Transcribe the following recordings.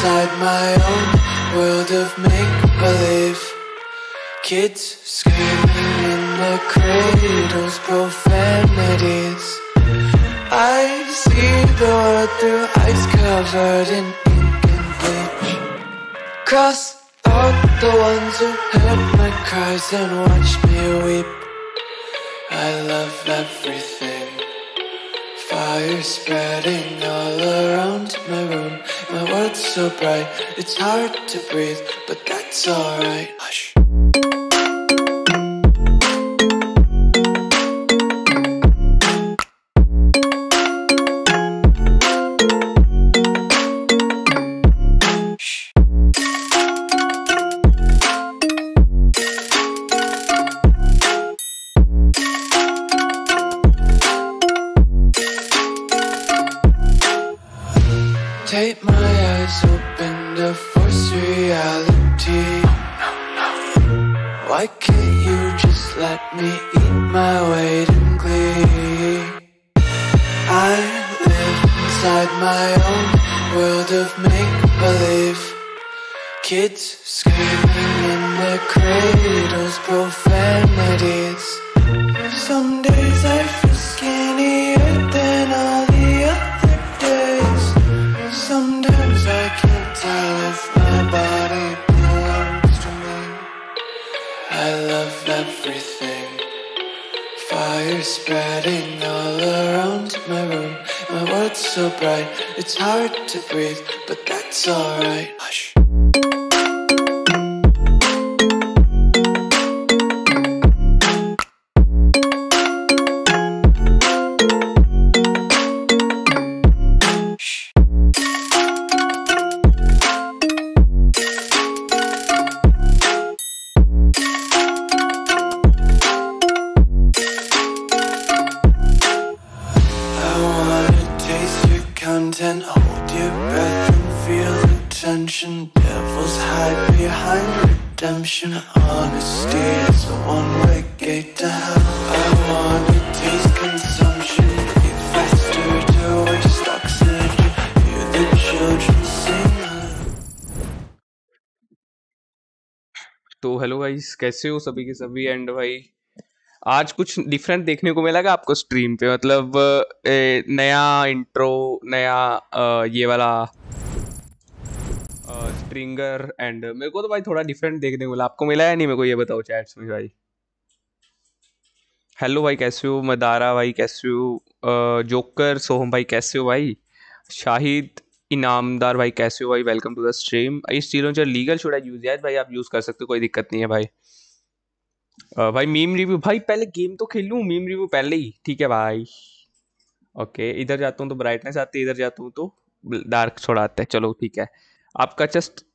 inside my own world of make-believe. Kids screaming in their cradles, profanities. I see the world through ice covered in ink and bleach. Cross out the ones who heard my cries and watched me weep. I love everything. Fire spreading all around my room. My world's so bright, it's hard to breathe, but that's alright. Hush. Take my eyes open to force reality. Why can't you just let me eat my weight in glee? I live inside my own world of make-believe. Kids screaming in their cradles, profanities. Some days I feel skinnier than all the other days. Sometimes I can't tell if my body belongs to me. I love everything. Fire spreading all around my room. My world's so bright, it's hard to breathe, but that's alright. Hush. Content, hold your breath and feel the tension. Devils hide behind redemption. Honesty is a one-way gate to hell. I wanna taste consumption. Breathe faster to waste oxygen. Hear the children sing. तो hello guys, कैसे हो सभी के सभी। And भाई आज कुछ different देखने को मिला आपको स्ट्रीम पे, मतलब नया इंट्रो, नया ये वाला स्ट्रिंगर। एंड मेरे को तो भाई थोड़ा डिफरेंट देखने को मिला। आपको मिला या नहीं मेरे को ये बताओ चैट्स में भाई। हेलो भाई, कैसे हो। मदारा भाई कैसे हो। जोकर सोहम भाई कैसे हो भाई। शाहिद इनामदार भाई कैसे हो भाई। Welcome to the stream. इस चीज़ों जो लीगल शुड आई यूज यार भाई, आप यूज़ कर सकते हो, कोई दिक्कत नहीं है भाई। भाई मीम रिव्यू, भाई पहले गेम तो खेल लूँ, मीम रिव्यू पहले ही, ठीक है भाई। ओके, इधर जाता हूँ तो ब्राइटनेस आती है, इधर जाता हूँ तो डार्क थोड़ा आता है। चलो ठीक है। आपका जस्ट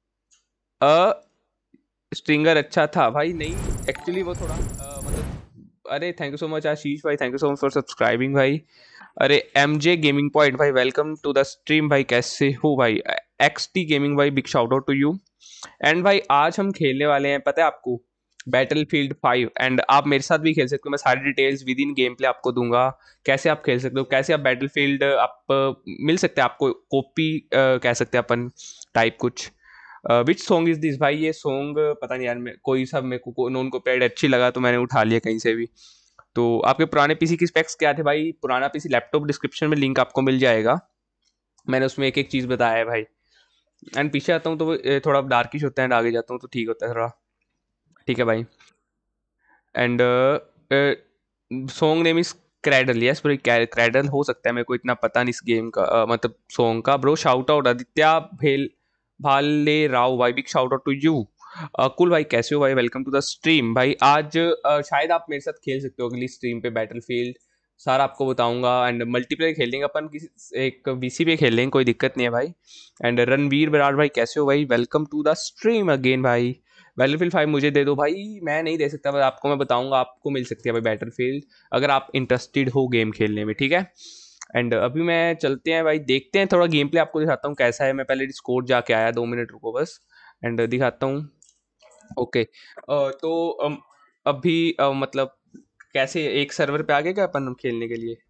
स्ट्रिंगर अच्छा था भाई। नहीं एक्चुअली वो थोड़ा मतलब, अरे thank you so much Ashish भाई, thank you so much for subscribing भाई। अरे एमजे गेमिंग पॉइंट भाई, वेलकम टू द स्ट्रीम भाई, कैसे हो भाई। एक्सटी गेमिंग भाई, big shout out to you. And भाई आज हम खेलने वाले हैं, पता है आपको, बैटलफील्ड 5। एंड आप मेरे साथ भी खेल सकते हो। मैं सारी details with in game play आपको दूंगा, कैसे आप खेल सकते हो, कैसे आप बैटलफील्ड आप मिल सकते हैं आपको, कॉपी कह सकते हैं अपन टाइप कुछ। विच सॉन्ग इज दिस भाई। ये सॉन्ग पता नहीं यार, कोई सब मेरे को नॉन कॉपीराइट अच्छी लगा तो मैंने उठा लिया कहीं से भी। तो आपके पुराने पीसी की स्पेक्स क्या थे भाई। पुराना पीसी लैपटॉप डिस्क्रिप्शन में लिंक आपको मिल जाएगा, मैंने उसमें एक एक चीज़ बताया है भाई। एंड पीछे आता हूँ तो वो थोड़ा डार्किश होता है, एंड आगे जाता हूँ तो ठीक होता है थोड़ा, ठीक है भाई। And song name is cradle. Yes bro, cradle हो सकता है, मेरे को इतना पता नहीं इस गेम का मतलब सॉन्ग का। ब्रो शाउट आउट आदित्य भेल भाले राव भाई, big shout out to you. कुल भाई कैसे हो भाई, वेलकम टू द स्ट्रीम भाई। आज शायद आप मेरे साथ खेल सकते हो अगली स्ट्रीम पे बैटलफील्ड, सारा आपको बताऊंगा। एंड मल्टीप्लेयर खेलेंगे अपन, किसी एक वीसी पे खेल लेंगे, कोई दिक्कत नहीं है भाई। एंड रणवीर बराड़ भाई कैसे हो भाई, welcome to the stream again भाई। बैटलफील्ड 5 मुझे दे दो भाई, मैं नहीं दे सकता, बस आपको मैं बताऊंगा, आपको मिल सकती है भाई बैटलफील्ड अगर आप इंटरेस्टेड हो गेम खेलने में, ठीक है। एंड अभी मैं चलते हैं भाई, देखते हैं थोड़ा गेम प्ले आपको दिखाता हूँ कैसा है। मैं पहले डिस्कॉर्ड जाके आया, 2 मिनट रुको बस, एंड दिखाता हूँ। ओके तो अभी मतलब कैसे एक सर्वर पे आ गए क्या अपन खेलने के लिए।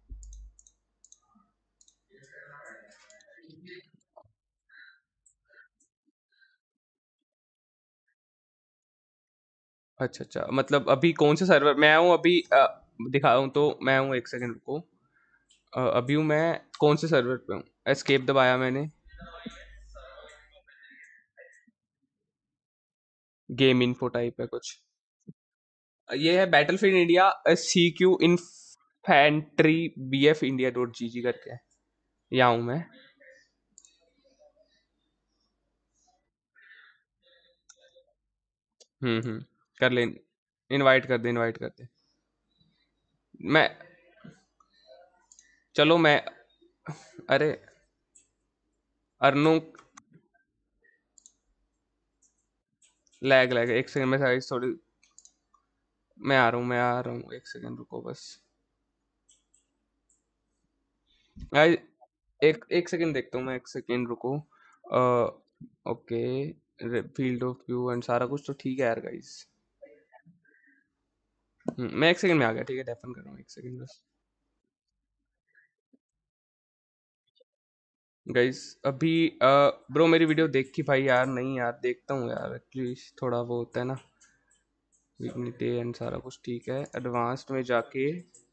अच्छा अच्छा, मतलब अभी कौन से सर्वर मैं हूँ अभी? दिखा हूँ तो मैं हूँ, एक सेकंड रुको। अभी हूँ मैं, कौन से सर्वर पे हूँ? एस्केप दबाया मैंने, गेम इन्फो टाइप है कुछ। ये है Battlefield India, CQ infantry BF India .gg करके, यहाँ हूँ मैं। कर ले, इनवाइट कर दे, इनवाइट कर दे। मैं, चलो मैं, अरे अर्नो, लैग लैग, एक सेकंड में साइज थोड़ी, मैं आ रहा हूँ, मैं आ रहा हूँ, एक सेकंड रुको बस। गाइस एक एक सेकंड देखता हूँ मैं, एक सेकंड रुको। Okay, field of view and सारा कुछ तो ठीक है यार गाइस। मैं एक सेकंड में आ गया, ठीक है, डेफन कर रहा हूँ, एक सेकंड बस। गाइस अभी ब्रो मेरी वीडियो देख की भाई? यार नहीं यार, देखता हूँ यार, एटलीस्ट थोड़ा वो होता है ना, विग्निटी एंड सारा कुछ ठीक है। एडवांस्ड में जाके,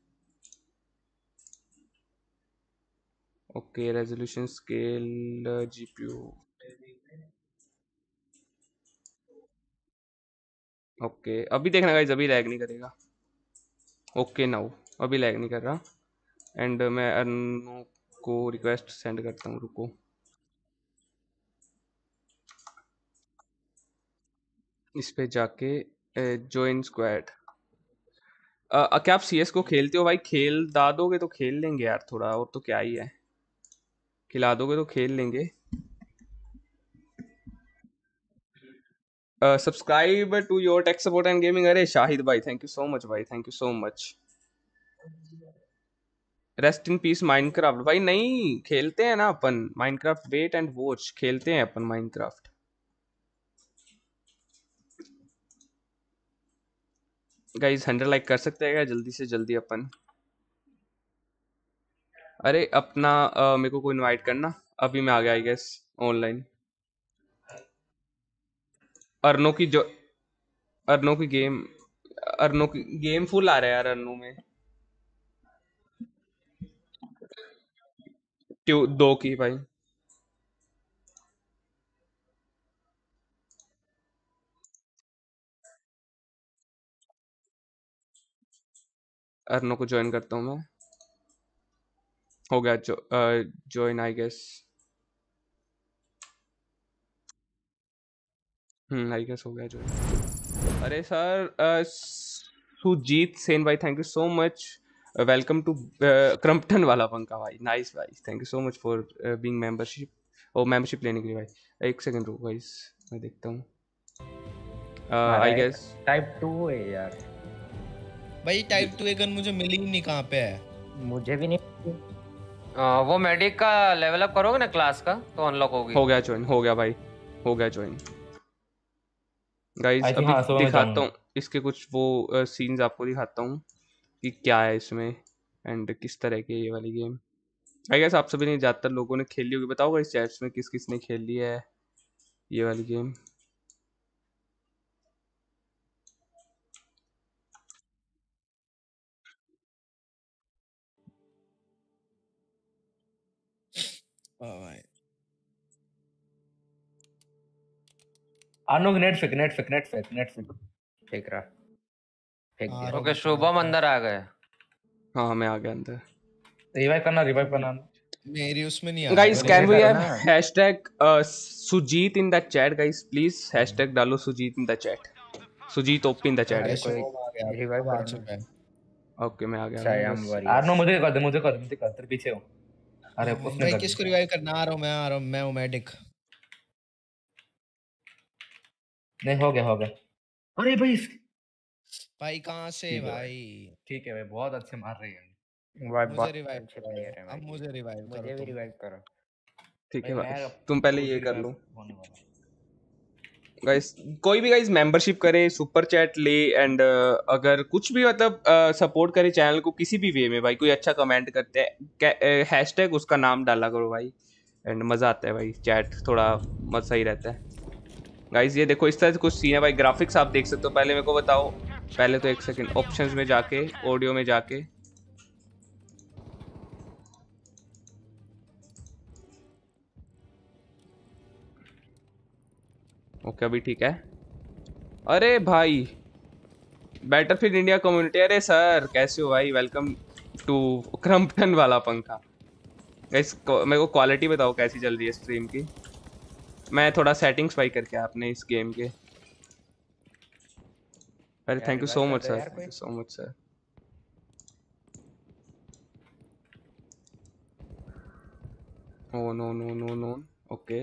okay, resolution scale, GPU, okay अभी देखना गाइस, अभी लैग नहीं करेगा। ओके नाउ, अभी लैग नहीं कर रहा। एंड मैं अर्नो को रिक्वेस्ट सेंड करता हूँ, रुको। इस पे जाके ज्वाइन स्क्वाड। क्या आप CS को खेलते हो भाई? खेल दा दोगे तो खेल लेंगे यार थोड़ा, और तो क्या ही है, खिला दोगे तो खेल लेंगे। Subscribe to your tech support and gaming, अरे शाहिद भाई थैंक यू सो मच भाई, thank you so much. Rest in peace Minecraft भाई, नहीं खेलते हैं ना अपन माइनक्राफ्ट, वेट एंड वॉच खेलते हैं अपन माइनक्राफ्ट। गाइस 100 लाइक कर सकते हैं क्या जल्दी से जल्दी अपन? अरे अपना मेरे को इनवाइट करना, अभी मैं आ गया आई गेस ऑनलाइन। अर्नो की जो, अर्नो की गेम, अर्नो की गेम फुल आ रहा है यार अर्नो में। दो की भाई। अर्नो को ज्वाइन करता हूँ मैं, हो गया join I guess. I guess हो गया ज्वाइन। अरे सर सुजीत सेन भाई thank you so much, welcome to Crompton वाला पंखा भाई, नाइस भाई, thank you so much for being membership, और मेंबरशिप लेने के लिए भाई। एक सेकंड रुको गाइस, मैं देखता हूँ। आई गेस टाइप 2 है यार भाई, टाइप 2 गन मुझे मिली ही नहीं, कहाँ पे है? मुझे भी नहीं। वो मेडिक का लेवल अप करोगे ना क्लास का तो अनलॉक होगी। हो गया ज्वाइन, हो गया भाई, हो गया ज्वाइन। गाइस अभी दिखाता हूँ इसके कुछ वो सीन्स आपको दिखाता हूँ कि क्या है इसमें एंड किस तरह की ये वाली गेम। आई गेस आप सभी ने, ज़्यादातर लोगों ने खेल ली होगी, बताओ इस चैट्स में किस किस ने खेल ली है ये वाली गेम। भाई आनो नेट फेंक नेट फेंक नेट फेंक नेट फेंक फेंक रहा, फेंक आ दिया। रहा ओके हूँ, शुभम अंदर आ गए। हाँ मैं आ गया अंदर। रिवाइव करना मेरी उसमें नहीं आ रहा गाइस भाई। कैन वी करो हैव ना। Hashtag Sujeet in the chat guys, please hashtag डालो Sujeet in the chat, Sujeet OP in the chat. अरे भाई कोई शुभम आ गया, रिवाइव आ करो चुका है। ओके मैं आ गया अच्छा आई मैं एम बस। वरी आनो मुझे कर दे मुझे कर तेरे पीछे हूं। अरे उसने भाई कर किसको दिया। रिवाइव करना? आ रहा हूँ, मैं आ रहा हूँ, मैं हूँ मेडिक। नहीं हो गया। अरे भाई भाई कहाँ से ठीक है भाई, भाई? ठीक है भाई, बहुत अच्छे मार रहे हैं भाई, मुझे बहुत रिवाइव अच्छे करो, प्लेयर है अब भाई। मुझे रिवाइव करो मुझे भी तुम। रिवाइव करो ठीक भाई। है मैं भाई, अब तुम पहले खुद ये ही कर रिवाइव लो होने वाला। गाइस। कोई भी गाइस मेंबरशिप करे, सुपर चैट ले एंड अगर कुछ भी मतलब सपोर्ट करे चैनल को किसी भी वे में भाई, कोई अच्छा कमेंट करते हैं हैशटैग उसका नाम डाला करो भाई, एंड मज़ा आता है भाई, चैट थोड़ा मत सही रहता है। गाइस ये देखो इस तरह से कुछ सीन है भाई। ग्राफिक्स आप देख सकते हो। पहले मेरे को बताओ, पहले तो एक सेकंड ऑप्शंस में जाके, ऑडियो में जाके, ओके अभी ठीक है। अरे भाई बैटलफील्ड इंडिया कम्युनिटी, अरे सर कैसे हो भाई, वेलकम टू क्रम्पटन वाला पंखा। गाइस मेरे को क्वालिटी बताओ कैसी चल रही है स्ट्रीम की। मैं थोड़ा सेटिंग्स भाई करके आपने इस गेम के। अरे thank you so much sir, thank you so much sir. Oh no no no no, okay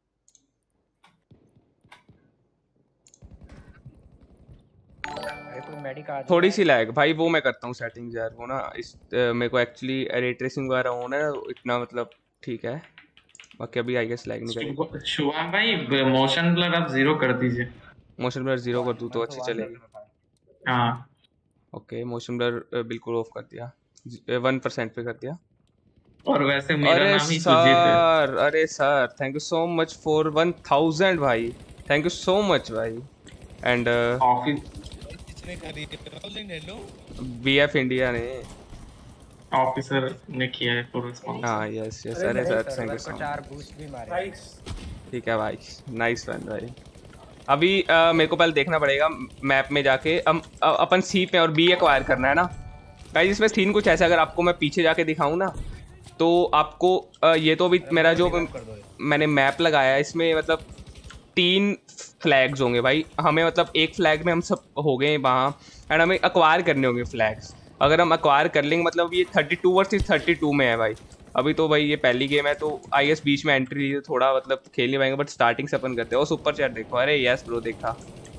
थोड़ी सी लैग भाई, वो मैं करता हूँ सेटिंग्स यार। वो ना इस मेरे को एक्चुअली रे ट्रेसिंग वगैरह होना है इतना, मतलब ठीक है। बाकी अभी आई गेस लैग नहीं करेगी। शुभम भाई मोशन ब्लर आप 0 कर दीजिए। मोशन ब्लर 0 कर दूँ तो अच्छी चलेगी। हाँ ओके मोशन ब्लर बिल्कुल ऑफ कर दिया, 1% पे कर दिया। और वैसे मेरा अरे नाम ही सुजीत है। सर, अरे sir thank you so much for 1000 भाई, थैंक यू सो मच भाई। एंड ऑफिस किसने करी? रोलिंग हेलो बीएफ इंडिया ने, ऑफिसर ने किया है फॉर रिस्पांस। हाँ यस यस। अरे sir thank you so much. ठीक है भाई, नाइस वन भाई। अभी मेरे को पहले देखना पड़ेगा मैप में जाके, अपन सी पे और बी एक्वायर करना है ना गाइस। इसमें सीन कुछ ऐसा, अगर आपको मैं पीछे जाके दिखाऊं ना तो आपको ये तो अभी मेरा जो मैंने मैप लगाया है इसमें मतलब 3 फ्लैग्स होंगे भाई हमें, मतलब एक फ्लैग में हम सब हो गए वहाँ एंड हमें एक्वायर करने होंगे फ्लैग्स। अगर हम एक्वायर कर लेंगे मतलब ये 32 वर्सेस 32 में है भाई। अभी तो भाई ये पहली गेम है तो आई गेस बीच में एंट्री ली तो थोड़ा मतलब खेल नहीं पाएंगे, बट स्टार्टिंग से अपन करते हैं। और सुपर चैट देखो, अरे यस ब्रो देखा।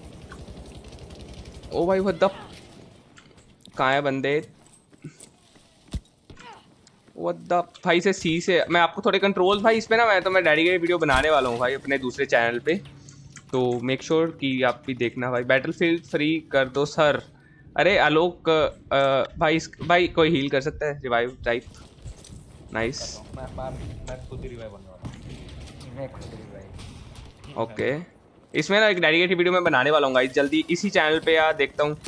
ओ भाई व्हाट द, कहाँ है बंदे? व्हाट द भाई से सी से मैं आपको थोड़े कंट्रोल भाई इस पे ना, मैं डेडिकेटेड वीडियो बनाने वाला हूँ भाई अपने दूसरे चैनल पे, तो मेक श्योर कि आप भी देखना भाई। बैटलफील्ड फ्री कर दो सर। अरे आलोक भाई कोई हील कर सकता है, रिवाइव टाइप। Nice okay. इसमें ना एक डेडिकेटेड वीडियो मैं बनाने वाला हूँ गाइस जल्दी इसी चैनल पे, यार देखता हूँ।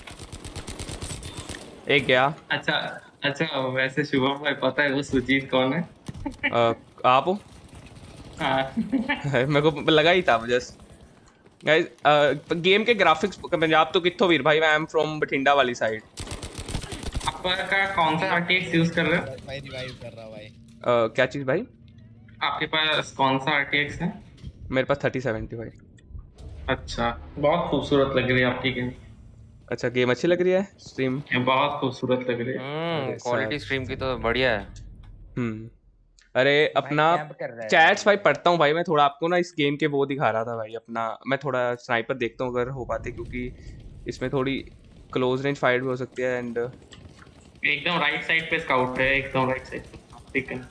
एक गया। अच्छा वैसे शुभम भाई पता है वो सुजीत कौन है? आप हो? हाँ। मेरे को लगा ही था जस्ट। गाइस गेम के ग्राफिक्स पंजाब तो कित्थों वीर भाई, मैं एम फ्रॉम बठिंडा वाली साइड। आपका कौन सा आरटीएक्स यूज कर रहे हो? भाई रिवाइव कर रहा भाई। क्या चीज भाई? आपके पास कौन सा आरटीएक्स है? मेरे पास 3070 भाई। अच्छा बहुत खूबसूरत लग रही है आपकी गेम। अच्छा गेम अच्छी लग रही है, स्ट्रीम बहुत खूबसूरत लग रही है। क्वालिटी स्ट्रीम की तो बढ़िया है। अरे अपना चैट्स भाई पढ़ता हूँ भाई मैं थोड़ा, आपको ना इस गेम के वो दिखा रहा था भाई अपना। मैं थोड़ा स्नाइपर देखता हूँ अगर हो पाते, क्योंकि इसमें थोड़ी क्लोज रेंज फाइट भी हो सकती है। एंड एकदम राइट साइड पे स्काउट है, एकदम राइट साइड पे, ठीक है।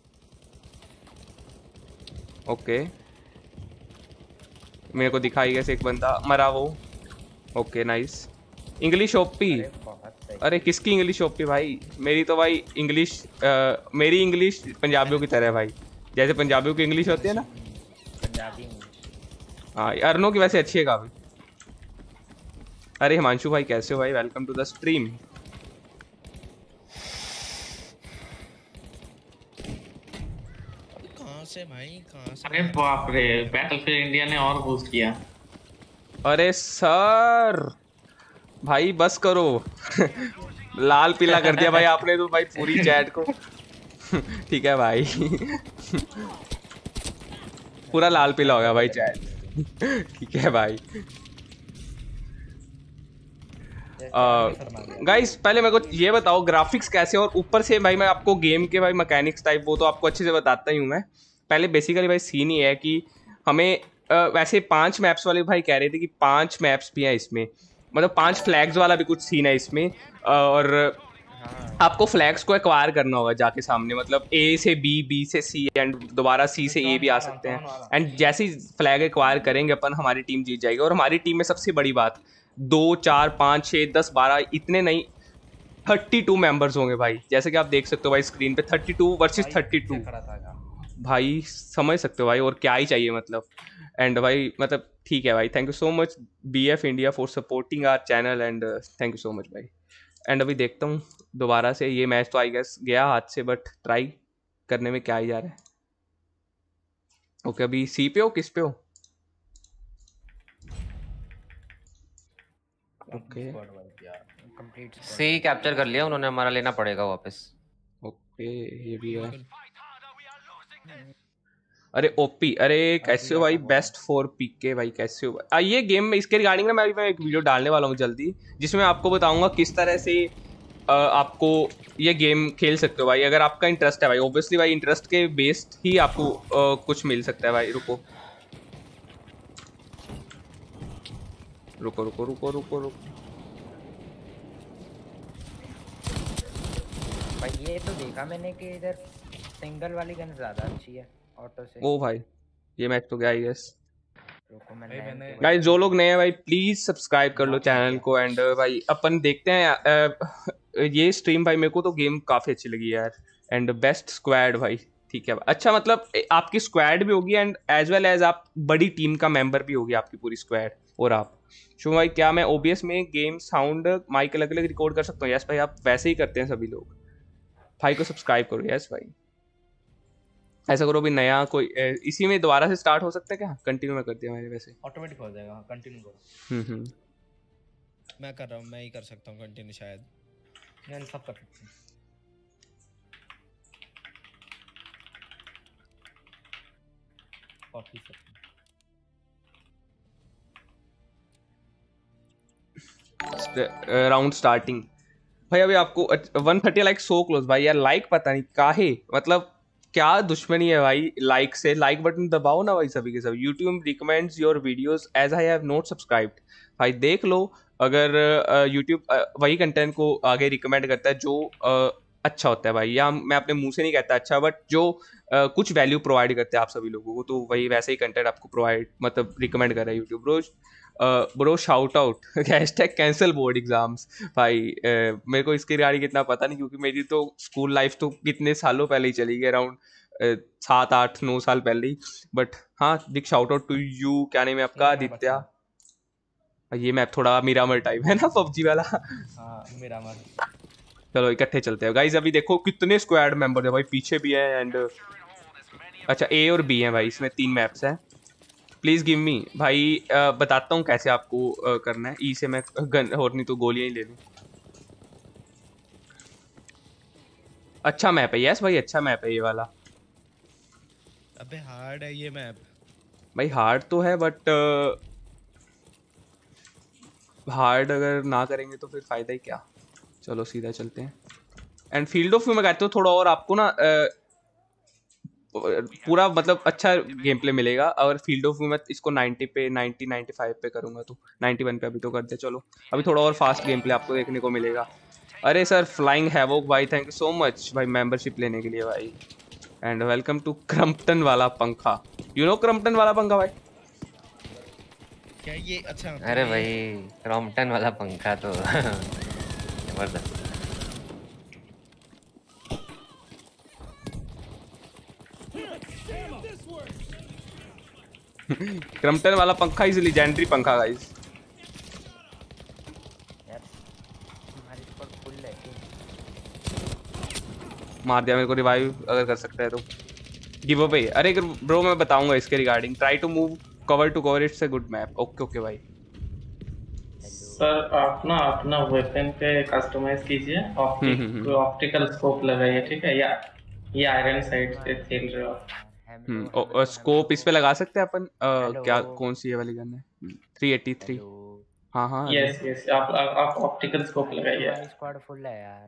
ओके मेरे को दिखाई कैसे एक बंदा मरा वो। Okay nice. इंग्लिश ओपी, अरे किसकी इंग्लिश ओपी भाई? मेरी तो भाई इंग्लिश मेरी इंग्लिश पंजाबियों की तरह है भाई, जैसे पंजाबियों की इंग्लिश होती है ना पंजाबी। हाँ अर्नो की वैसे अच्छी है काफी। अरे हिमांशु भाई कैसे हो भाई, वेलकम टू द स्ट्रीम। कहाँ से भाई, कहाँ से? अरे बाप रे, बैटलफील्ड इंडिया ने और बूस्ट किया। अरे सर भाई बस करो लाल पीला कर दिया भाई आपने तो भाई पूरी चैट को ठीक है भाई पूरा लाल पीला हो गया भाई चैट ठीक है भाई। गाइस पहले मेरे को ये बताओ ग्राफिक्स कैसे, और ऊपर से भाई मैं आपको गेम के भाई मैकेनिक्स टाइप वो तो आपको अच्छे से बताता ही हूँ मैं। पहले बेसिकली भाई सीन ही है कि हमें वैसे 5 मैप्स वाले भाई कह रहे थे कि 5 मैप्स भी हैं इसमें, मतलब 5 फ्लैग्स वाला भी कुछ सीन है इसमें। और आपको फ्लैग्स को एक्वायर करना होगा जाके सामने, मतलब ए से बी, बी से सी एंड दोबारा सी से ए भी आ सकते हैं। एंड जैसे ही फ्लैग एक्वायर करेंगे अपन, हमारी टीम जीत जाएगी। और हमारी टीम में सबसे बड़ी बात 2, 4, 5, 6, 10, 12 इतने नहीं 32 मेंबर्स होंगे भाई, जैसे कि आप देख सकते हो भाई स्क्रीन पे 32 वर्सेस 32। भाई समझ सकते हो भाई, और क्या ही चाहिए मतलब। एंड भाई मतलब ठीक है भाई, thank you so much BF India for supporting our channel and thank you so much भाई। एंड अभी देखता हूँ दोबारा से, ये मैच तो आई गेस गया हाथ से, बट ट्राई करने में क्या ही जा रहा है। ओके अभी सी पे हो, किस पे हो? ओके सी कैप्चर कर लिया उन्होंने, हमारा लेना पड़ेगा वापस। ओके ये भी है। अरे ओपी, अरे कैसे हो भाई, बेस्ट फॉर पीके भाई, कैसे हो भाई? ये गेम में इसके रिगार्डिंग ना मैं एक वीडियो डालने वाला हूँ जल्दी, जिसमें आपको बताऊंगा किस तरह से आपको ये गेम खेल सकते हो भाई, अगर आपका इंटरेस्ट है भाई। ऑब्वियसली भाई इंटरेस्ट के बेस्ड ही आपको कुछ मिल सकता है भाई। रुको रुको रुको रुको रुको रुको भाई ये तो देखा मैंने कि इधर सिंगल वाली गन ज्यादा अच्छी है ऑटो से। ओ भाई ये मैच तो गया ही यस। रुको मैंने गाइस जो लोग नए हैं भाई प्लीज सब्सक्राइब कर लो चैनल को। एंड भाई अपन देखते हैं ये स्ट्रीम भाई, मेरे को तो गेम काफी अच्छी लगी यार। एंड बेस्ट स्क्वाड भाई, ठीक है अच्छा, मतलब आपकी स्क्वाड भी होगी एंड एज वेल एज आप बड़ी टीम का मेंबर भी होगी आपकी पूरी स्क्वाड। और आप शुभ भाई, क्या मैं OBS में गेम साउंड माइक अलग अलग रिकॉर्ड कर सकता हूँ? यस भाई आप वैसे ही करते हैं सभी लोग। भाई को सब्सक्राइब करो। यस भाई ऐसा करो, अभी नया कोई इसी में दोबारा से स्टार्ट हो सकता है क्या? कंटिन्यू में कर दिया मैंने, वैसे ऑटोमेटिक हो जाएगा, कंटिन्यू करो। मैं कर रहा हूँ, मैं ही कर सकता हूँ कंटिन्यू शायद। यार सब कर सकते हैं। राउंड स्टार्टिंग भाई। अभी आपको 130 लाइक सो क्लोज भाई यार। लाइक पता नहीं काहे, मतलब क्या दुश्मनी है भाई लाइक से? लाइक बटन दबाओ ना भाई सभी के सब। YouTube recommends your videos as I have not subscribed. भाई देख लो, अगर यूट्यूब वही कंटेंट को आगे रिकमेंड करता है जो अच्छा होता है भाई, या मैं अपने मुंह से नहीं कहता अच्छा, बट जो कुछ वैल्यू प्रोवाइड करते हैं आप सभी लोगों को, तो वही वैसे ही कंटेंट आपको प्रोवाइड मतलब रिकमेंड कर रहा है YouTube. Rose bro shout out hashtag cancel board exams. भाई मेरे को इसके रिगार्डिंग इतना पता नहीं, क्योंकि मेरी तो स्कूल लाइफ तो कितने सालों पहले ही चली गई, अराउंड 7-8-9 साल पहले ही। बट हाँ big shout out to you. क्या नेम है आपका? आदित्य। ये मैप थोड़ा मिरामर टाइप है ना, पबजी वाला। हाँ मिरामर। चलो इकट्ठे चलते हैं गाइज। अभी देखो कितने स्क्वाड मेंबर है भाई, पीछे भी है एंड अच्छा A और B है भाई, इसमें 3 मैप्स हैं। प्लीज गिव मी भाई, बताता हूँ कैसे आपको करना है। E से मैं गन और नहीं तो गोलियां ही ले लूँ। अच्छा मैप है। यस भाई अच्छा मैप है ये वाला। अबे हार्ड है ये मैप भाई। हार्ड तो है बट हार्ड अगर ना करेंगे तो फिर फायदा ही क्या। चलो सीधा चलते हैं। एंड फील्ड ऑफ व्यू में कहते हो थोड़ा और आपको ना पूरा मतलब अच्छा गेम प्ले मिलेगा। और फील्ड ऑफ व्यू में इसको 90 पे 90-95 पे करूंगा, तो 91 पे अभी तो करते। चलो अभी थोड़ा और फास्ट गेम प्ले आपको देखने को मिलेगा। अरे सर फ्लाइंग हैवोक भाई, थैंक यू सो मच भाई मेंबरशिप लेने के लिए भाई। एंड वेलकम टू क्रम्पटन वाला पंखा। यू नो क्रम्पटन वाला पंखा भाई? क्या ये? अच्छा अरे भाई क्रॉम्पटन वाला पंखा तो जबरदस्त। क्रम्पटन वाला पंखा इज लेजेंडरी पंखा गाइस। यार हमारी स्क्वाड फुल है। मार दिया मेरे को रिवाइव अगर कर सकता है तो। Give away. अरे ब्रो मैं बताऊंगा इसके regarding. Try to move cover to cover, it's a good map. Okay okay भाई। सर आप ना अपना वेपन पे कस्टमाइज कीजिए, ऑप्टिकल स्कोप लगाइए, ठीक है? या ये आयरन साइड से खेल रहे हो आप। स्कोप इस पे लगा सकते हैं अपन। क्या कौन सी ये वाली गन है? 383। हाँ हाँ यस यस, आप ऑप्टिकल स्कोप लगाइए। हमारी स्क्वाड फुल है यार।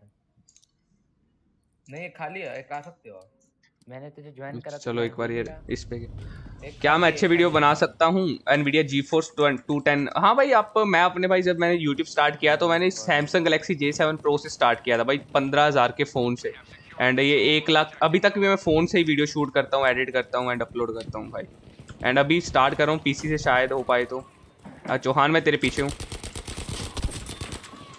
नहीं खाली है, एक आ सकते हो। मैंने तुझे ज्वाइन करा। चलो एक बार ये इस पे क्या मैं अच्छे वीडियो बना सकता हूँ? NVIDIA GeForce 210। हाँ भाई आप, मैं अपने भाई जब मैंने YouTube स्टार्ट किया तो मैंने Samsung Galaxy J7 Pro से स्टार्ट किया था भाई, 15,000 के फ़ोन से। एंड ये 1 लाख अभी तक भी मैं फ़ोन से ही वीडियो शूट करता हूँ, एडिट करता हूँ एंड अपलोड करता हूँ भाई। एंड अभी स्टार्ट कर रहा हूँ PC से, शायद हो पाए तो। चौहान मैं तेरे पीछे हूँ।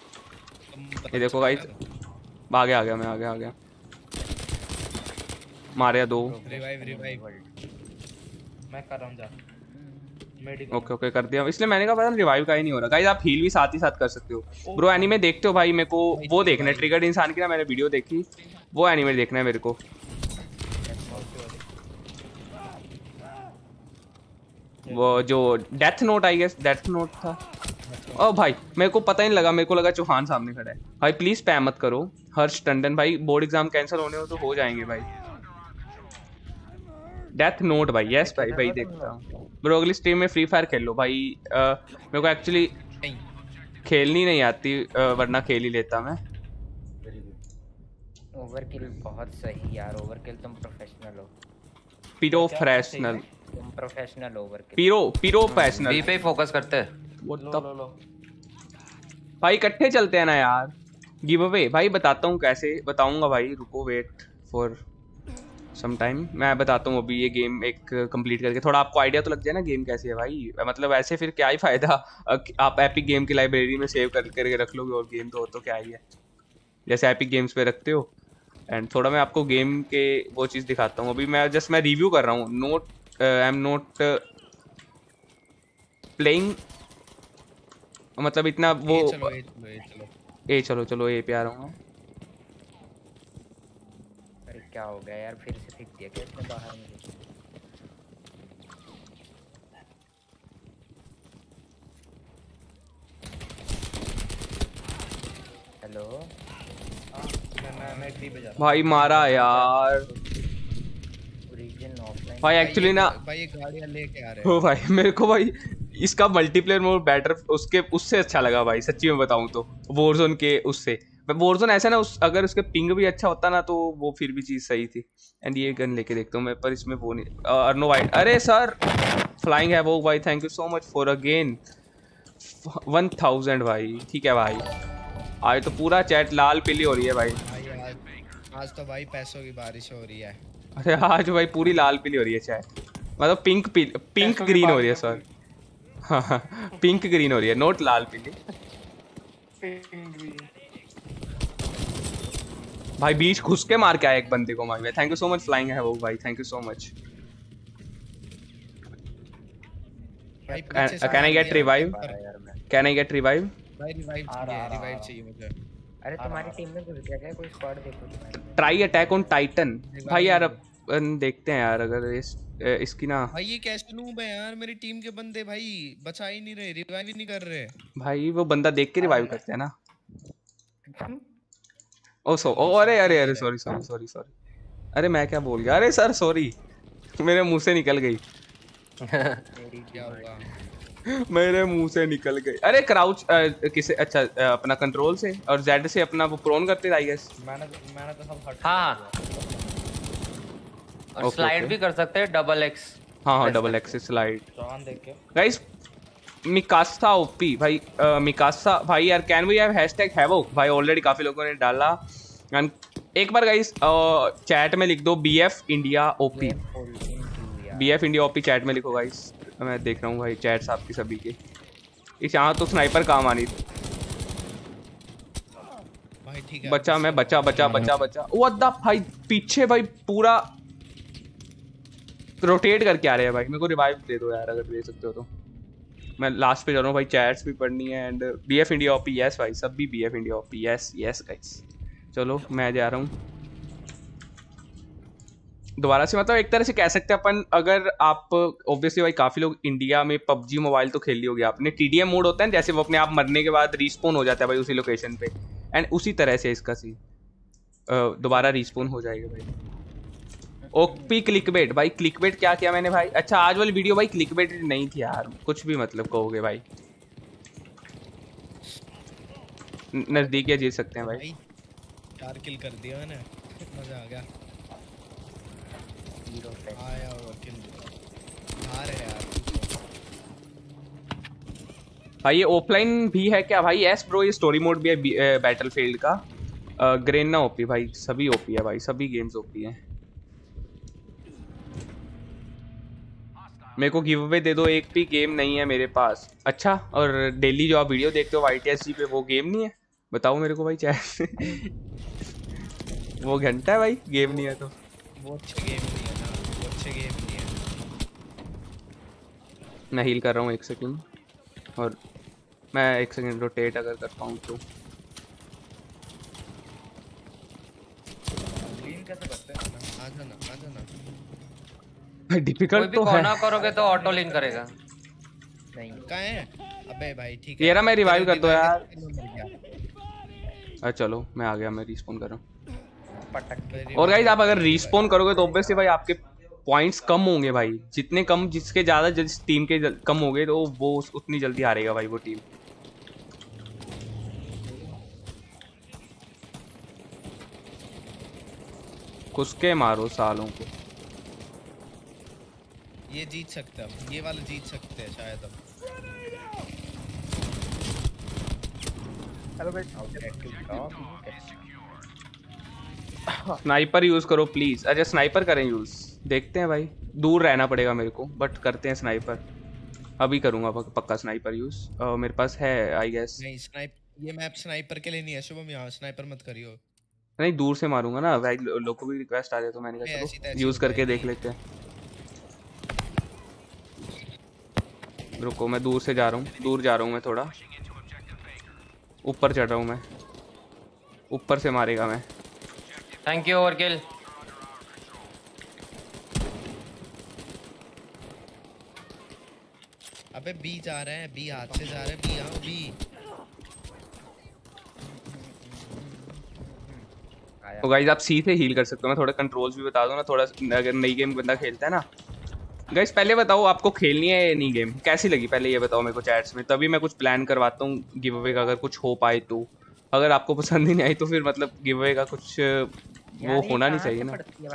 ये देखो गाइस, आ गया मैं आ गया। मारे 2। रिवाइव मैं कर रहा हूं जा मेडिकल। ओके कर दिया, इसलिए मैंने कहा पता रिवाइव का ही नहीं हो रहा। गाइस आप हील भी साथ ही साथ कर सकते हो। ब्रो एनीमे देखते हो भाई? मेरे को वो देखना है ट्रिगर्ड इंसान की ना, मैंने वीडियो देखी, वो एनीमे देखना है मेरे को। वो जो Death Note I guess Death Note था। ओ भाई मेरे को पता ही नहीं लगा, मेरे को लगा चौहान सामने खड़ा है। भाई प्लीज स्पैम मत करो। हर्ष टंडन भाई बोर्ड एग्जाम कैंसिल होने हो तो हो जाएंगे भाई। डेथ नोट भाई, यस भाई भाई देखता हूँ। ब्रो अगली स्ट्रीम में फ्री फायर खेल लो भाई। मेरे को एक्चुअली खेलनी नहीं आती, वरना खेल ही लेता मैं। ओवरकिल बहुत सही यार, ओवरकिल तुम प्रोफेशनल हो। प्रोफेशनल, तुम प्रोफेशनल ओवरकिल। प्रोफेशनल बी पे फोकस करते हैं। लो भाई इकट्ठे चलते हैं ना यार। गिव अवे भाई बताता हूँ कैसे, बताऊंगा भाई, रुको वेट फॉर सम टाइम। मैं बताता हूँ अभी ये गेम एक कंप्लीट करके, थोड़ा आपको आइडिया तो लग जाए ना गेम कैसी है भाई। मतलब ऐसे फिर क्या ही फायदा, आप एपिक गेम की लाइब्रेरी में सेव करके रख लोगे और गेम तो क्या ही है, जैसे एपिक गेम्स पे रखते हो। एंड थोड़ा मैं आपको गेम के वो चीज़ दिखाता हूँ। अभी मैं जस्ट रिव्यू कर रहा हूँ। आई एम नॉट प्लेइंग, मतलब इतना वो चलो ए पे आ रहा हूँ। अरे क्या हो गया यार, फिर से फेंक दिया क्या इसने बाहर में? हेलो मैं डी पे जा रहा भाई मारा यार रीजन ऑफलाइन भाई। एक्चुअली ना भाई ये गाड़ियां लेके आ रहे हो भाई, मेरे को भाई इसका मल्टीप्लेयर मोड बेटर उससे अच्छा लगा भाई, सच्ची में बताऊं तो। वॉरजोन के उससे वॉरजोन ऐसा ना अगर उसके पिंग भी अच्छा होता ना तो वो फिर भी चीज़ सही थी। एंड ये गन लेके देखता हूँ मैं, पर इसमें वो नहीं। अर्नो वाइट, अरे सर फ्लाइंग है वो भाई, thank you so much for again 1000 भाई। ठीक है भाई, आज तो पूरा चैट लाल पीली हो रही है भाई। आज तो भाई पैसों की बारिश हो रही है। अरे आज भाई पूरी लाल पीली हो रही है चैट, मतलब पिंक ग्रीन हो रही है सर। हाँ पिंक ग्रीन हो रही है, नोट लाल पीली। भाई बीच घुस के मार के आया एक बंदे को भाई। Thank you so much flying है वो भाई, thank you so much. Can I get revive? Can I get revive? भाई रिवाइव चाहिए मुझे। अरे तुम्हारी टीम में घुस गया क्या कोई? स्क्वाड देखो। ट्राई अटैक ऑन टाइटन भाई यार, अब देखते हैं यार अगर इसकी ना। भाई ये कैसे नूब है यार, मेरी टीम के बंदे भाई बचा ही नहीं रहे, रिवाइव ही नहीं कर रहे भाई। वो बंदा देख के रिवाइव करते हैं ना। अरे सॉरी। अरे मैं क्या बोल गया, अरे सर सॉरी, मेरे मुंह से निकल गई। क्या होगा? मेरे मुंह से निकल गई। अरे क्राउच किसे, अच्छा अपना कंट्रोल से और जेड से अपना वो प्रोन करते आई गेस। मैंने तो सब हट। हाँ और स्लाइड भी कर सकते हैं, डबल एक्स। हाँ डबल एक्स से स्लाइड। जॉन देख के गाइस मिकासा ओपी भाई, मिकासा भाई यार, can we have hashtag havoc भाई? ऑलरेडी काफी लोगों ने डाला। एक बार गाइस चैट में लिख दो BF India OP, BF India OP chat में लिखो गाइस। मैं देख रहा हूँ भाई चैट्स आपकी सभी के। इस यहाँ तो स्नाइपर काम आनी थी भाई। ठीक है बचा मैं, बचा वो अद्दा भाई पीछे भाई पूरा रोटेट करके आ रहे हैं भाई। मेरे को रिवाइव दे दो यार अगर दे सकते हो तो। मैं लास्ट पे जा रहा हूँ भाई, चैट्स भी पढ़नी है। And BF India OP yes भाई, सब भी BF India OP yes guys. चलो मैं जा रहा हूँ दोबारा से। मतलब एक तरह से कह सकते हैं अपन, अगर आप ऑब्वियसली भाई काफ़ी लोग इंडिया में PUBG मोबाइल तो खेल ली होगी आपने। TDM मोड होता है जैसे, वो अपने आप मरने के बाद रिस्पॉन हो जाता है भाई उसी लोकेशन पे। एंड उसी तरह से इसका सी दोबारा रिस्पॉन हो जाएगा भाई। ओपी क्लिकबेट भाई, क्लिकबेट क्या किया मैंने भाई? अच्छा आज वाली वीडियो भाई क्लिकबेट नहीं थी यार, कुछ भी मतलब कहोगे भाई। नजदीक या जीत सकते हैं भाई। 4 किल कर दिया मैंने, मजा आ गया। आया वो किल आ रहे यार भाई। ये ऑफलाइन भी है क्या भाई? यस ब्रो, ये स्टोरी मोड भी है बैटलफील्ड का। ग्रेना ओपी भाई, सभी ओपी है भाई, सभी गेम्स ओपी हैं। मेरे को गिव अवे दे दो, एक भी गेम नहीं है मेरे पास। अच्छा और डेली जो आप वीडियो देखते हो YTSG पे, वो गेम नहीं है? बताओ मेरे को भाई चैट। वो घंटा है भाई, गेम नहीं है तो वो अच्छे गेम नहीं है ना, वो अच्छे गेम नहीं है। मैं हील कर रहा हूँ 1 सेकंड, और मैं 1 सेकंड रोटेट अगर कर पाऊँ तो। ग्रीन कैसे करते हैं? आ जाना कोई डिफिकल्ट भी तो है। कॉर्नर करोगे तो ऑटो लीन करेगा। नहीं कहाँ है? अबे भाई ठीक है। ये रहा, मैं रिवाइव कर दो यार। मर गया। चलो मैं आ गया, मैं रिस्पॉन कर रहा हूँ। पटक के और गाइस आप अगर रिस्पॉन करोगे तो ऑब्वियसली भाई आपके पॉइंट्स कम होंगे भाई, जितने कम, जिसके ज्यादा, जिस टीम के कम होंगे तो वो उतनी जल्दी हारेगा भाई वो टीम। कुसके मारो सालों को। ये जीत सकते हैं हम, ये वाला जीत सकते हैं शायद हम। Hello guys, objective top. Sniper use करो प्लीज। अच्छा स्नाइपर करें यूज, देखते हैं भाई, दूर रहना पड़ेगा मेरे को, बट करते हैं स्नाइपर। अभी करूंगा पक्का स्नाइपर यूज। मेरे पास है आई गेस। नहीं ये मैप स्नाइपर के लिए नहीं है शुभम, यहाँ स्नाइपर मत करियो। नहीं दूर से मारूंगा ना भाई, लोगों को भी रिक्वेस्ट आ रही है तो मैंने कहा चलो यूज करके देख लेते हैं। रुको मैं दूर से जा रहा हूँ, दूर जा रहा हूँ मैं थोड़ा, ऊपर चढ़ रहा हूँ मैं, ऊपर से मारेगा मैं। Thank you overkill. अबे बी जा रहे हैं, बी हाथ से जा रहे हैं, बी आओ बी। तो गाइस आप सी से हील कर सकते हो। मैं थोड़ा कंट्रोल्स भी बता दूं ना, थोड़ा अगर नई गेम बंदा खेलता है ना। गाइस पहले बताओ आपको खेलनी है नई गेम, कैसी लगी पहले ये बताओ मेरे को चैट्स में, तभी मैं कुछ प्लान करवाता हूँ गिव अवे का, अगर कुछ हो पाए तो। अगर आपको पसंद ही नहीं आई तो फिर मतलब गिव अवे का कुछ वो होना नहीं चाहिए ना।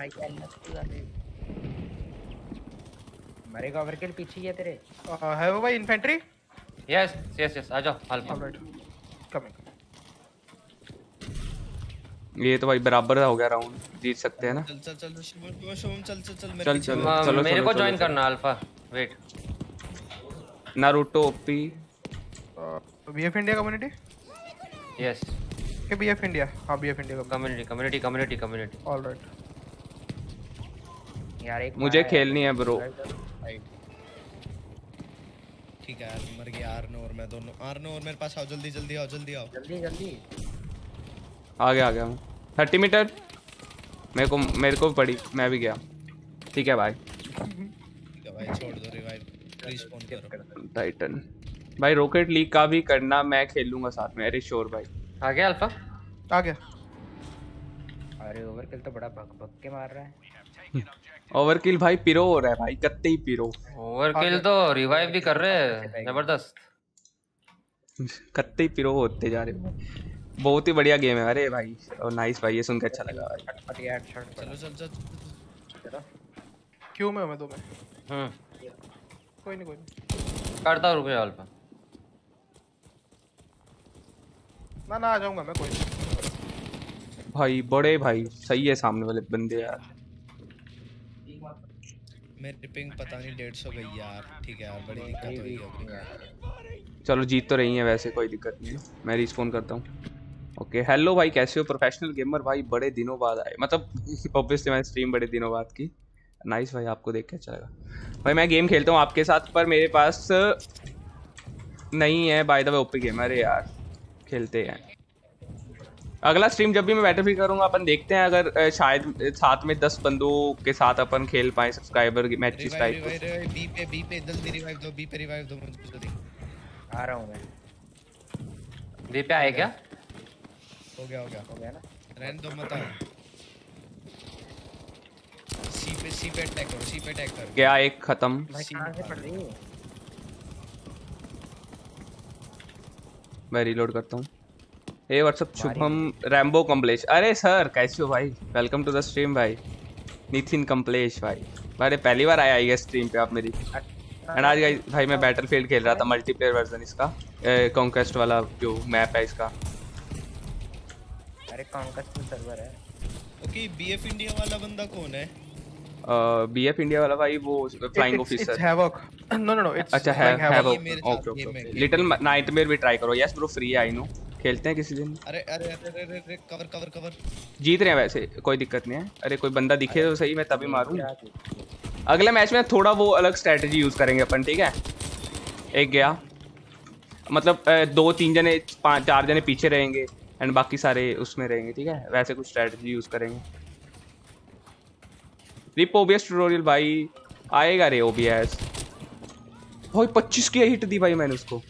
मरेगा ओवरकिल, पीछे ही है तेरे। है वो भाई इन्फेंट्री? यस यस यस, आ जाओ अल्फा। Alright, coming. ये तो भाई बराबर हो गया राउंड, जीत सकते हैं ना। चल चल चल शुभम शुभम चल चल चल चल मेरे चल पीछे। चलो मेरे को चलो, ज्वाइन चलो। करना alpha. Wait, Naruto OP. BF India community? Yes के बीएफ इंडिया? हाँ BF India community community community community. Alright. यार एक मुझे खेलनी है ब्रो। ठीक है यार, मर गया आर्नो और मैं दोनों। आर्नो और मेरे पास आओ, जल्दी जल्दी आओ, जल्दी आओ। जल्दी जल्दी। आ गया मैं 30 मीटर। मेरे को पड़ी, मैं भी गया। ठीक है भाई। ठीक है भाई, छोड़ दो रिवाइव, रिस्पॉन करो। टाइटन भाई, रॉकेट लीग का भी करना, मैं खेलूंगा साथ में। अरे श्योर भाई। आ गया अल्फा? आ गया। अरे ओवरकिल तो बड़ा भग भग के मार रहा है। ओवरकिल भाई पिरो हो रहा है भाई, कत्ते ही पिरो। ओवरकिल तो रिवाइव भी कर रहे हैं, जबरदस्त। कत्ते ही पिरो होते जा रहे हो। बहुत ही बढ़िया गेम है। अरे भाई और नाइस भाई, ये सुन के अच्छा लगा भाई। चलो चल चल चलो क्यों मैं दो में? कोई नहीं करता हूँ, रुक जा अल्फा। ना आ जाऊंगा मैं, कोई नहीं। भाई बड़े भाई सही है सामने वाले बंदे यार। मेरी पिंग पता नहीं 150 गई यार। ठीक है यार, बड़ी दिक्कत हो गई। चलो जीत तो रही है वैसे, कोई दिक्कत नहीं है। मैं रिस्पॉन करता हूँ। ओके हेलो भाई, कैसे हो? प्रोफेशनल गेमर भाई, बड़े दिनों बाद आए, मतलब ऑब्वियसली मैं स्ट्रीम बड़े दिनों बाद की। नाइस भाई, आपको देख के अच्छा लगा भाई। मैं गेम खेलता हूँ आपके साथ, पर मेरे पास नहीं है by the way OP game. अरे यार खेलते हैं। अगला स्ट्रीम जब भी मैं बैटलफील्ड करूंगा अपन देखते हैं, अगर शायद साथ में 10 बंदों के साथ अपन खेल पाए सब्सक्राइबर मैचेस टाइप। बी पे जल्दी रिवाइव दो, बी पे रिवाइव दो मुझे जल्दी। आ रहा हूं मैं। बी पे आए क्या? हो गया ना। रहने दो, मत आओ। सी पे अटैक करो, सी पे अटैक करो। गया एक खत्म। भाई कहां से पड़ रही है? मैं रीलोड करता हूँ। हे व्हाट्सअप शुभम रैम्बो कम्प्लेश। अरे सर कैसे हो भाई, वेलकम टू द स्ट्रीम भाई। नितिन कम्प्लेश भाई, अरे पहली बार आया है स्ट्रीम पे आप मेरी। एंड आज भाई मैं बैटलफील्ड खेल रहा था, मल्टीप्लेयर वर्जन इसका, कॉन्क्वेस्ट वाला जो मैप है इसका। अरे कॉन्क्वेस्ट सर्वर है। ओके, बीएफ इंडिया वाला बंदा कौन है? बीएफ इंडिया वाला भाई वो flying officer. It's havoc. No it's अच्छा हैवॉक। ओके लिटिल नाइटमेयर भी ट्राई करो। यस ब्रो फ्री है आई नो। खेलते हैं किसी दिन। अरे अरे अरे अरे अरे कवर कवर कवर। जीत रहे हैं वैसे, कोई दिक्कत नहीं है। अरे कोई बंदा दिखे तो सही, मैं तभी मारूं। अगले मैच में थोड़ा वो अलग स्ट्रेटजी यूज करेंगे अपन, ठीक है। एक गया, मतलब 2-3 जने 5-4 जने पीछे रहेंगे एंड बाकी सारे उसमें रहेंगे, ठीक है। वैसे कुछ स्ट्रेटजी यूज करेंगे। रिप ओबीएस ट्यूटोरियल भाई आएगा रे। ओबीएस भाई 25 की हिट दी भाई मैंने उसको।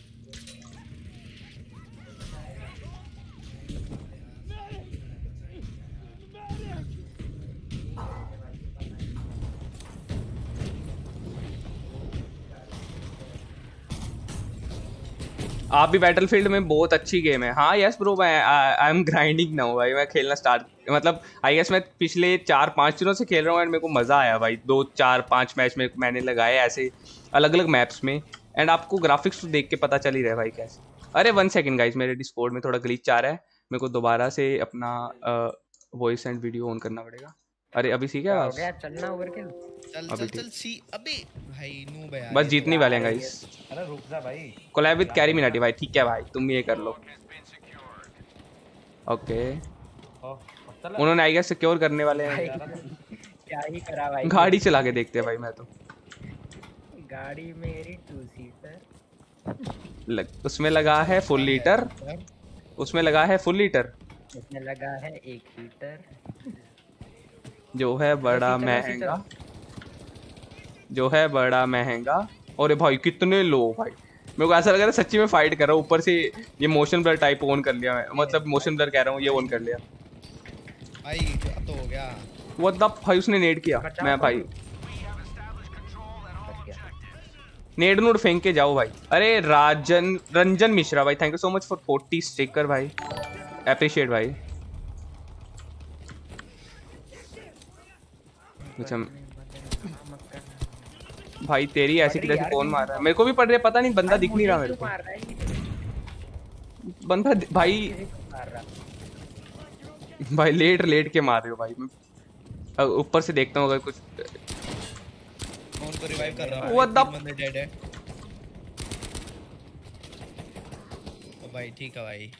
आप भी बैटलफील्ड में, बहुत अच्छी गेम है। हाँ यस ब्रो, मैं आई एम ग्राइंडिंग नाउ भाई। मैं खेलना स्टार्ट, मतलब आई गेस मैं पिछले 4-5 दिनों से खेल रहा हूँ एंड मेरे को मज़ा आया भाई। 2-4-5 मैच में मैंने लगाए ऐसे अलग अलग मैप्स में एंड आपको ग्राफिक्स तो देख के पता चल ही रहा है भाई कैसे। अरे 1 सेकेंड गाइज, मेरे डिस्कॉर्ड में थोड़ा ग्लिच आ रहा है, मेरे को दोबारा से अपना वॉइस एंड वीडियो ऑन करना पड़ेगा। अरे अभी सीखा हो गया, चलना ओवर किल। चल चल चल सी अबे भाई नूब है। बस जीतने वाले हैं गाइस। अरे रुक जा भाई। कोलैब विद कैरी मिनाटी भाई, ठीक है भाई, तुम ये कर लो। ओके, उन्होंने आई गेस सिक्योर करने वाले हैं। क्या ही करा भाई। गाड़ी चला के देखते हैं भाई। मैं तो गाड़ी मेरी 2 सीटर उसमें लगा है फुल लीटर, उसमें लगा है फुल लीटर, उसमें लगा है 1 लीटर जो है बड़ा महंगा, जो है बड़ा महंगा। अरे भाई कितने लो भाई, मेरे को ऐसा लग रहा है सच्ची में फाइट कर रहा हूँ। ऊपर से ये मोशन ब्लर टाइप ऑन कर लिया मैं, मतलब मोशन ब्लर कह रहा हूँ, ये ऑन कर लिया भाई। अब तो हो गया। व्हाट द भाई, उसने नेड किया। मैं भाई नेड नोड फेंक के जाओ भाई। अरे रंजन मिश्रा भाई, thank you so much for 40 sticker भाई, अप्रिशिएट भाई। अच्छा भाई तेरी ऐसी किधर से कौन मार रहा है? मेरे को भी पड़ रहा है, पता नहीं, बंदा दिख नहीं रहा मेरे को। बंदा भाई भाई लेट के मार रहे हो भाई। मैं ऊपर से देखता हूँ अगर कुछ। कौन को रिवाइव कर रहा है? What the? बंदे डेड है। ओ भाई ठीक है भाई।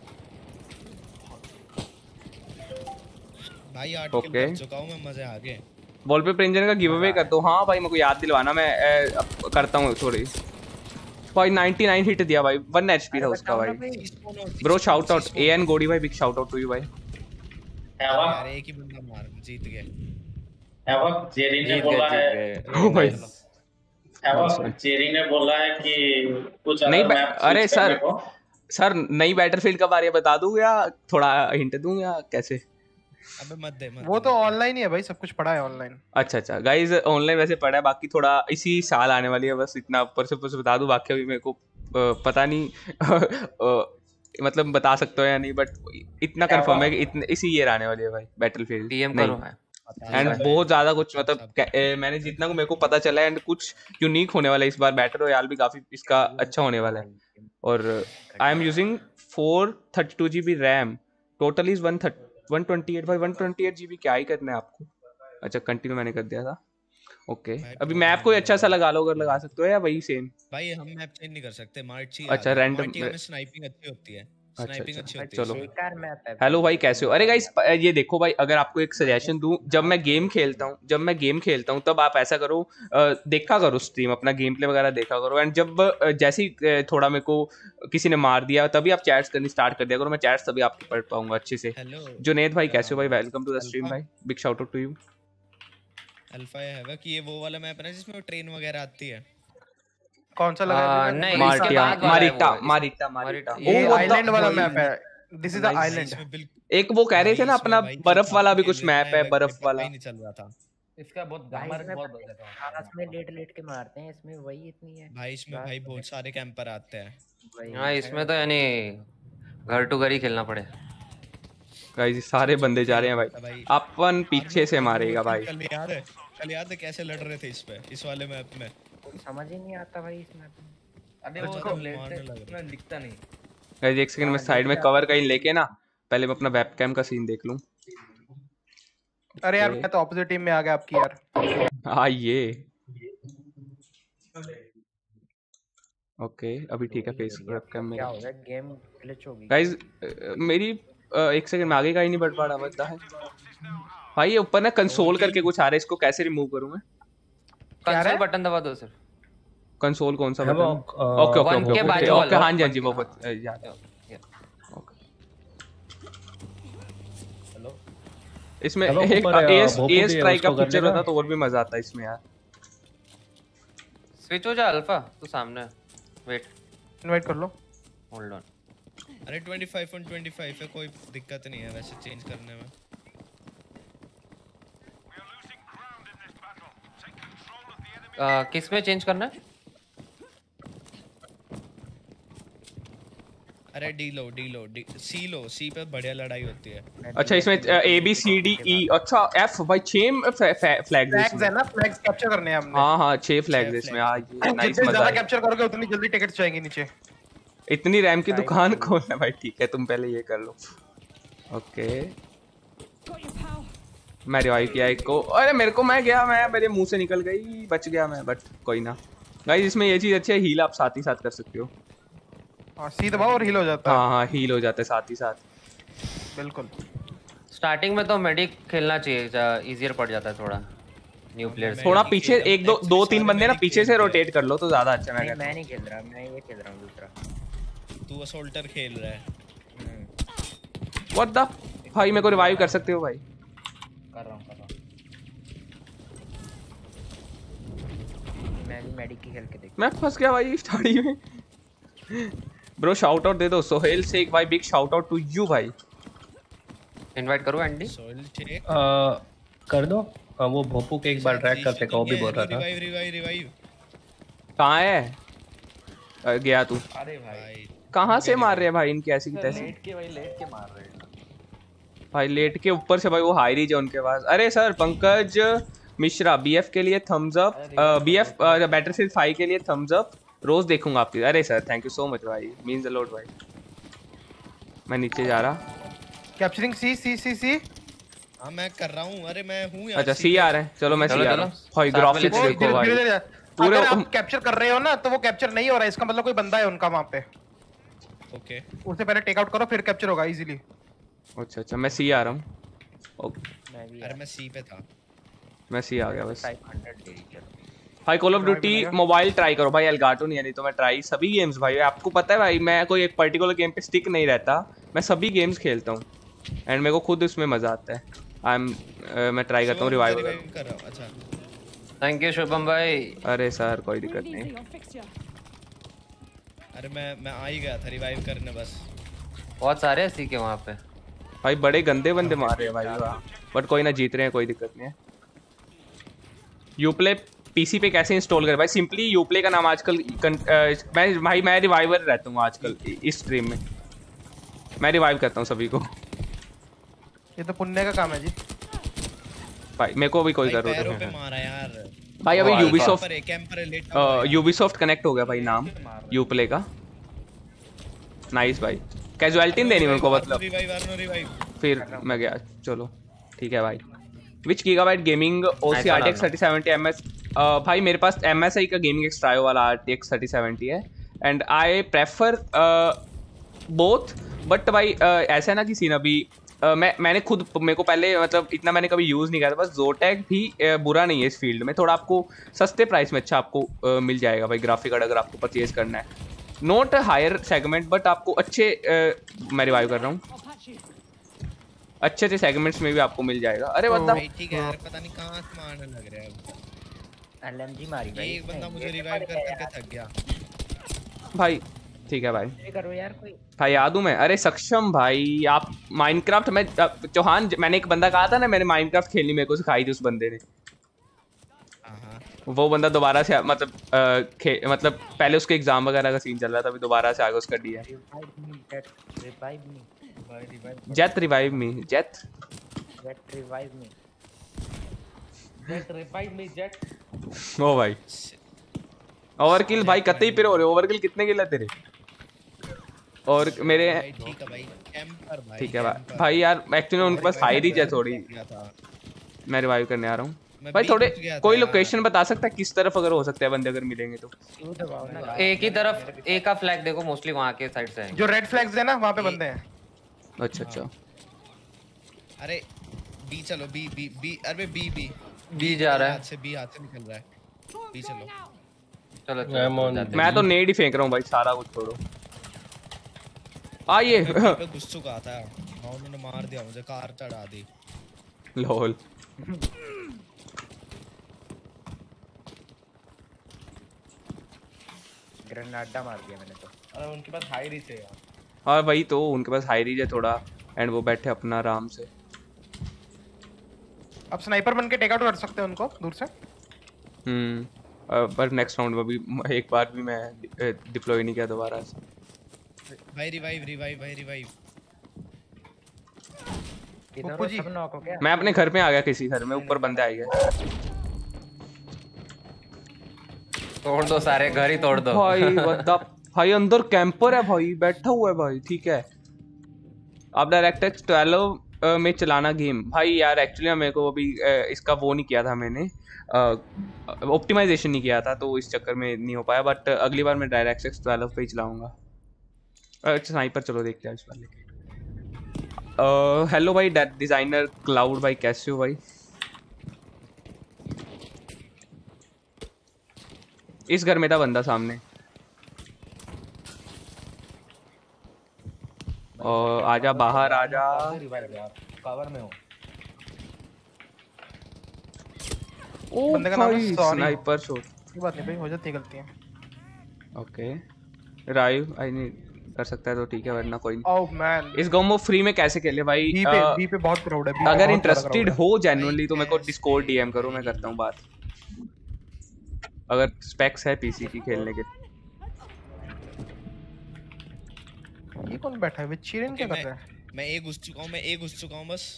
भाई 8 किल कर चुका हूँ मैं, मजे आ गए। वॉलपेपर इंजन का गिव अवे कर दो। हाँ भाई मेरे को याद दिलवाना, मैं करता हूँ थोड़ी। भाई 99 हिट दिया भाई, 1 एचपी था उसका भाई। ब्रो शाउट आउट एएन गोडी भाई, big shout out to you भाई। यार एक ही बंदा मार, जीत गए। हैवक जेरी ने बोला है। ओ भाई हैवक जेरी ने बोला है कि कुछ नहीं मैप। अरे सर नई बैटलफील्ड का बारे में बता दूं या थोड़ा हिंट दूं या कैसे? अबे मत दे वो तो ऑनलाइन ही है भाई, सब कुछ पढ़ा है ऑनलाइन। अच्छा गाइज, ऑनलाइन वैसे पढ़ा है, बाकी थोड़ा इसी साल आने वाली है, बस इतना ऊपर से बता दूं। बाकी अभी मेरे को पता नहीं मतलब बता सकते हो या नहीं, बट इतना कंफर्म है कि इसी ईयर आने वाली है भाई बैटलफील्ड। डीएम करो है एंड बहुत ज्यादा कुछ, मतलब मैंने जितना को मेरे को पता चला है एंड कुछ यूनिक होने वाला है इस बार। बैटल रॉयल भी काफी इसका अच्छा होने वाला है। और I am using 432 GB RAM, total is 128 भाई। 128 GB क्या ही करना है आपको। अच्छा कंटिन्यू मैंने कर दिया था। ओके अभी मैप कोई अच्छा सा लगा लो, अगर लगा सकते हो, या वही सेम? भाई हम मैप चेंज नहीं कर सकते, मार्ची। अच्छा रैंडम में स्नाइपिंग अच्छी होती है। अच्छा चलो। हेलो भाई कैसे हो? अरे गाइस ये देखो भाई, अगर आपको एक सजेशन दूं, जब मैं गेम खेलता हूं तब आप ऐसा करो, देखा करो स्ट्रीम, अपना गेम प्ले वगैरह देखा करो। एंड जब जैसे ही थोड़ा मेरे को किसी ने मार दिया तभी आप चैट्स करनी स्टार्ट कर दिया करो, मैं चैट्स तभी आपकी पढ़ पाऊंगा अच्छे से। जुनेद भाई कैसे हो भाई? वेलकम टू द स्ट्रीम भाई, big shout out to you. Alpha है कि ये वो वाला मैप है ना जिसमें ट्रेन वगैरह आती है? कौन सा लगा? नहीं, मारिटा ये आइलैंड वाला मैप है। This is the island. एक वो कह रहे थे ना अपना बर्फ वाला भी कुछ मैप है, बर्फ वाला नहीं चल रहा था इसका। बहुत ग्रामर बहुत आपस में लेट के मारते हैं, इसमें वही इतनी है भाई। इसमें भाई बहुत सारे कैंपर आते हैं। हाँ इसमें तो यानी घर टू घर ही खेलना पड़े। गाइस सारे बंदे जा रहे हैं भाई, अपन पीछे से मारेगा भाई। कल याद है कैसे लड़ रहे थे इस पे, इस वाले मैप में? समझ ही नहीं आता भाई इस मैप में। अबे वो तो लेट दिखता नहीं। गाइस एक सेकंड में साइड में कवर कहीं लेके ना, पहले मैं अपना वेबकैम का सीन देख लूं। अरे यार मैं तो ऑपोजिट टीम में आ गया आपकी यार। हाँ ये ओके अभी ठीक है, फेस स्क्रब का क्या मेरा। हो गया, गेम ग्लिच हो गई गाइस मेरी 1 सेकंड में आगे का ही नहीं बढ़ पा रहा, बता है भाई। ये ऊपर ना कंसोल करके कुछ आ रहा है, इसको कैसे रिमूव करूं मैं? कंसोल बटन दबा दो सर। कंसोल कौन सा बटन? ओके ओके हाँ जी हाँ जी, वो याद है। इसमें एक एस ट्राई का फीचर होता तो और भी मजा आता है इसमें यार। स्विच हो जा अल्फा, तू सामने वेट, इनवाइट कर लो। Hold on. अरे 25 on 25 है, कोई दिक्कत नहीं है वैसे चेंज करने में। किस में चेंज करना है? अरे डी लो सी पे बढ़िया लड़ाई होती है। अच्छा इसमें A B C D E, अच्छा एफ भाई 6 फ्लैग्स है ना, फ्लैग्स कैप्चर करने हैं हमने। हाँ 6 फ्लैग्स इसमें। आज नाइस जितने मजा ज्यादा है। कैप्चर करोगे उतनी जल्दी टिकट्स जाएंगी नीचे। इतनी रैम की दुकान खोलना भाई, ठीक है तुम पहले ये कर लो। ओके मैं रिवाइव किया एक को, अरे मेरे को मैं गया, मैं मेरे मुंह से निकल गई, बच गया मैं, बट कोई ना। गाइस इसमें ये चीज अच्छी है, हील आप साथ ही साथ कर सकते हो। हाँ सी दबाओ और हील हो जाता है। हाँ हील हो जाता है साथ ही साथ। बिल्कुल। स्टार्टिंग में तो मेडिक खेलना चाहिए, इजियर पड़ जाता है थोड़ा न्यू प्लेयर्स। थोड़ा पीछे एक दो तीन बंदे ना पीछे से रोटेट कर लो तो ज्यादा अच्छा। मैं नहीं खेल रहा, मैं ये खेल रहा हूँ दूसरा। तू असोल्टर खेल रहा है। व्हाट द भाई, मेरे को रिवाइव कर सकते हो भाई? कर रहा हूँ मैं भी मेडिक की खेल के देख। मैं फंस गया भाई स्टार्टिंग में। ब्रो शाउट आउट दे दो सोहेल शेख भाई, big shout out to you भाई। इनवाइट करो एंडी। सोहेल शेख कर दो। वो भोपू के एक बार ट्रैक करते का, वो भी बोल रहा था। रिवाइव कहाँ है? गया तू? अरे भाई कहाँ से मार रहे हैं भाई इनकी ऐसी की तैसी? लेट के मार रहे हैं भाई, लेट के ऊपर से भाई वो हाईरीज है उनके पास। अरे सर पंकज मिश्रा बीएफ के लिए थम्स अप, बीएफ बैटलफील्ड 5 के लिए थम्स अप, रोज देखूंगा आपकी। अरे sir thank you so much भाई, मींस अ लॉट भाई। मैं नीचे जा रहा। Capturing C C C C. हां मैं कर रहा हूं। अरे मैं हूं यार। अच्छा सी आ रहा है, चलो मैं सी आ रहा हूं भाई। ग्राफिक्स देखो भाई पूरे। अगर आप कैप्चर कर रहे हो ना तो वो कैप्चर नहीं हो रहा है, इसका मतलब कोई बंदा है उनका वहां पे। ओके उससे पहले टेक आउट करो फिर कैप्चर होगा इजीली। अच्छा मैं सी आ रहा हूं। अरे मैं सी पे था। मैं सी आ गया बस। 500 दे दीजिए भाई call of duty mobile try करो भाई, एल्गाटो नहीं तो मैं ट्राई सभी गेम्स भाई। आपको पता है भाई मैं कोई एक पर्टिकुलर गेम पे स्टिक नहीं रहता, मैं सभी गेम्स खेलता हूँ एंड मेरे को खुद उसमें मजा आता है। मैं ट्राई करता हूँ रिवाइव कर रहा हूं। अच्छा थैंक यू शुभम भाई। अरे सर कोई दिक्कत नहीं। अरे मैं आ ही गया था रिवाइव करने बस। बहुत सारे सी के वहाँ पे भाई, बड़े गंदे बंदे मार रहे हैं भाई वहाँ, बट कोई ना जीत रहे हैं, कोई दिक्कत नहीं है। यूप्ले पीसी पे कैसे इंस्टॉल करें भाई? सिंपली यूप्ले का नाम आजकल मैं रिवाइवर रहता हूँ आजकल इस स्ट्रीम में, मैं रिवाइव करता हूँ सभी को। ये तो पुण्य का काम है जी भाई। मेरे को भी कोई कर पैरों पे मारा यार भाई। अभी यूबीसॉफ्ट यूबीसॉफ्ट कनेक्ट हो गया भाई नाम यूप्ले का। नाइस भाई, कैजुअलिटी देनी उनको मतलब। फिर मैं गया, चलो ठीक है भाई। Which Gigabyte gaming OC RTX 3070 MS? भाई मेरे पास MSI का गेमिंग एक्सट्रायो वाला RTX 3070 है and I prefer both. But भाई ऐसा है ना कि सीन अभी मैंने खुद, मेरे को पहले मतलब इतना मैंने कभी यूज़ नहीं किया था। बस जोटेक भी बुरा नहीं है इस फील्ड में, थोड़ा आपको सस्ते प्राइस में अच्छा आपको मिल जाएगा भाई ग्राफिक कार्ड अगर आपको परचेज करना है। नॉट हायर सेगमेंट बट आपको अच्छे मैं रिवाइव कर रहा हूँ, अच्छे सेगमेंट्स में भी आपको मिल जाएगा। अरे बता ठीक है यार, पता नहीं कहाँ से मारने लग रहा है। LMG मारी भाई, एक बंदा मुझे रिवाइव करके थक गया भाई। ठीक है भाई, करो यार कोई भाई याद हूँ मैं। अरे सक्षम भाई आप माइनक्राफ्ट में चौहान, मैंने एक बंदा कहा था ना मैंने माइनक्राफ्ट खेलनी मेरे को सिखाई थी उस बंदे ने। वो बंदा दोबारा से मतलब पहले उसके एग्जाम वगैरह का सीन चल रहा था, अभी दोबारा से आगे उसका दिया। Jet revive me, Jet revive me Jet. ओ भाई ओवरकिल भाई, कतई पे हो रहे ओवरकिल। कितने किल है तेरे? और मेरे ठीक है भाई, कैंपर भाई। ठीक है भाई यार एक्चुअली उनके पास हाई रीच है थोड़ी। मैं रिवाइव करने आ रहा हूँ। भाई थोड़े कोई लोकेशन बता सकता है किस तरफ अगर हो सकता है बंदे अगर मिलेंगे तो? एक ही तरफ एक का फ्लैग देखो, मोस्टली वहां के साइड से आएंगे। जो रेड फ्लैग्स है ना वहां पे बंदे हैं। अच्छा अरे बी चलो, बी बी बी, अरे बी जा रहा है, हाथ से बी हाथ से निकल रहा है। बी चलो चलो मैं तो नेड ही फेंक रहा हूँ भाई, सारा कुछ छोड़ो। ये पे घुस चुका था, उन्होंने मार दिया मुझे, कार चढ़ा दी। लोल ग्रेनेडा मार दिया मैंने तो। अरे उनके पास हाई रीच है यार। हाँ वही तो, उनके पास हाई रीच है थोड़ा, एंड वो बैठे अपना आराम से। अब स्नाइपर बन के टेक आउट कर सकते हैं उनको दूर से। पर नेक्स्ट राउंड में भी एक बार भी मैं डिप्लॉय नहीं किया दोबारा से। भाई रिवाइव इधर सब नॉक हो गया। मैं अपने घर पे आ गया, किसी घर में ऊपर बंदे आ गए। तोड़ दो सारे घर ही तोड़ दो भाई भाई अंदर कैंपर है भाई, बैठा हुआ है भाई। ठीक है आप डायरेक्ट 12 में चलाना गेम। भाई यार एक्चुअली मेरे को अभी इसका वो नहीं किया था मैंने, ऑप्टिमाइजेशन नहीं किया था, तो इस चक्कर में नहीं हो पाया। बट अगली बार मैं डायरेक्ट 12 पे ही चलाऊंगा। स्नाइपर चलो देखते हैं इस बार लेके। हेलो भाई डिजाइनर क्लाउड भाई, कैसे हो भाई? इस घर में था बंदा सामने, और आजा बाहर आजा। कवर में हो। ओ बंदे का नाम है सॉरी। Sniper shot. कोई बात नहीं भाई, हो जाती है गलतियां। ओके राइव आई नहीं कर सकता है तो ठीक है, वरना कोई नहीं। ओह मैन इस गांव में फ्री में कैसे खेले भाई? बी पे बहुत क्राउड है। अगर इंटरेस्टेड हो जेन्युइनली तो मेरे को डिस्कॉर्ड डीएम करो, मैं करता हूँ बात। अगर स्पेक्स है पीसी की खेलने के। ये कौन बैठा है? विचिरन क्या कर रहा है? मैं ए घुस चुका हूं बस।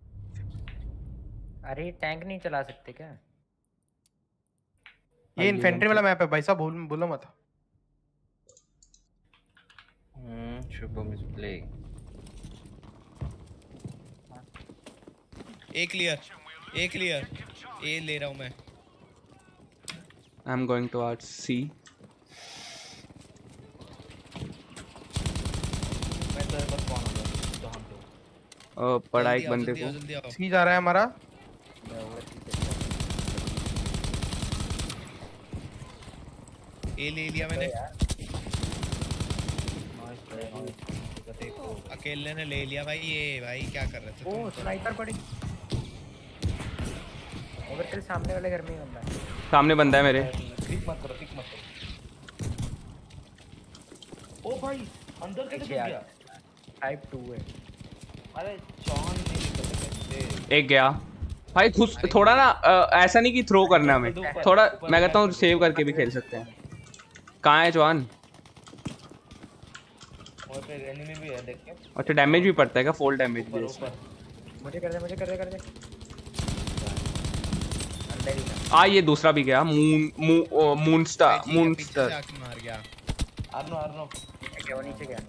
अरे टैंक नहीं चला सकते क्या? ये इन्फेंट्री वाला मैप है भाई साहब, बोलो मत। Shubham is playing. A clear A ले रहा हूं मैं। I am going to art C. मैं तो बस कौन होगा तो हम तो पड़ा एक बंदे को। सी जा रहा है हमारा। ए ले लिया मैंने, अकेले ने ले लिया भाई। ये भाई क्या कर रहे थे? ओ स्नाइपर पड़ी। ओवरकिल सामने वाले घर में ही बंदा है। सामने बंदा है मेरे। पिक मत करो। ओ भाई अंदर कैसे घुस गया? टाइप 2 है। अरे जॉन नहीं निकल सकते। एक गया भाई। खुश थोड़ा ना ऐसा नहीं कि थ्रो करना हमें, थोड़ा मैं कहता हूँ सेव करके भी खेल सकते हैं। कहाँ है जवान? और पे एनिमी भी है देख के। अच्छा डैमेज भी पड़ता है क्या? फुल डैमेज भी है। मुझे कर दे अंदर ही था। ये दूसरा भी गया। मूनस्टार मार गया। आर्नो क्या वो नीचे गया?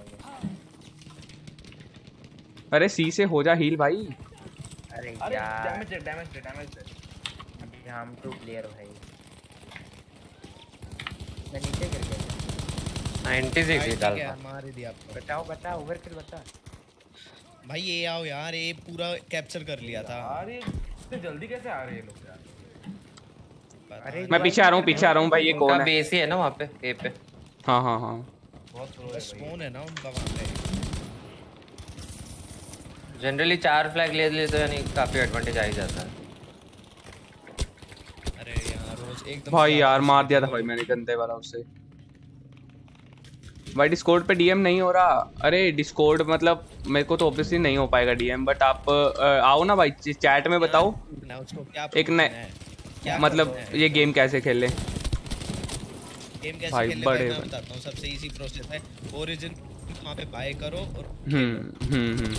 अरे सी से हो जा हील भाई। अरे डैमेज अभी हम 2 प्लेयर भाई। मैं नीचे गिर गया। 96 निकाल मार दिया आपको। बता ओवरकिल बता भाई। ये आओ यार, ये पूरा कैप्चर कर लिया था। अरे इतने जल्दी कैसे आ रहे हैं लोग यार? अरे मैं पीछे आ रहा हूँ भाई। ये कौन है? बेस ही है ना वहाँ पे ए पे। हाँ बहुत स्लो है। स्पॉन है ना उनका वहाँ पे। जनरली 4 फ्लैग ले तो यानी काफी एडवांटेज आ ही जाता है। अरे यार रोज एकदम भाई यार मार दिया था भाई मैंने गंदे वाला उससे। भाई डिस्कॉर्ड पे डीएम नहीं हो रहा। अरे डिस्कॉर्ड मतलब मेरे को तो ऑब्वियसली नहीं हो पाएगा डीएम, बट आप आओ ना भाई, चैट में बताओ एक नए मतलब ये गेम कैसे खेले। गेम कैसे खेले मैं बताता हूँ। सबसे इजी प्रोसेस है, ओरिजिन वहाँ पे बाय करो और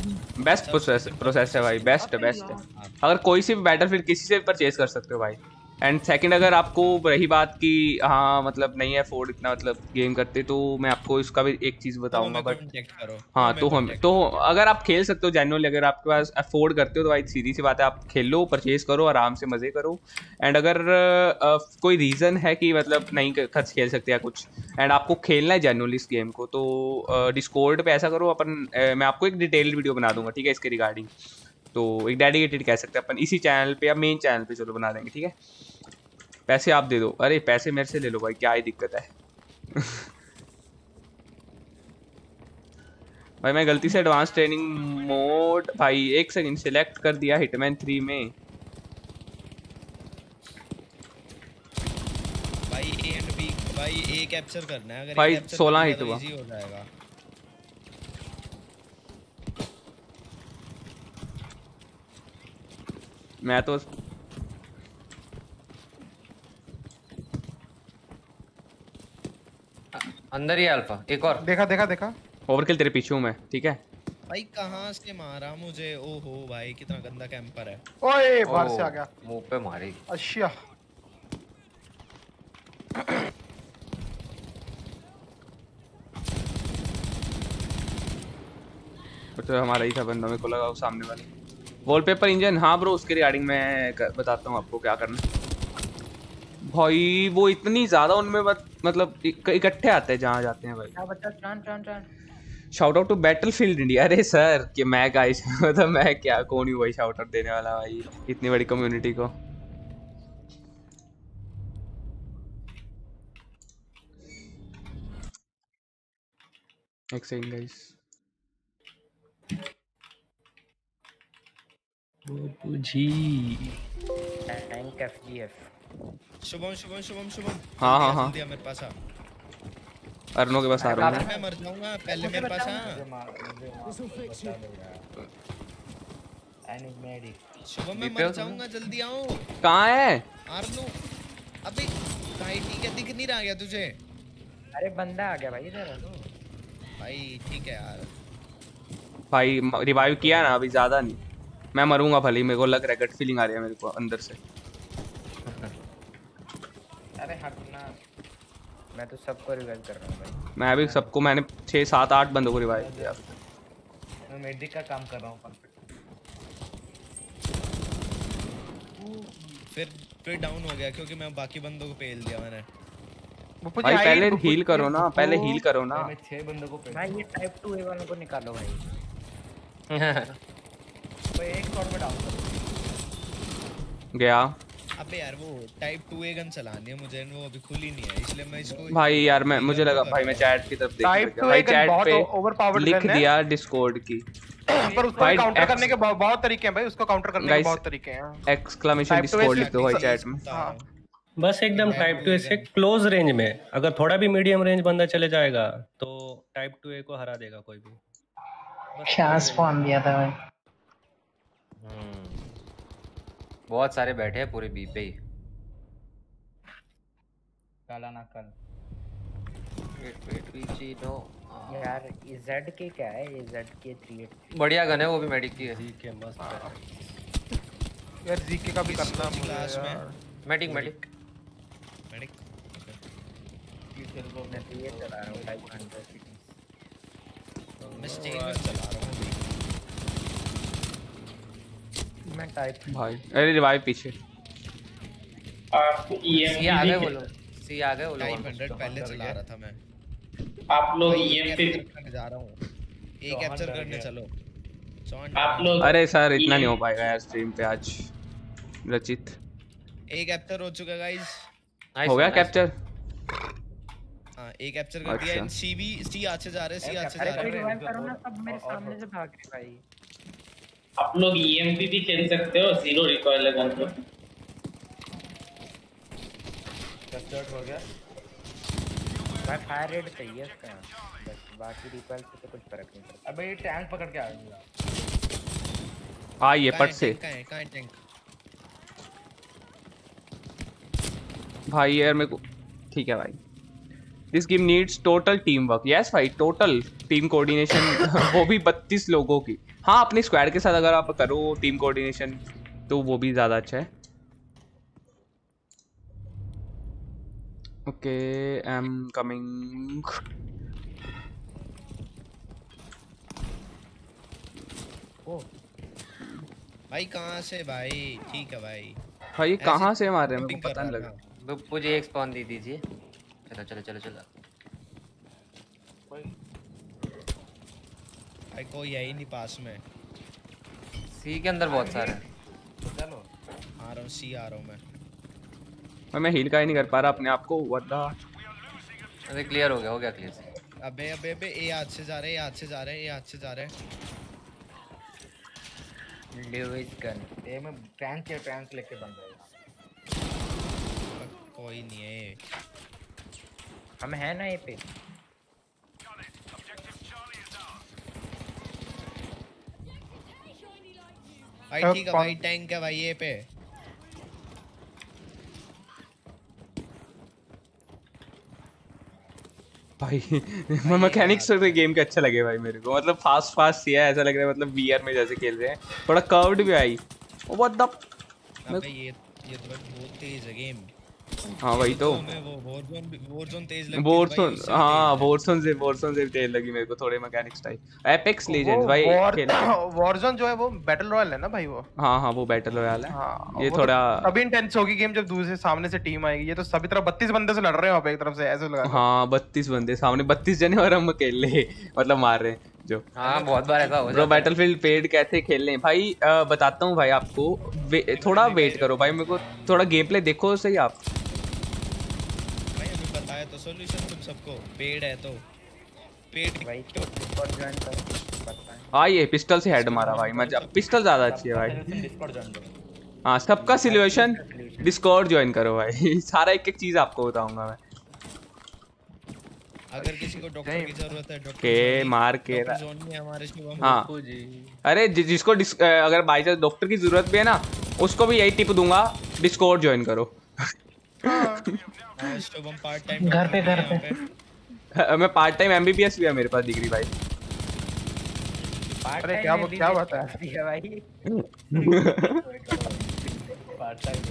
बेस्ट प्रोसेस है भाई। बेस्ट है। अगर कोई सी भी बैटलफील्ड किसी से भी परचेज कर सकते हो भाई। एंड सेकंड, अगर आपको रही बात कि हाँ मतलब नहीं है अफोर्ड इतना मतलब गेम करते, तो मैं आपको इसका भी एक चीज़ बताऊंगा। बट हाँ तो अगर आप खेल सकते हो जेन्युइनली, अगर आपके पास अफोर्ड करते हो तो भाई सीधी सी बात है, आप खेल लो, परचेज करो, आराम से मज़े करो। एंड अगर कोई रीज़न है कि मतलब नहीं खर्च खेल सकते या कुछ, एंड आपको खेलना है जेन्युइनली इस गेम को, तो डिस्कॉर्ड पे ऐसा करो अपन, मैं आपको एक डिटेल्ड वीडियो बना दूंगा, ठीक है, इसके रिगार्डिंग। तो एक डेडिकेटेड कह सकते हैं अपन, इसी चैनल पे या मेन चैनल पे चलो बना देंगे, ठीक है। पैसे आप दे दो। अरे पैसे मेरे से ले लो भाई, क्या ही दिक्कत है। भाई मैं गलती से एडवांस ट्रेनिंग मोड, भाई एक सेकंड, सिलेक्ट कर दिया हिटमैन 3 में। भाई ए एंड बी, भाई ए कैप्चर करना है, अगर भाई 16 हिट हुआ, इजी हो जाएगा। मैं तो अंदर ही अल्फा, एक और देखा ओवरकिल तेरे पीछे हूं मैं, ठीक है। भाई कहां से मारा मुझे? ओहो भाई कितना गंदा कैंपर है। ओए बाहर से आ गया, मुंह पे मारी। अच्छा तो हमारा ही था बंदा, मेरे को लगा वो सामने वाले। वॉलपेपर इंजन, हाँ ब्रो उसके रिगार्डिंग मैं बताता हूँ आपको क्या करना। भाई वो इतनी ज्यादा उनमें मतलब इकट्ठे आते हैं जहाँ जाते हैं भाई। Shout out to Battlefield India. अरे सर कि मैं गाइस मतलब मैं क्या कौन हूँ भाई शाउट आउट देने वाला भाई इतनी बड़ी कम्युनिटी को। एक second guys. G tank FGF. Shubham हाँ जल्दी मेरे पास आ। अरनो के पास आ रहा हूँ मैं मर जाऊंगा पहले मेरे पास आ। शुभम मैं मर जाऊंगा, जल्दी आओ। कहाँ है अरनो? अबे भाई ठीक है, दिख नहीं रहा गया तुझे? अरे बंदा आ गया भाई इधर। भाई ठीक है यार, भाई रिवाइव किया ना अभी, ज्यादा नहीं, मैं मरूंगा भले ही, मेरे को लग रहा है, गट फीलिंग आ रही है मेरे को अंदर से। अरे हटना, मैं तो सबको रिवाइव कर रहा हूँ भाई। मैं भी सबको, मैंने 6 7 8 बंदों को रिवाइव किया। मैं मेडिक का काम कर रहा हूँ। फिर डाउन हो गया क्योंकि मैं बाकी बंदों को पेल दिया मैंने। भाई पहले हील करो ना, पहले हील करो ना। मैं 6 बंदों को भाई ये टाइप 2A वालों को निकालो भाई। भाई एक शॉट में डाउन करो। गया। अबे यार वो टाइप 2A गन चलानी है मुझे, वो अभी खुली नहीं है इसलिए मैं इसको। भाई यार मैं मुझे लगा भाई मैं चैट की तरफ देख रहा था भाई, चैट पे लिख दिया डिस्कॉर्ड की, पर उसको काउंटर करने के बहुत तरीके हैं भाई, उसको काउंटर करने के बहुत तरीके हैं। एक्सक्लेमेशन डिस्कॉर्ड लिख दो भाई चैट में। बस एकदम टाइप 2A से क्लोज रेंज में, अगर थोड़ा भी मीडियम रेंज बंदा चले जाएगा तो टाइप 2A को हरा देगा कोई भी। क्या स्पॉन दिया था भाई। बहुत सारे बैठे हैं पूरे बी पे ही। काला ना कल। वेट नो यार, ये जेड के क्या है? ये जेड के 383 बढ़िया गन है, वो भी मेडिक की है। ठीक है मस्त है यार। जीके का भी करना क्लास में। मेडिक मैं तो ये चला रहा हूँ 500 मैं स्टेज में चला रहा हूँ मैं टाइप भाई। अरे रिवाइव पीछे आप सी आ गए वो लोग, सी आ गए वो लोग। 500 पहले चला रहा था मैं। आप लोग ईएमपी करने जा रहा हूँ, ए कैप्चर करने चलो। आप लोग। अरे सर इतना नहीं हो पाएगा यार स्ट्रीम पे आज। रचित ए कैप्चर हो चुका गाइस। हो गया कैप्चर? हां ए कैप्चर कर दिया। इन सी आगे जा रहे, सी आगे जा रहे। रिवाइव करो ना, सब मेरे सामने से भाग रहे भाई। आप लोग ईएमपी भी खेल सकते हो, 0 रिकॉइल गन पे। कैप्चर हो गया भाई। फायर रेट चाहिए इसका, बस बाकी रिकॉइल से तो कुछ फर्क नहीं पड़ता। अबे ये टैंक पकड़ के आ गया। हां ये पट से कहां है टैंक? भाई यार मेरे को ठीक है भाई। This game needs total team work. Yes भाई, टोटल टीम कोऑर्डिनेशन वो भी 32 लोगों की। हाँ अपने स्क्वाड के साथ अगर आप करो टीम कोऑर्डिनेशन तो वो भी ज़्यादा अच्छा है। Okay I am coming. भाई कहाँ से भाई? ठीक है भाई। भाई ये कहाँ से मार रहे हैं, मेरे jumping को पता कर नहीं रहा लगा। तो मुझे एक स्पॉन दे दीजिए। चलो चलो चलो चलो। भाई कोई है ही नहीं पास में। सी के अंदर बहुत सारे हैं। चलो आ रहा हूँ, सी आ रहा हूँ मैं। भाई मैं हील का ही नहीं कर पा रहा अपने आप को। What the. अरे क्लियर हो गया क्लियर। अबे अबे अबे, ये हाथ से जा रहे हैं, ये हाथ से जा रहे हैं, ये हाथ से जा रहे हैं। लुइस गन ये में ट्रैंक लेके बन जाएगा। कोई नहीं है, हम है ना ये पे। भाई ठीक है भाई, टैंक है भाई ये पे। भाई मैकेनिक्स तो गेम के अच्छे लगे भाई मेरे को, मतलब फास्ट सी है, ऐसा लग रहा है मतलब वीआर में जैसे खेल रहे हैं। थोड़ा कर्व्ड भी आई। Oh what the. अबे ये तो बहुत तेज है गेम। हाँ वही तो। वो वॉरजोन तेज लगती है वॉरजोन, हाँ वॉरजोन से तेज लगी मेरे को थोड़े मैकेनिक्स टाइप। एपेक्स लीजेंड्स भाई वॉरजोन जो है वो बैटल रॉयल है ना भाई वो। हाँ वो बैटल रॉयल है। हाँ, ये थोड़ा तभी इंटेंस होगी गेम जब दूर से सामने से टीम आएगी। ये तो सभी तरफ 32 बंदे से लड़ रहे हैं एक तरफ से, ऐसे लगा। हाँ 32 बंदे सामने, 32 जने और हम अकेले मतलब मार रहे हैं जो। हाँ बहुत बार ऐसा हो जाता है। बैटलफील्ड पेड कैसे खेलने हैं भाई, बताता हूँ भाई आपको। थोड़ा वेट करो भाई, मेरे को थोड़ा गेम प्ले देखो सही आप। बताया तो सॉल्यूशन तुम सबको। पेड़ है तो पेड़ भाई डिस्कॉर्ड ज्वाइन कर। हाँ ये पिस्टल से हेड मारा भाई, मजा। पिस्टल ज्यादा अच्छी है भाई। डिस्कॉर्ड ज्वाइन करो। हाँ सबका सॉल्यूशन डिस्कॉर्ड ज्वाइन करो भाई। सारा एक एक चीज आपको बताऊंगा मैं। अगर किसी को डॉक्टर की जरूरत है, डॉक्टर के मार के जोन में हमारे शुभम। हाँ अरे जिसको अगर बाई चांस डॉक्टर की जरूरत भी है ना, उसको भी यही टिप दूंगा, डिस्कॉर्ड ज्वाइन करो। शुभम पार्ट टाइम घर पे मैं पार्ट टाइम एमबीबीएस भी है मेरे पास डिग्री भाई। अरे क्या बात है भाई। पार्ट टाइम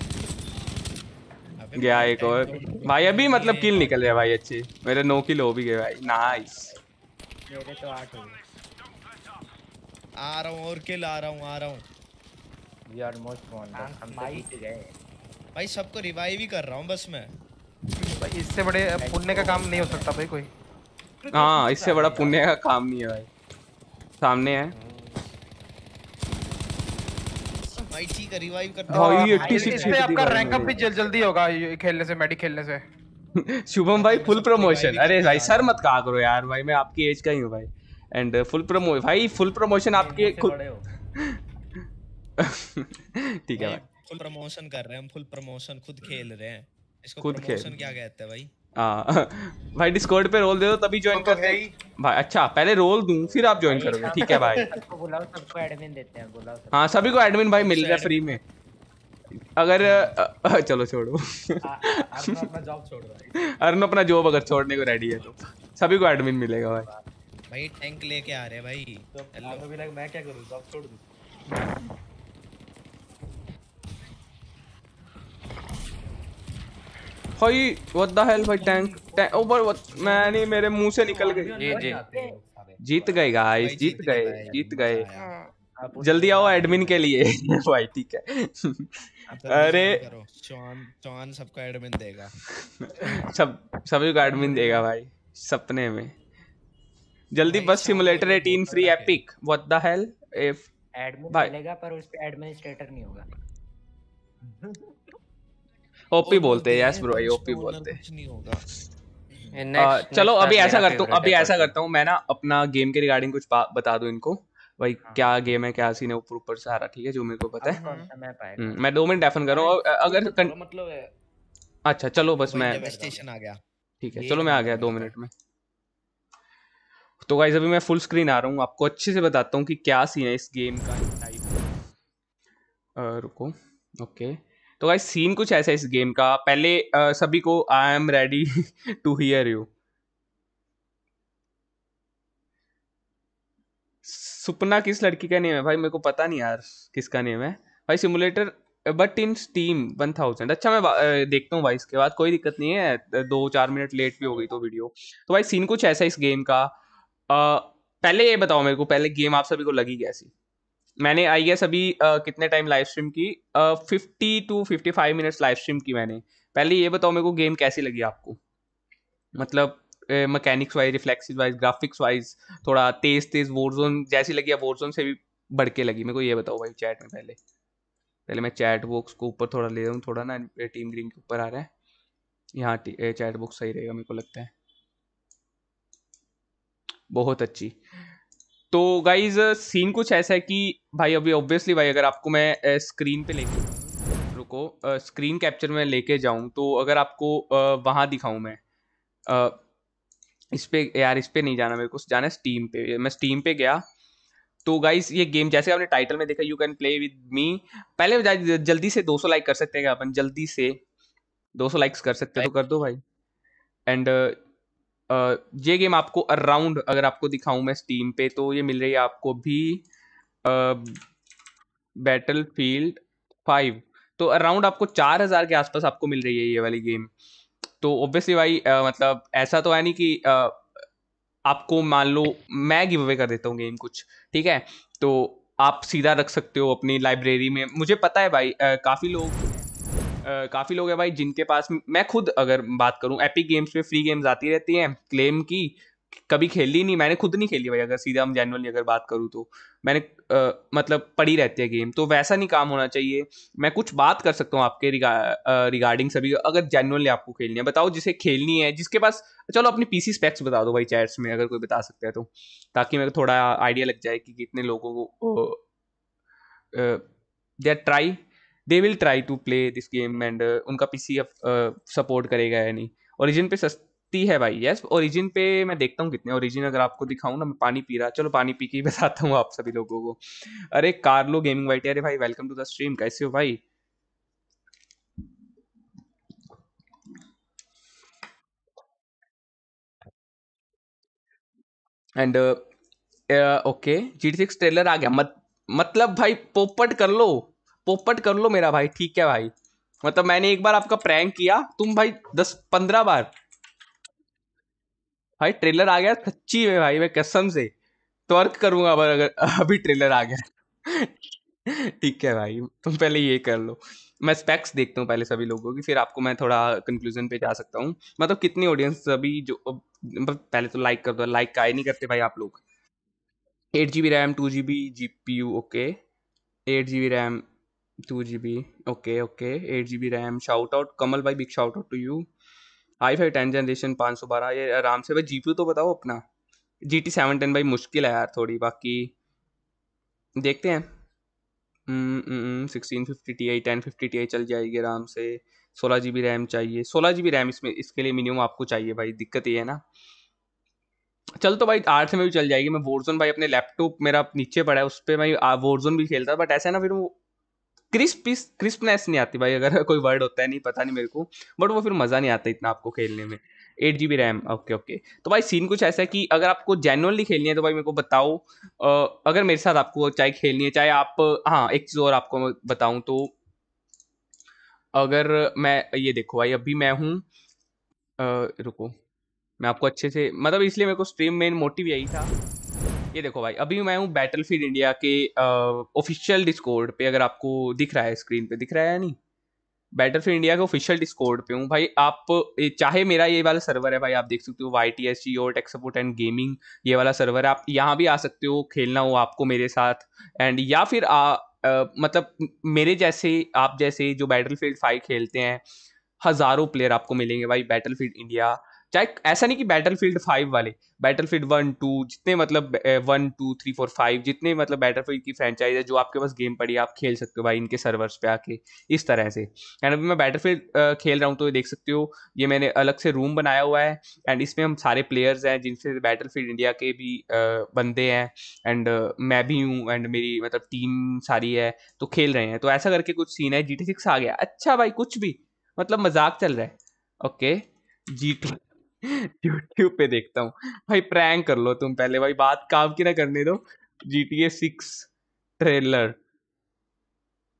गया एक और भाई। अभी मतलब किल निकल रहे भाई अच्छे, मेरे 9 किल हो भी गए भाई। नाइस। मेरे तो 8 हो गए। आ रहा हूँ और किल आ रहा हूँ। We almost won. हम तो जीत गए भाई। सबको रिवाइव ही कर रहा हूँ बस मैं भाई। इससे बड़े पुण्य का काम नहीं हो सकता भाई कोई। हाँ इससे बड़ा पुण्य का काम नहीं है भाई। सामने है भाई। ठीक है रिवाइव कर भाई। 86 इससे आपका रैंक अप भी जल्दी होगा खेलने से, मेडिक खेलने से। शुभम भाई फुल प्रमोशन। अरे भाई सर मत कहा करो यार भाई, मैं आपकी एज का ही हूँ भाई। एंड फुल प्रमोशन आपके खुद। ठीक है भाई। फुल प्रमोशन कर रहे हैं हम। फुल प्रमोशन खुद खेल रहे हैं। इसको खुद प्रमोशन क्या कहते हैं भाई? भाई डिस्कॉर्ड पे रोल दे दो तभी ज्वाइन कर भाई। अच्छा पहले रोल दूं फिर आप ज्वाइन करोगे, ठीक है भाई। सबको बुलाओ, सबको एडमिन देते हैं, बुलाओ। हाँ सभी को एडमिन भाई मिल रहा है फ्री में। अगर चलो छोड़ो। अर्न अपना जॉब छोड़ रहा है। अर्न अपना जॉब अगर छोड़ने को रेडी है तो सभी को एडमिन मिलेगा भाई। भाई टैंक लेके आ रहे हैं भाई। तो भी मैं क्या करूं, जॉब छोड़ दूं? भाई व्हाट द हेल भाई। टैंक ओवर मैं नहीं, मेरे मुंह से निकल गई। जीत गए गाइस, जीत गए। जल्दी आओ एडमिन के लिए भाई। ठीक है। अरे चौहान सबको एडमिन देगा। सभी को एडमिन देगा भाई सपने में। जल्दी bus simulator 18 free Epic. What the hell. If admin मिलेगा पर उस पे एडमिनिस्ट्रेटर नहीं होगा। ओपी बोलते हैं। यस ब्रो भाई ओपी बोलते हैं। कुछ नहीं होगा। चलो अभी ऐसा करता हूँ मैं ना अपना गेम के रिगार्डिंग कुछ बता दूं इनको भाई। क्या गेम है, क्या सीन है, ऊपर सारा ठीक है जो मेरे को पता है। मैं 2 मिनट डेफन कर रहा हूँ अगर मतलब। अच्छा चलो बस मैं स्टेशन आ गया। ठीक है चलो मैं आ गया 2 मिनट में। तो गाइस अभी मैं फुल स्क्रीन आ रहा हूँ, आपको अच्छे से बताता हूँ कि क्या सीन है इस गेम का टाइप। रुको ओके। तो गाइस सीन कुछ ऐसा है इस गेम का। पहले सभी को I am ready to hear you. सुपना किस लड़की का नेम है भाई, मेरे को पता नहीं यार किसका नेम है भाई। Simulator but in Steam 1000। अच्छा मैं देखता हूँ भाई, इसके बाद कोई दिक्कत नहीं है, 2-4 मिनट लेट भी हो गई तो वीडियो। तो भाई सीन कुछ ऐसा है इस गेम का। पहले ये बताओ मेरे को, पहले गेम आप सभी को लगी कैसी? मैंने आई गेस अभी कितने टाइम लाइव स्ट्रीम की, 50 to 55 मिनट्स लाइव स्ट्रीम की मैंने। पहले ये बताओ मेरे को गेम कैसी लगी आपको, मतलब mechanics wise, reflexes wise, graphics wise, थोड़ा तेज तेज वॉरजोन जैसी लगी या वॉरजोन से भी बढ़ के लगी? मेरे को ये बताओ भाई चैट में। पहले पहले मैं चैट बॉक्स को ऊपर थोड़ा ले रहा हूँ, थोड़ा ना टीम ग्रीन के ऊपर आ रहा है यहाँ, चैट बॉक्स सही रहेगा मेरे को लगता है। बहुत अच्छी। तो गाइज सीन कुछ ऐसा है कि भाई अभी ऑब्वियसली भाई अगर आपको मैं स्क्रीन पे लेके, रुको, स्क्रीन कैप्चर में लेके जाऊं तो अगर आपको वहाँ दिखाऊं मैं, इस पे यार, इस पे नहीं जाना मेरे को, जाना है स्टीम पे। मैं स्टीम पे गया तो गाइस ये गेम जैसे आपने टाइटल में देखा, you can play with me. पहले जल्दी से 200 लाइक कर सकते हैं क्या अपन? जल्दी से 200 लाइक्स कर सकते हैं तो कर दो भाई। एंड ये गेम आपको अराउंड, अगर आपको दिखाऊं मैं स्टीम पे, तो ये मिल रही है आपको भी बैटलफील्ड 5। तो अराउंड आपको 4000 के आसपास आपको मिल रही है ये वाली गेम। तो ऑब्वियसली भाई मतलब ऐसा तो है नहीं कि आपको मान लो मैं गिव अवे कर देता हूँ गेम कुछ, ठीक है, तो आप सीधा रख सकते हो अपनी लाइब्रेरी में। मुझे पता है भाई काफ़ी लोग हैं भाई जिनके पास, मैं खुद अगर बात करूं, एपिक गेम्स में फ्री गेम्स आती रहती हैं क्लेम की, कभी खेली नहीं, मैंने खुद नहीं खेली भाई, अगर सीधा हम जेन्युइनली अगर बात करूं तो मैंने मतलब पड़ी रहती है गेम, तो वैसा नहीं काम होना चाहिए। मैं कुछ बात कर सकता हूँ आपके रिगार्डिंग सभी, अगर जेन्युइनली आपको खेलनी है बताओ, जिसे खेलनी है, जिसके पास, चलो अपनी पीसी स्पेक्स बता दो भाई चैट्स में अगर कोई बता सकता है तो, ताकि मेरे को थोड़ा आइडिया लग जाए कि कितने लोगों को they will try to play this game and उनका पीसी सपोर्ट करेगा या नहीं। ओरिजिन पे सस्ती है भाई, यस ओरिजिन पे मैं देखता हूँ कितने। ओरिजिन अगर आपको दिखाऊँ ना, मैं पानी पी रहा, चलो पानी पी के ही बताता हूँ आप सभी लोगों को। अरे कार्लो गेमिंग वाइट, अरे भाई वेलकम टू द स्ट्रीम, कैसे हो भाई? एंड ओके, GT6 ट्रेलर आ गया, मतलब भाई पोपट कर लो, पोपट कर लो मेरा भाई, ठीक है भाई। मतलब मैंने एक बार आपका प्रैंक किया, तुम भाई 10-15 बार। भाई ट्रेलर आ गया सच्ची में भाई, मैं कसम से तर्क करूंगा अगर अभी ट्रेलर आ गया। ठीक है भाई, तुम पहले ये कर लो, मैं स्पेक्स देखता हूँ पहले सभी लोगों की, फिर आपको मैं थोड़ा कंक्लूजन पे जा सकता हूँ। मतलब कितनी ऑडियंस अभी जो, पहले तो लाइक कर दो, लाइक का ही नहीं करते भाई आप लोग। 8 GB RAM 2 GB GPU, okay, 8 GB RAM 2 GB, okay okay, 8 GB RAM. Shout out Kamal भाई, big shout out to you. i5 10 generation 512, ये आराम से भाई। GPU तो बताओ अपना। GT 710 भाई मुश्किल है यार थोड़ी, बाकी देखते हैं। 1650 Ti 1050 Ti चल जाएगी आराम से। 16 GB रैम चाहिए, 16 GB रैम इसमें, इसके लिए मिनिमम आपको चाहिए भाई, दिक्कत ये है ना। चल तो भाई 8 में भी चल जाएगी। मैं वॉरजोन भाई अपने लैपटॉप मेरा नीचे पड़ा है, उस पर मैं वॉरजोन भी खेलता, बट ऐसा है ना फिर वो क्रिस्पनेस नहीं आती भाई, अगर कोई वर्ड होता है, नहीं पता नहीं मेरे को, बट वो फिर मज़ा नहीं आता इतना आपको खेलने में। 8 GB रैम, ओके ओके। तो भाई सीन कुछ ऐसा है कि अगर आपको जेन्युइनली खेलनी है तो भाई मेरे को बताओ, अगर मेरे साथ आपको चाहे खेलनी है, चाहे आप, हाँ एक चीज़ और आपको मैं बताऊँ तो, अगर मैं ये देखो भाई, अभी मैं हूँ, रुको मैं आपको अच्छे से, मतलब इसलिए मेरे को स्ट्रीम मेन मोटिव यही था। ये देखो भाई, अभी मैं हूँ बैटलफील्ड इंडिया के ऑफिशियल डिस्कॉर्ड पे, अगर आपको दिख रहा है स्क्रीन पे, दिख रहा है या नहीं? बैटलफील्ड इंडिया के ऑफिशियल डिस्कॉर्ड पे हूँ भाई। आप चाहे मेरा ये वाला सर्वर है भाई, आप देख सकते हो YTSG और टेक सपोर्ट एंड गेमिंग, ये वाला सर्वर है, आप यहाँ भी आ सकते हो खेलना हो आपको मेरे साथ। एंड या फिर मतलब मेरे जैसे, आप जैसे जो बैटलफील्ड 5 खेलते हैं, हजारों प्लेयर आपको मिलेंगे भाई बैटलफील्ड इंडिया। चाहे ऐसा नहीं कि बैटलफील्ड 5 वाले, बैटलफील्ड 1-2 जितने, मतलब 1-2-3-4-5 जितने मतलब बैटलफील्ड की फ्रेंचाइज है, जो आपके पास गेम पड़ी है, आप खेल सकते हो भाई इनके सर्वर्स पे आके, इस तरह से। एंड अभी मैं बैटलफील्ड खेल रहा हूँ, तो देख सकते हो ये मैंने अलग से रूम बनाया हुआ है, एंड इसमें हम सारे प्लेयर्स हैं जिनसे बैटलफील्ड इंडिया के भी बंदे हैं, एंड मैं भी हूँ, एंड मेरी मतलब टीम सारी है, तो खेल रहे हैं। तो ऐसा करके कुछ सीन है। GT6 आ गया, अच्छा भाई कुछ भी, मतलब मजाक चल रहा है, ओके। G2 यूट्यूब पे देखता हूँ भाई, प्रैंक कर लो तुम पहले भाई, बात काम की ना करने दो। GTA 6 ट्रेलर,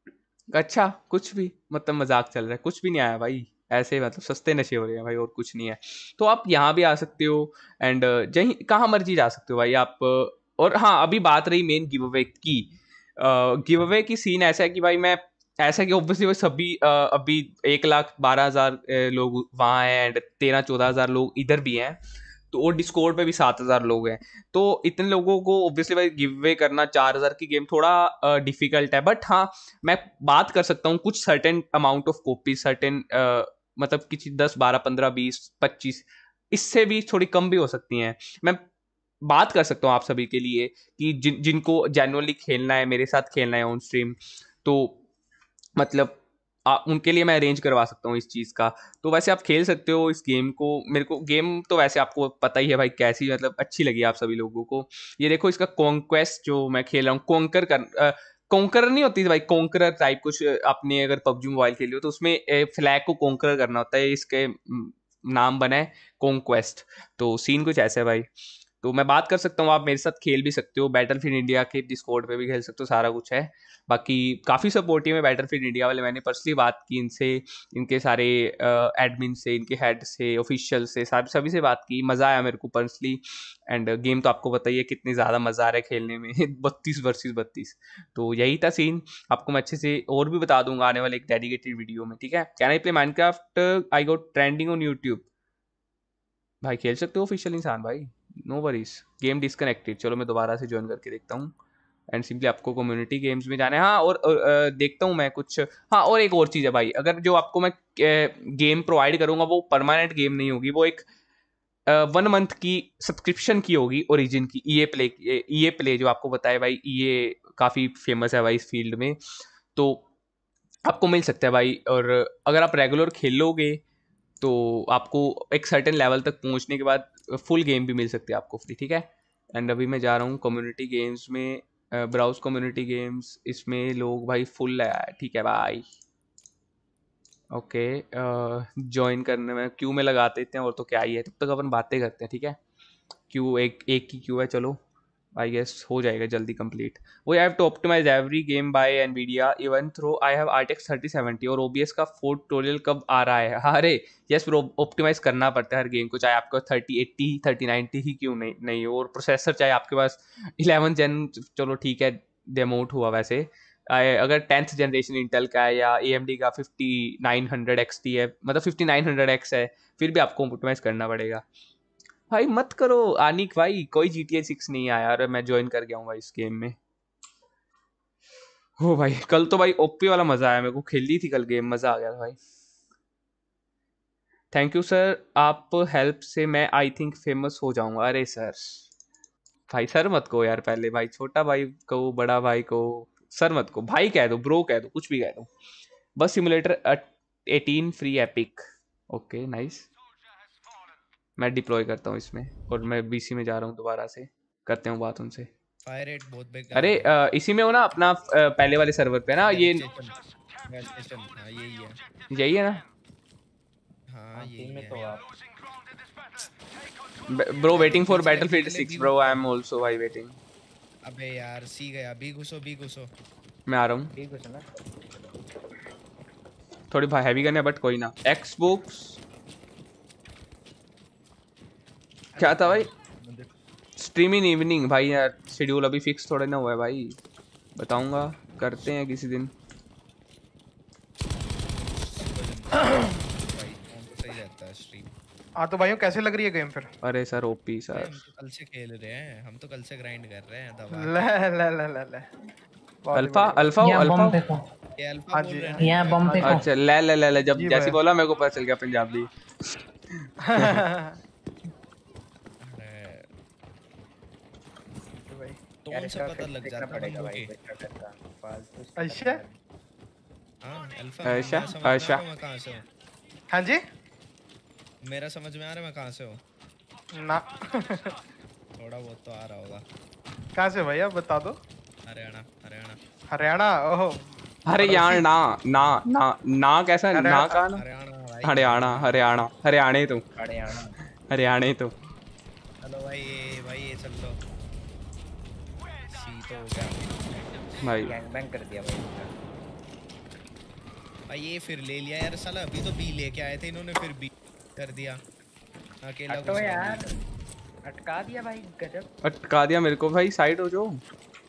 अच्छा कुछ भी मतलब मजाक चल रहा है, कुछ भी नहीं आया भाई, ऐसे मतलब सस्ते नशे हो रहे हैं भाई और कुछ नहीं है। तो आप यहाँ भी आ सकते हो एंड जहीं कहाँ मर्जी जा सकते हो भाई आप। और हाँ अभी बात रही मेन गिव अवे की, गिव अवे की सीन ऐसा है कि भाई मैं ऐसा कि ऑब्वियसली वो सभी अभी 1,12,000 लोग वहाँ हैं एंड 13-14,000 लोग इधर भी हैं, तो और डिस्कॉर्ड पे भी 7,000 लोग हैं। तो इतने लोगों को ऑब्वियसली भाई गिव अवे करना 4,000 की गेम थोड़ा डिफिकल्ट है, बट हाँ मैं बात कर सकता हूँ कुछ certain amount of copy, certain मतलब किसी 10, 12, 15, 20, 25 इससे भी थोड़ी कम भी हो सकती हैं। मैं बात कर सकता हूँ आप सभी के लिए कि जिनको जेन्युइनली खेलना है, मेरे साथ खेलना है ऑन स्ट्रीम, तो मतलब उनके लिए मैं अरेंज करवा सकता हूँ इस चीज़ का। तो वैसे आप खेल सकते हो इस गेम को। मेरे को गेम तो वैसे आपको पता ही है भाई कैसी मतलब अच्छी लगी आप सभी लोगों को। ये देखो इसका कॉन्क्वेस्ट जो मैं खेल रहा हूँ, कॉन्करर नहीं होती भाई, कॉन्करर टाइप कुछ, आपने अगर पबजी मोबाइल खेली हो तो उसमें फ्लैग को कॉन्करर करना होता है, इसके नाम बना है कॉन्क्वेस्ट। तो सीन कुछ ऐसा है भाई। तो मैं बात कर सकता हूँ, आप मेरे साथ खेल भी सकते हो, बैटलफील्ड इंडिया के डिस्कॉर्ड पे भी खेल सकते हो, सारा कुछ है। बाकी काफ़ी सपोर्टिव है बैटलफील्ड इंडिया वाले, मैंने पर्सनली बात की इनसे, इनके सारे एडमिन से, इनके हेड से, ऑफिशियल से, सभी से बात की, मज़ा आया मेरे को पर्सनली। एंड गेम तो आपको बताइए कितनी ज़्यादा मज़ा आ रहा है खेलने में 32 वर्सेस 32। तो यही था सीन, आपको मैं अच्छे से और भी बता दूंगा आने वाले एक डेडिकेटेड वीडियो में, ठीक है। Can I play Minecraft, I got trending on YouTube. भाई खेल सकते हो ऑफिशियल इंसान भाई, नो वरीज। गेम डिस्कनेक्टेड, चलो मैं दोबारा से ज्वाइन करके देखता हूँ। एंड सिंपली आपको कम्युनिटी गेम्स में जाना है। हाँ और देखता हूँ मैं कुछ, हाँ और एक और चीज़ है भाई, अगर जो आपको मैं गेम प्रोवाइड करूँगा वो परमानेंट गेम नहीं होगी, वो एक 1 मंथ की सब्सक्रिप्शन की होगी ओरिजिन की। EA प्ले जो आपको बताए भाई, EA काफ़ी फेमस है भाई इस फील्ड में, तो आपको मिल सकता है भाई। और अगर आप रेगुलर खेलोगे तो आपको एक सर्टेन लेवल तक पहुंचने के बाद फुल गेम भी मिल सकती है आपको फ्री, ठीक है। एंड अभी मैं जा रहा हूँ कम्युनिटी गेम्स में, ब्राउज कम्युनिटी गेम्स, इसमें लोग भाई फुल है, ठीक है भाई। ओके ज्वाइन करने में क्यू में लगा देते हैं, और तो क्या ही है, तब तक अपन बातें करते हैं, ठीक है। क्यू एक की क्यू है, चलो आई गेस हो जाएगा जल्दी complete. We have to optimize every game by Nvidia even through I have RTX 3070। और OBS का 4 ट्यूटोरियल कब आ रहा है? अरे यस ब्रो, ऑप्टिमाइज करना पड़ता है हर गेम को, चाहे आपका 3080 3090 ही क्यों नहीं हो। और प्रोसेसर चाहे आपके पास 11 जेन, चलो ठीक है डेमोट हुआ वैसे, अगर 10th जनरेशन इंटेल का है या AMD का 5900 XT है, मतलब 5900X है, फिर भी आपको ऑप्टिमाइज करना पड़ेगा भाई। मत करो आनिक भाई, कोई GTA 6 नहीं आया और मैं ज्वाइन कर गया हूँ भाई इस गेम में। हो भाई कल तो भाई ओपी वाला मजा आया मेरे को, खेली थी कल गेम, मजा आ गया था भाई। थैंक यू सर, आप हेल्प से मैं आई थिंक फेमस हो जाऊंगा। अरे सर भाई सर मत कहो यार, पहले भाई छोटा भाई को, बड़ा भाई को सर मत कहो, भाई कह दो, ब्रो कह दो, कुछ भी कह दो बस। Simulator 18 free Epic, okay nice. मैं डिप्लॉय करता हूँ इसमें और मैं BC में जा रहा हूँ, दोबारा से करते हूँ बात उनसे। फायर रेट बहुत बेकार। अरे इसी में हो ना अपना पहले वाले सर्वर पे ना, ये हाँ यही है, यही है ना? हाँ यही है। तो आप bro waiting for Battlefield 6 bro, I am also भाई वेटिंग। अबे यार सी गया, बी घुसो मैं आ रहा हूँ। ठीक है ना, थोड़ी भाई हैवी गन है बट कोई ना। एक्सबॉक्स क्या था भाई? स्ट्रीम इन इवनिंग भाई, यार शेड्यूल अभी फिक्स थोड़ा ना हुआ है भाई, बताऊंगा, करते हैं किसी दिन। हाँ तो भाइयों कैसे लग रही है गेम फिर? अरे सर ओपी सर, हम तो कल से खेल रहे हैं, हम तो कल से ग्राइंड कर रहे हैं दबा। ले अल्फा अल्फा अल्फा, ये अल्फा बोल रहे हैं यहाँ बम फेंको। अच्छा ले जब जैसे बोला मेरे को पता चल गया पंजाबी। टोन से पता लग जाता है बंदों की। अच्छा हाँ अच्छा अल्फा, मैं कहाँ से हूँ? हाँ जी, मेरा समझ में आ रहा है मैं कहाँ से हूँ ना थोड़ा बहुत तो आ रहा होगा। कहाँ से भैया बता दो। हरियाणा। ओहो हरियाणा ना ना ना कैसा ना का ना, हरियाणा तो हरियाणा तो। चलो भाई ये चल लो, सी तो हो गया भाई, गैंग बैंग कर दिया भाई। भाई ये फिर ले लिया यार साला, अभी तो बी लेके आए थे इन्होंने, फिर बी कर दिया अकेला। तो यार अटका दिया भाई, गजब अटका दिया मेरे को भाई। साइड हो जाओ।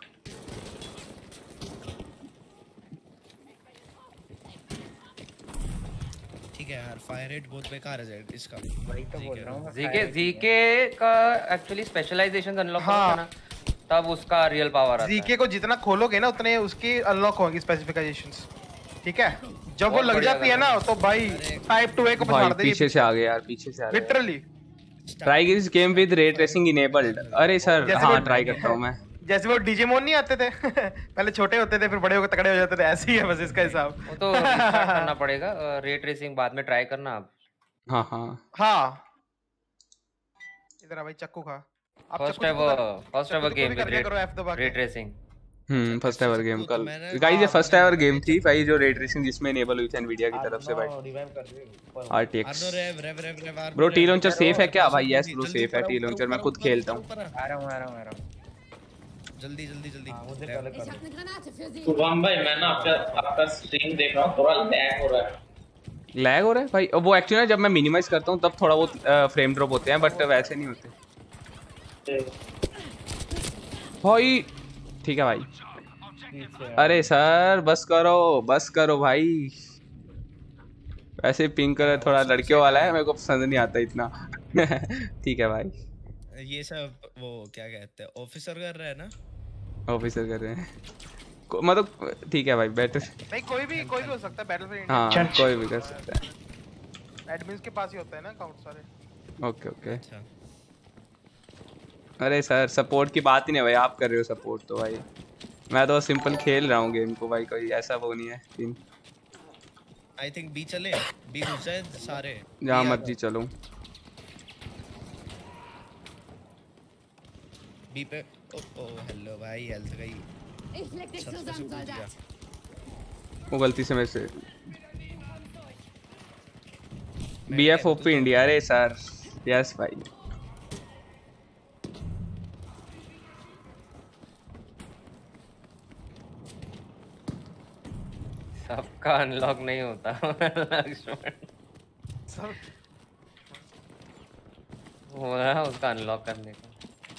ठीक है यार, फायर रेट बहुत बेकार है इसका। वही तो बोल रहा हूं। जीके का एक्चुअली स्पेशलाइजेशन अनलॉक होता है ना, तब उसका रियल पावर आता है। जीके को जितना खोलोगे ना उतने उसकी अनलॉक होंगी स्पेसिफिकेशंस, ठीक है। जब वो लग जाती है ना तो भाई टाइप 2A को पछाड़ देगी। पीछे से आ गए यार, पीछे से आ गए literally. Try this game with ray tracing enabled. अरे सर हाँ ट्राई करता हूं मैं। जैसे वो डिजिमोन नहीं आते थे पहले छोटे होते थे फिर बड़े होकर तगड़े हो जाते थे, ऐसे ही है बस इसका हिसाब। वो तो रिस्टार्ट करना पड़ेगा, रे ट्रेसिंग बाद में ट्राई करना आप। हाँ हाँ हाँ इधर आ भाई, चक्कू खा। First ever game with ray tracing. First ever game कल गाइस, ये फर्स्ट एवर गेम थी भाई जो रे ट्रेसिंग जिसमें इनेबल हुई थी एनवीडिया की तरफ से भाई। RTX bro. TLauncher safe है क्या भाई? यस ब्रो सेफ है टी लॉन्चर, मैं खुद खेलता हूं। आ रहा हूं जल्दी मुझे पहले कर। शुभम भाई मैं ना आपका स्ट्रीम देख रहा हूं, थोड़ा लैग हो रहा है। लैग हो रहा है भाई? वो एक्चुअली जब मैं मिनिमाइज करता हूं तब थोड़ा बहुत फ्रेम ड्रॉप होते हैं, बट वैसे नहीं होते भाई। ठीक है भाई। अरे सर बस करो भाई। वैसे पिंक कलर थोड़ा लड़कियों वाला है, मेरे को पसंद नहीं आता इतना। ठीक है भाई। ये सब वो क्या कहते हैं, ऑफिसर कर रहा है ना? ऑफिसर कर रहे हैं मतलब ठीक है भाई। बेटर नहीं कोई भी हो सकता है बैटलफील्ड। हाँ कोई भी कर सकता है। एडमिन्स के पास ही होता है ना अकाउंट सारे। ओके। अरे सर सपोर्ट की बात ही नहीं भाई, आप कर रहे हो सपोर्ट तो भाई। मैं तो सिंपल खेल रहा हूँ गेम को भाई, कोई ऐसा वो नहीं है सीन। आई थिंक बी चले, बी घुस जाए सारे, जहाँ मर्जी चलो। बी पे। ओ हेलो भाई, हेल्थ गई। वो गलती से मेरे से BFOP इंडिया। अरे सर यस भाई। सबका अनलॉक नहीं होता लक्ष्मण। हो रहा है उसका अनलॉक करने का।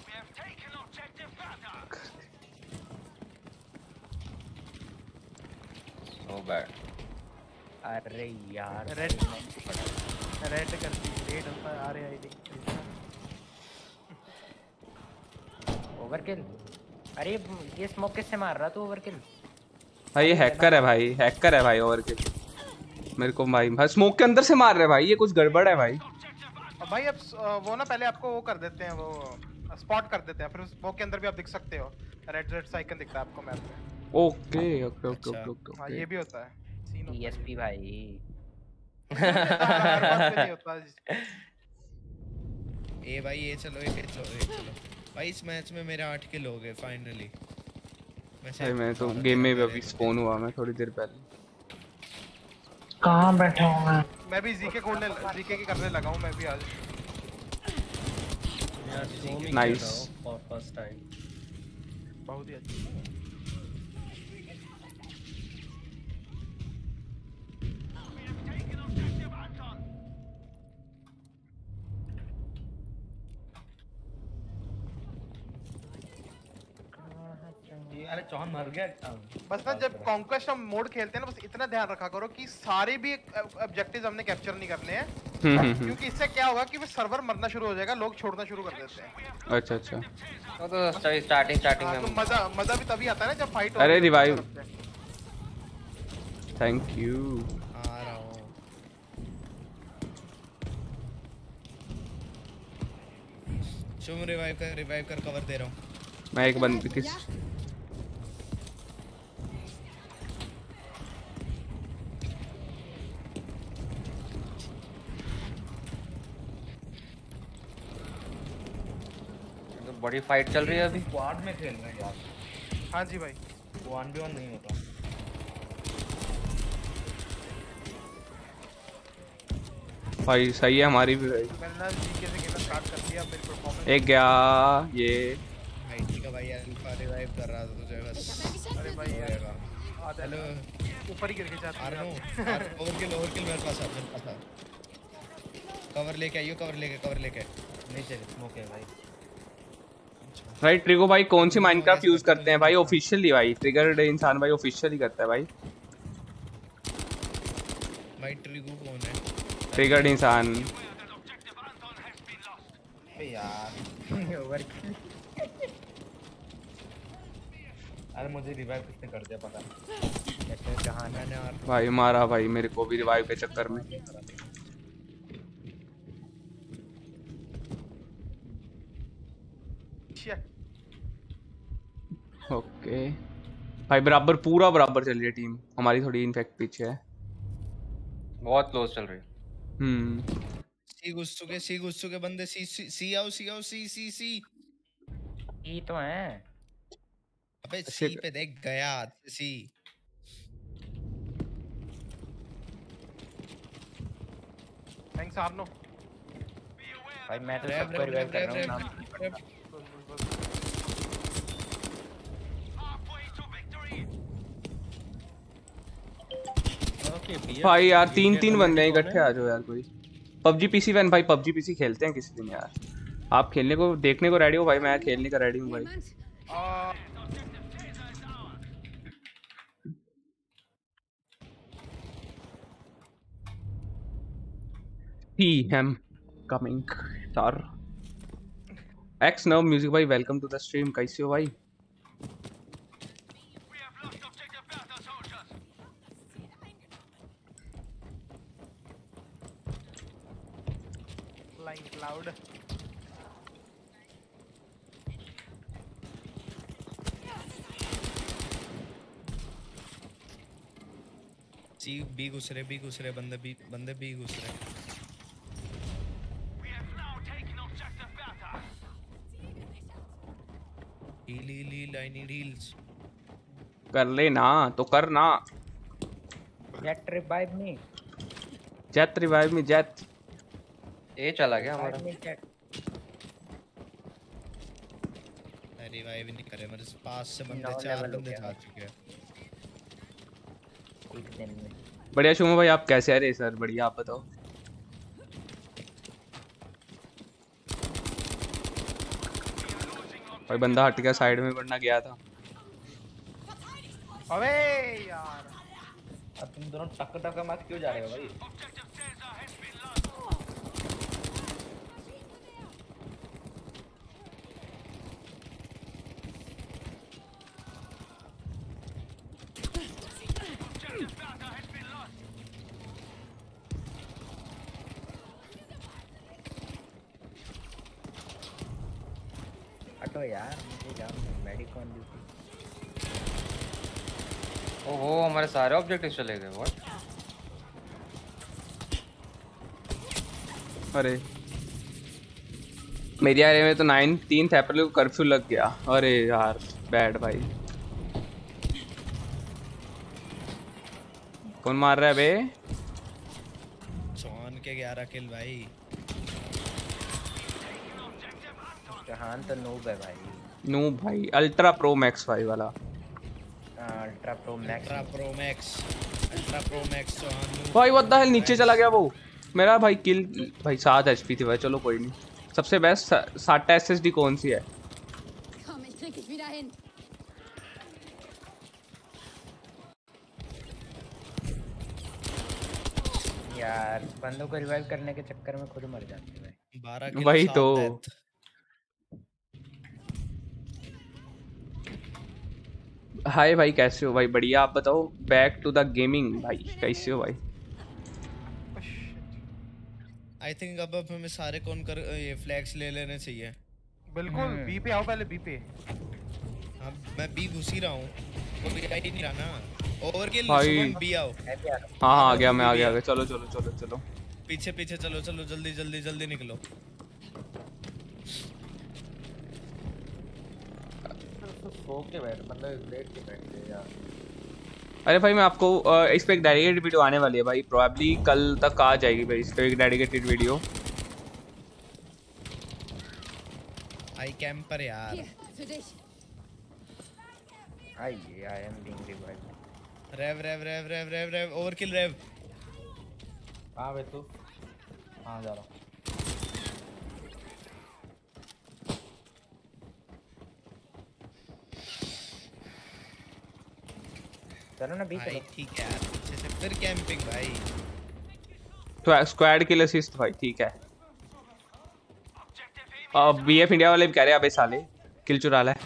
So bad। अरे यार रेड करती रेड होता है। अरे आईडी ओवरकिल। अरे ये स्मोक किससे मार रहा तू? ओवरकिल भाई ये हैकर है भाई ओवरकिल। मेरे को भाई स्मोक के अंदर से मार रहे भाई, ये कुछ गड़बड़ है भाई। भाई अब वो ना पहले आपको वो कर देते हैं, वो स्पॉट कर देते हैं, फिर स्मोक के अंदर भी आप दिख सकते हो। रेड आइकन दिखता है आपको मैप में। ओके। हाँ ये भी होता है। ESP भाई। ए भाई ये चलो भाई। इस मैच में मेरे 8 किल हो गए फाइनली। भाई मैं तो गेम में अभी स्पॉन हुआ, मैं थोड़ी देर पहले। कहाँ बैठा हूँ मैं भी जीके की करने लगा हूँ मैं भी आज। नाइस। फर्स्ट टाइम बहुत ही अच्छा। अरे चौहान मर गया। बस ना जब कॉन्क्वेस्ट मोड खेलते हैं ना, बस इतना ध्यान रखा करो कि सारे भी ऑब्जेक्टिव्स हमने कैप्चर नहीं करने हैं। क्योंकि इससे क्या होगा कि वो सर्वर मरना शुरू हो जाएगा, लोग छोड़ना शुरू कर देते हैं। अच्छा। तो स्टार्टिंग में तो मजा भी तभी आता है ना जब फाइट हो। अरे रिवाइव। Thank you. आ रहा हूँ। शुभ रिवाइव कर कवर दे रहा हूँ मैं। एक बंद किस बड़ी फाइट चल रही है अभी। स्क्वाड में खेल रहे हैं यार। हाँ जी भाई 1v1 नहीं होता। भाई सही है हमारी भी भाई। मैंने जीके से खेलना स्टार्ट कर दिया। मेरी परफॉर्मेंस एक गया ये भाई। ठीक है भाई, अल्फा रिवाइव कर रहा था तुझे बस। अरे भाई हेलो ऊपर ही गिर के जाता आर्नो ओवरकिल मेरे पास आ कवर लेके आइयो कवर लेके नीचे स्मोक है भाई। भाई ट्रिगो भाई कौन सी माइनक्राफ्ट यूज करते हैं भाई? ऑफिशियली भाई ट्रिगर्ड इंसान भाई ऑफिशियली करता है भाई। भाई ट्रिगो कौन है? ट्रिगर्ड इंसान यार ओवरकिल। अरे मुझे रिवाइव किसने कर दिया पता नहीं। जहां मैंने भाई मारा भाई मेरे को भी रिवाइव के चक्कर में। ओके भाई बराबर पूरा बराबर चल रही है टीम हमारी, थोड़ी इनफैक्ट पीछे है। बहुत क्लोज चल रही है। सी घुस चुके बंदे। सी आओ सी ई तो है। अबे सी पे देख गया सी। थैंक्स आर्नो। भाई मैं तो सबको रिवाइव कर रहा हूं। भाई यार तीन बंदे हैं इकट्ठे, आ जाओ यार कोई। पबजी पीसी वैन भाई, पबजी पीसी खेलते हैं किसी दिन यार। आप खेलने को देखने को रेडी हो भाई? मैं खेलने का रेडी हूँ भाई। He am coming sir. X नव म्यूजिक भाई वेलकम टू द स्ट्रीम। कैसे हो भाई? क्लाउड सी बी घुस रहे बंदे बी घुस रहे। Heal I need heals. कर ले ना तो कर ना। Jet revive me. Jet revive me Jet. ये चला गया हमारा। रिवाइव नहीं करे मेरे पास से बंदे 4 बंदे जा चुके हैं एक दिन में। बढ़िया शुभ भाई, आप कैसे आ रहे सर? बढ़िया, आप बताओ। भाई बंदा हट गया साइड में, वरना गया था। अबे यार अब तुम दोनों टक मत क्यों जा रहे हो भाई? हटो यार, मुझे जाओ मेडिकॉन ड्यूटी। ओहो हमारे सारे ऑब्जेक्टिव चले गए। व्हाट? अरे मेरी एरिया में तो 3 अप्रैल को कर्फ्यू लग गया। अरे यार बैड भाई। कौन मार रहा है बे? जॉन के 11 किल भाई। जहान तो नूब है भाई। नूब भाई, अल्ट्रा प्रो मैक्स भाई वाला। अल्ट्रा प्रो मैक्स जॉन भाई व्हाट द हेल, नीचे चला गया वो मेरा भाई। किल भाई 7 एचपी थी भाई। चलो कोई नहीं। सबसे बेस्ट SATA SSD कौन सी है? यार बंदों को रिवाइव करने के चक्कर में खुद मर जाते हैं 12 किल। वही तो। हाय भाई कैसे हो भाई? बढ़िया, आप बताओ। बैक टू द गेमिंग भाई, कैसे हो भाई? आई थिंक अब हमें सारे कौन कर ये फ्लैग्स ले लेने चाहिए। बिल्कुल बी पे आओ, पहले बी पे। हां मैं बी घुस ही रहा हूं। वो भी आई नहीं रहा ना। ओवरकिल भाई बी आओ। हां आ गया, मैं आ गया। चलो चलो चलो चलो पीछे चलो जल्दी निकलो। सो के बैठ मतलब लेट के बैठ गए यार। अरे भाई मैं आपको इस पे एक डेडिकेटेड वीडियो आने वाली है भाई। प्रोबेबली कल तक आ जाएगी भाई इस पे एक डेडिकेटेड वीडियो। आई कैंपर यार। I am being revived. Rev overkill rev. हाँ बे तू। हाँ जा रहा हूँ। चलो ना बीच भाई ठीक है यार, अच्छे से फिर कैंपिंग भाई। तो स्क्वाड किल असिस्ट भाई ठीक है। अब बीएफ इंडिया वाले भी कह रहे हैं अबे साले किल चुरा ले।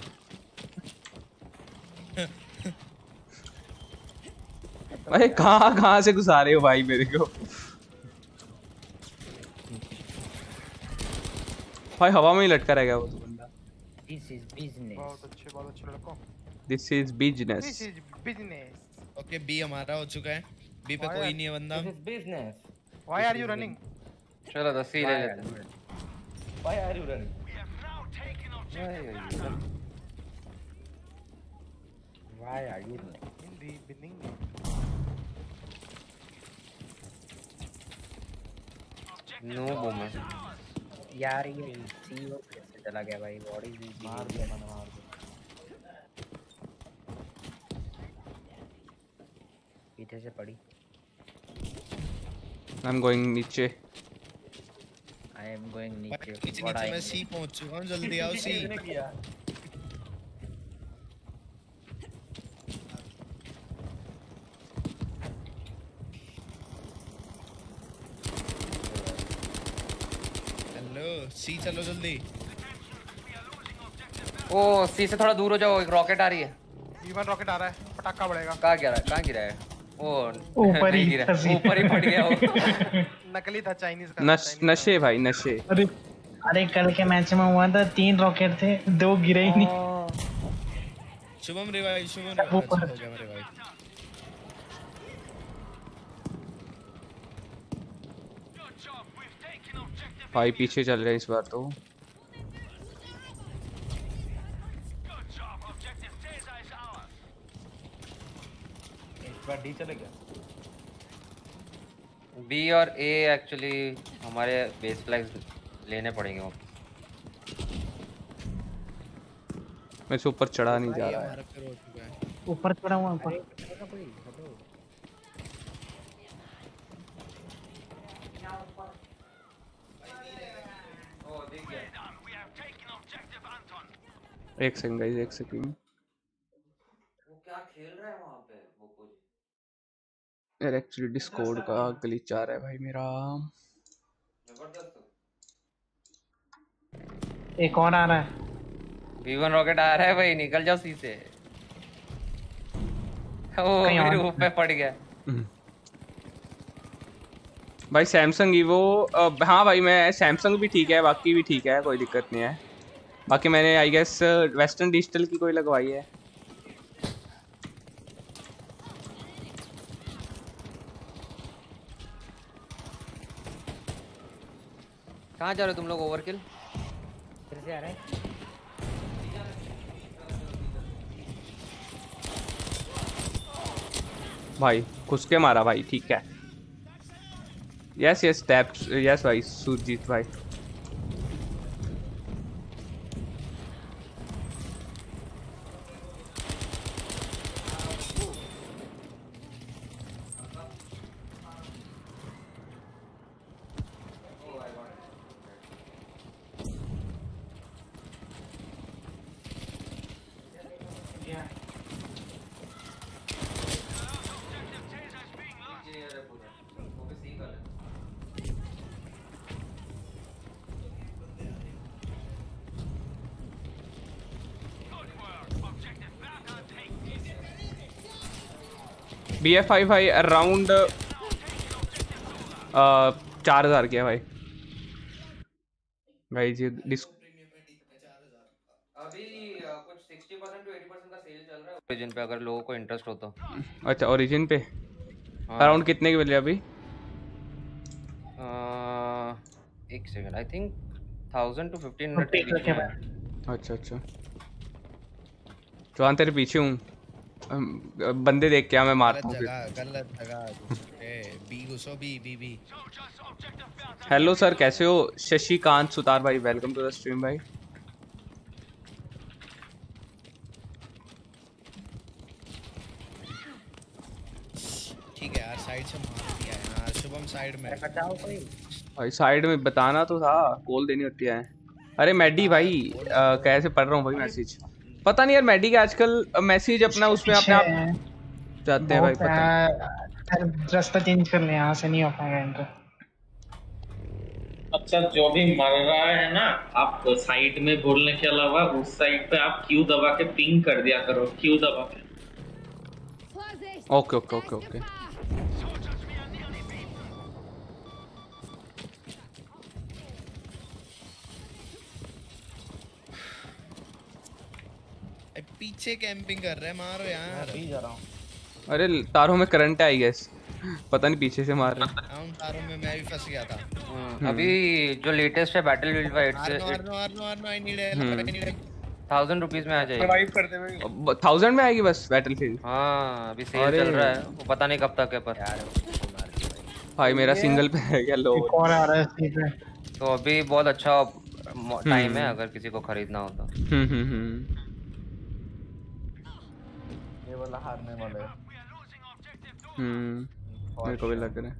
भाई कहाँ से घुसा रहे हो भाई मेरे को। भाई हवा में ही लटका रह गया वो तो बंदा। This is business. बहुत अच्छे लड़कों। This is business. This is business. Okay B हमारा हो चुका है। बी पे कोई नहीं है बंदा। This is business. Why are you running? चलो 10 ही ले लेते हैं। Why are you running? Why are you running? In the beginning. No boomer. यार ये सी वो कैसे चला गया भाई? What is this? मार दिया मैंने, मार दिया। पीछे से पड़ी। I'm going नीचे। I am going नीचे। नीचे मैं सी पहुंच चुका हूं, जल्दी आओ सी। हेलो सी चलो जल्दी। ओ सी से थोड़ा दूर हो जाओ, एक रॉकेट आ रही है। B1 रॉकेट आ रहा है, पटाखा पड़ेगा। कहाँ गिरा है? ओ ऊपर ही फट गया वो। नकली था, चाइनीज का। नशे भाई नशे। अरे कल के मैच में हुआ था 3 रॉकेट थे, 2 गिरे ही नहीं। शुभम रिवाइव हो गया रिवाइव। भाई पीछे चल रहे हैं इस बार तो। इस बार डी चले गया। बी और ए एक्चुअली हमारे बेस फ्लैग्स लेने पड़ेंगे वो। मैं से ऊपर चढ़ा नहीं जा रहा है। ऊपर चढ़ा हुआ ऊपर। एक सेकंड गाइस, एक सेकंड। वो क्या खेल रहा है वहां पे वो कुछ? यार एक्चुअली डिस्कॉर्ड का ग्लिच आ रहा है भाई मेरा। जबरदस्त। एक और आ रहा है। B1 रॉकेट आ रहा है भाई, निकल जाओ सी से। ओ मेरे ऊपर पड़ गया। भाई सैमसंग ईवो, हाँ भाई मैं सैमसंग भी ठीक है, बाकी भी ठीक है, कोई दिक्कत नहीं है। बाकी मैंने आई गेस वेस्टर्न डिजिटल की कोई लगवाई है। कहाँ जा रहे हो तुम लोग? ओवरकिल फिर से आ रहे हैं। भाई घुस के मारा भाई, ठीक है। यस यस टैप, यस भाई सुरजीत भाई। BF5 भाई अराउंड 4000 के है भाई। भाई जी अभी कुछ 60% to 80% का सेल चल रहा है ओरिजिन पे, अगर लोगों को इंटरेस्ट हो तो। अच्छा ओरिजिन पे अराउंड कितने के मिले अभी? एक सेकंड, आई थिंक 1000 to 1500। अच्छा अच्छा जवान तेरे पीछे हूँ, बंदे देख के मैं मारता हूँ। गलत जगह बी घुसो, बी। हेलो सर कैसे हो? शशिकांत सुतार भाई वेलकम टू द स्ट्रीम भाई। साइड से मार दिया है यार शुभम साइड में बचाओ कोई भाई साइड में बताना तो था, कॉल देनी होती है। अरे मैडी भाई कैसे पढ़ रहा हूँ भाई मैसेज, पता नहीं यार मैडी के आजकल मैसेज अपना उसमें अपने आप जाते हैं भाई, पता रास्ता चेंज कर ले, यहाँ से नहीं हो पाएगा एंटर। अच्छा जो भी मर रहा है ना, आप साइड में बोलने के अलावा उस साइड पे आप क्यू दबा के पिंग कर दिया करो, क्यू दबा के। Okay okay okay okay. पीछे कैंपिंग कर रहे हैं, मारो यार। मैं भी जा रहा हूँ। अरे तारों में करंट है आई गेस, पता नहीं पीछे से मार रहे हैं। तारों में मैं भी फंस गया था। अभी जो लेटेस्ट है बैटलफील्ड का 1000 रुपीस में आ जाएगी। रिवाइव कर दे भाई। 1000 में आएगी बस बैटलफील्ड। हाँ अभी सेल चल रहा है, वो पता नहीं कब तक है पर यार भाई मेरा सिंगल पे है क्या लो। कौन आ रहा है इस पे? तो अभी बहुत अच्छा टाइम है अगर किसी को खरीदना हो तो। ये वाला हारने वाला है। मेरे को भी लग रहा है।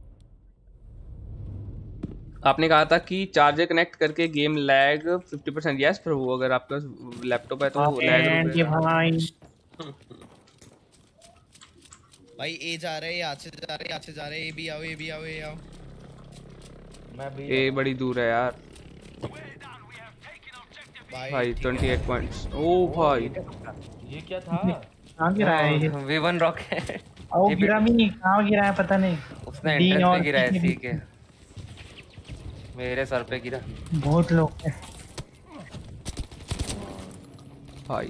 आपने कहा था कि चार्जर कनेक्ट करके गेम लैग 50%। यस प्रभु, अगर आपका लैपटॉप है तो लैग भाई ए जा रहे हैं, यहाँ से जा रहे हैं, यहाँ से जा रहे हैं, ये भी आओ, ये भी आओ, ये आओ। मैं भी ए बड़ी दूर है यार भाई 28 पॉइंट्स। ओ भाई ये क्या था? कहाँ गिरा है ये? V1 रॉकेट ओ गिरा भी नहीं, कहाँ गिरा है पता नहीं। उसने एंट्रेंस पे गिरा है सी के, मेरे सर पे गिरा। बहुत लोग हैं भाई।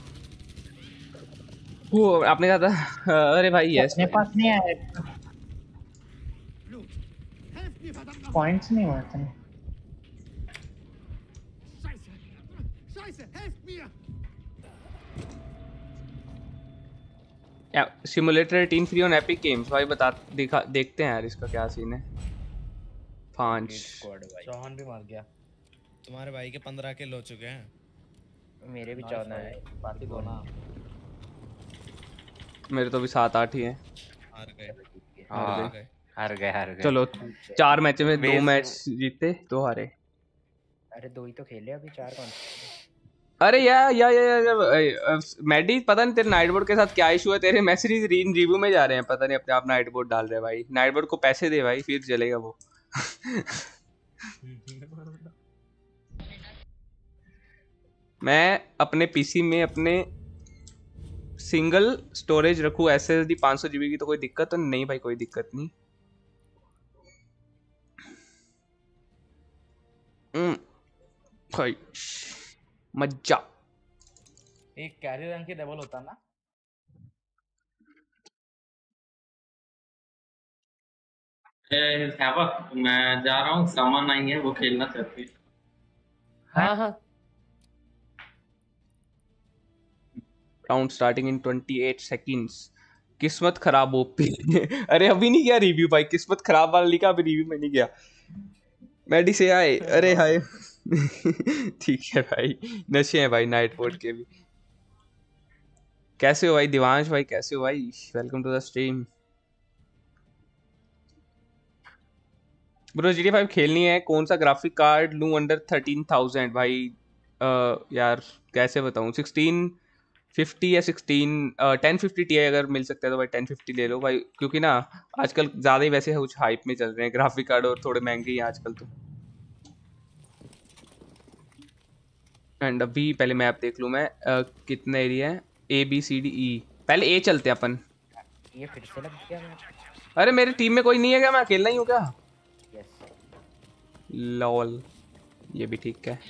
वो आपने कहा था अरे भाई यस मेरे पास नहीं आया, पॉइंट्स नहीं हुए थे। Simulator 18 free on Epic Games. भाई देखते हैं यार इसका क्या सीन है। 5 चौहान भी मार गया। तुम्हारे भाई के 15 किल हो चुके हैं, मेरे भी 14 है। पार्टी दो ना। मेरे तो भी 7-8 ही हैं। हार गए। चलो 4 मैच में 2 मैच जीते 2 हारे। अरे 2 ही तो खेले अभी, 4 कौन? अरे यार मैडी पता नहीं तेरे नाइट बोर्ड के साथ क्या इशू है, तेरे मैसेज रिव्यू में जा रहे हैं, पता नहीं अपने आप नाइट बोर्ड डाल रहे हैं। भाई नाइट बोर्ड को पैसे दे भाई, फिर चलेगा वो। मैं अपने पीसी में अपने सिंगल स्टोरेज रखूं SSD 500 GB की, तो कोई दिक्कत तो नहीं भाई, कोई दिक्कत नहीं। भाई मज्जा। एक कैरी रैंक की डबल होता ना। मैं जा रहा हूँ, सामान आएंगे, वो खेलना चाहती है। हाँ राउंड स्टार्टिंग इन 28 सेकंड्स। किस्मत खराब ओपी। अरे अभी नहीं किया रिव्यू भाई, किस्मत खराब वाला लिखा, अभी रिव्यू में नहीं किया। मैडी से आए, अरे हाय। ठीक है भाई, नशे हैं भाई नाइट बोर्ड के भी। कैसे हो भाई दिवांश भाई, कैसे हो भाई? Welcome to the stream. Bro GTA 5 खेलनी है, कौन सा ग्राफिक कार्ड लूं अंडर 13,000 भाई? यार कैसे बताऊं, 1650 या 1050 Ti अगर मिल सकता है तो भाई 1050 ले लो भाई, क्योंकि ना आजकल ज़्यादा ही वैसे कुछ हाइप में चल रहे हैं ग्राफिक कार्ड, और थोड़े महंगे ही हैं आजकल तो। एंड अभी पहले मैप देख लूँ मैं, कितना एरिया है, ABCDE। पहले A चलते हैं अपन। ये फिर से लग गया मैं। अरे मेरी टीम में कोई नहीं है क्या, मैं अकेला ही हूँ क्या? लॉल, ये भी ठीक है।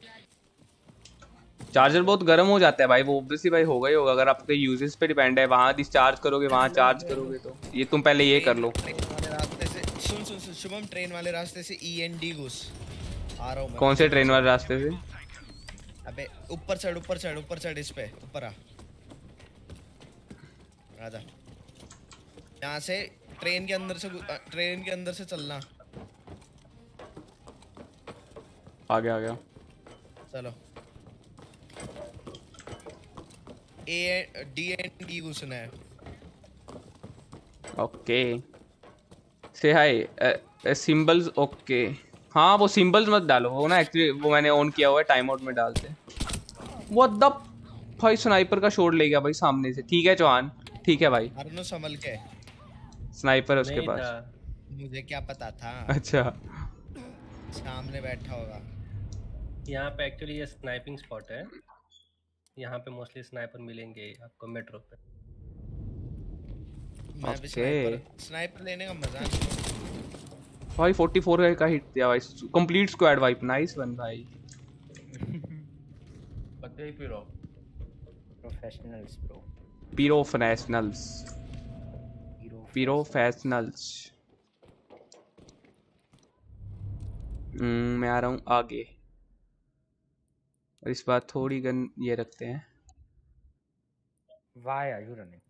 चार्जर बहुत गर्म हो जाता है भाई, वो ऑब्वियसली भाई होगा ही होगा, अगर आपके यूजेस पे डिपेंड है। वहाँ डिस्चार्ज करोगे, वहाँ चार्ज करोगे, तो ये तुम पहले ये कर लो। सुन शुभम, ट्रेन वाले रास्ते से END घुस। आ रहा हूँ मैं। कौन से ट्रेन वाले रास्ते से? अबे ऊपर चढ़, इस पे ऊपर आजा। यहाँ से ट्रेन के अंदर से चलना। आ गया। चलो AD घुसना है। ओके से हाय सिंबल्स ओके। हाँ वो सिंबल्स मत डालो, वो ना एक्चुअली वो मैंने ऑन किया हुआ है, टाइम आउट में डालते हैं। व्हाट द भाई स्नाइपर का शॉट ले गया भाई सामने से। ठीक है चौहान, ठीक है भाई। अरुण संभल के, स्नाइपर उसके पास। मुझे क्या पता था। अच्छा सामने बैठा होगा। यहाँ पे एक्चुअली ये स्नाइपिंग स्पॉट है, यहाँ पे मोस्टली स्नाइपर मिलेंगे आपको मेट्रो पे। मैं भी स्नाइपर लेने का मजा नहीं भाई 44 का हिट दिया भाई। Complete squad wipe, nice one भाई। पता ही पिरो प्रोफेशनल्स ब्रो, पिरोफेशनल्स पिरोफेशनल्स। मैं आ रहा हूँ आगे, और इस बार थोड़ी गन ये रखते हैं। Why are you running?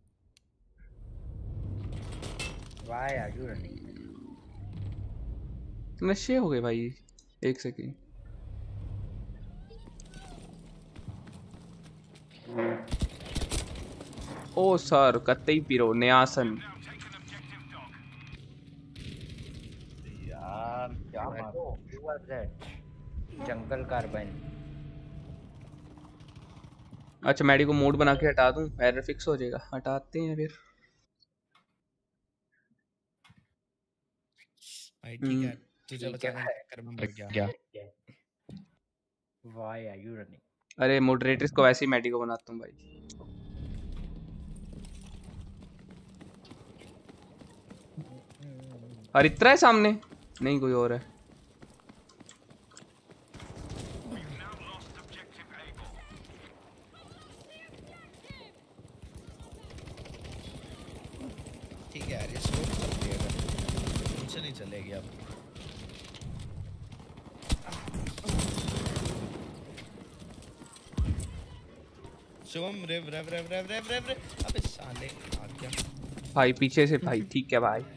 Why are you running? नशे हो गए भाई। एक सेकेंड। ओ सर कतई पिरो न्यासन। यार क्या मारो? Who was that? जंगल कार्बाइन। अच्छा मैडी को मोड बना के हटा दूं, एरर फिक्स हो जाएगा। हटाते हैं फिर। भाई ठीक है, तुझे बचाने के चक्कर में मर गया। Why are you running? अरे मॉडरेटर्स को वैसे ही मैडी को बनाता हूँ भाई। और इतना है सामने, नहीं कोई और है। ठीक है यार, ये स्लो चलती है, टेंशन नहीं चलेगी अब। शुभम रेव रेव रेव रेव रेव रेव रेव। अबे साले आ गया भाई पीछे से भाई। ठीक है भाई,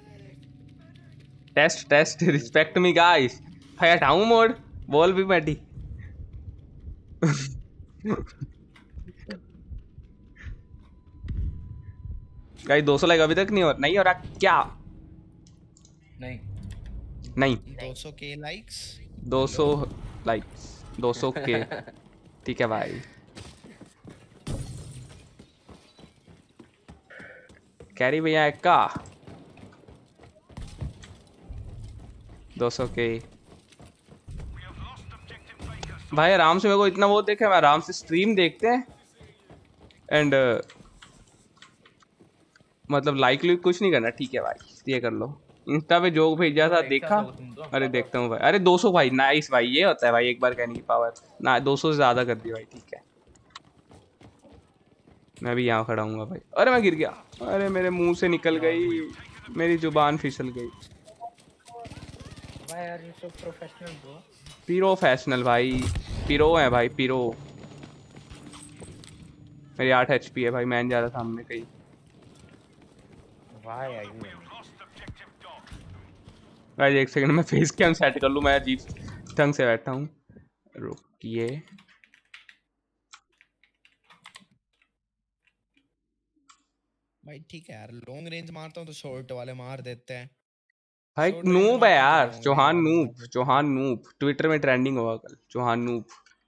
test test respect me guys. भाई हटाऊं मोड, बॉल भी मैडी। गाइस 200 लाइक अभी तक नहीं हो रहा क्या? नहीं 200 के लाइक्स, 200 लाइक्स 200 के। ठीक है भाई। कैरी भैया एक का 200 के। भाई आराम से, मेरे को इतना वो देखा, मैं आराम से स्ट्रीम देखते हैं एंड मतलब लाइक कुछ नहीं करना। ठीक है भाई, ये कर लो। इंस्टा पे जोक भेजा था देखा। अरे देखता हूँ भाई। अरे 200 भाई, नाइस भाई। ये होता है भाई एक बार कहने की पावर ना। 200 से ज्यादा कर दी भाई। ठीक है मैं भी यहाँ खड़ा हूँ भाई। अरे मैं गिर गया। अरे मेरे मुंह से निकल गई, मेरी जुबान फिसल गई। Why are you so professional bro? पिरोफेशनल भाई, पिरो है भाई पिरो। मेरी 8 HP है भाई, मैं जा रहा सामने कहीं। Why are you running? भाई एक सेकंड में फेस कैम सेट कर लूँ, मैं अजीब ढंग से बैठा हूँ। रुकिए भाई ठीक है यार, लॉन्ग रेंज मारता हूँ तो शॉर्ट वाले मार देते हैं भाई। नूब है यार Chauhan, noob Chauhan noob. Twitter में ट्रेंडिंग होगा कल, चौहान नूब।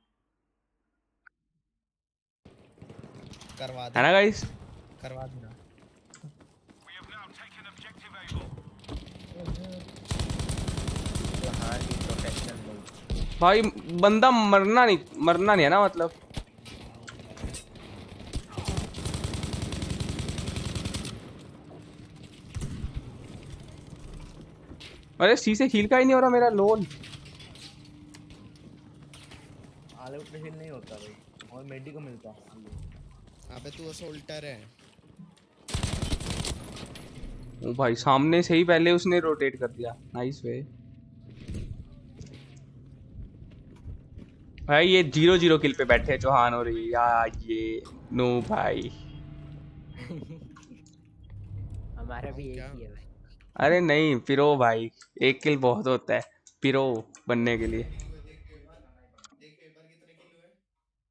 करवा दे, है ना गाइस? करवा देना। भाई बंदा मरना नहीं है ना मतलब। अरे सी से हील का ही नहीं हो रहा मेरा लोल। आले पे हील नहीं होता भाई, और मेडी को मिलता है। अबे तू असोल्टर है। ओ भाई सामने से ही पहले उसने रोटेट कर दिया। नाइस वे भाई। ये 0-0 किल पे बैठे हैं चौहान और यार ये नो भाई। हमारा भी एक ही है भाई। अरे नहीं पिरो भाई, एक किल बहुत होता है पिरो बनने के लिए।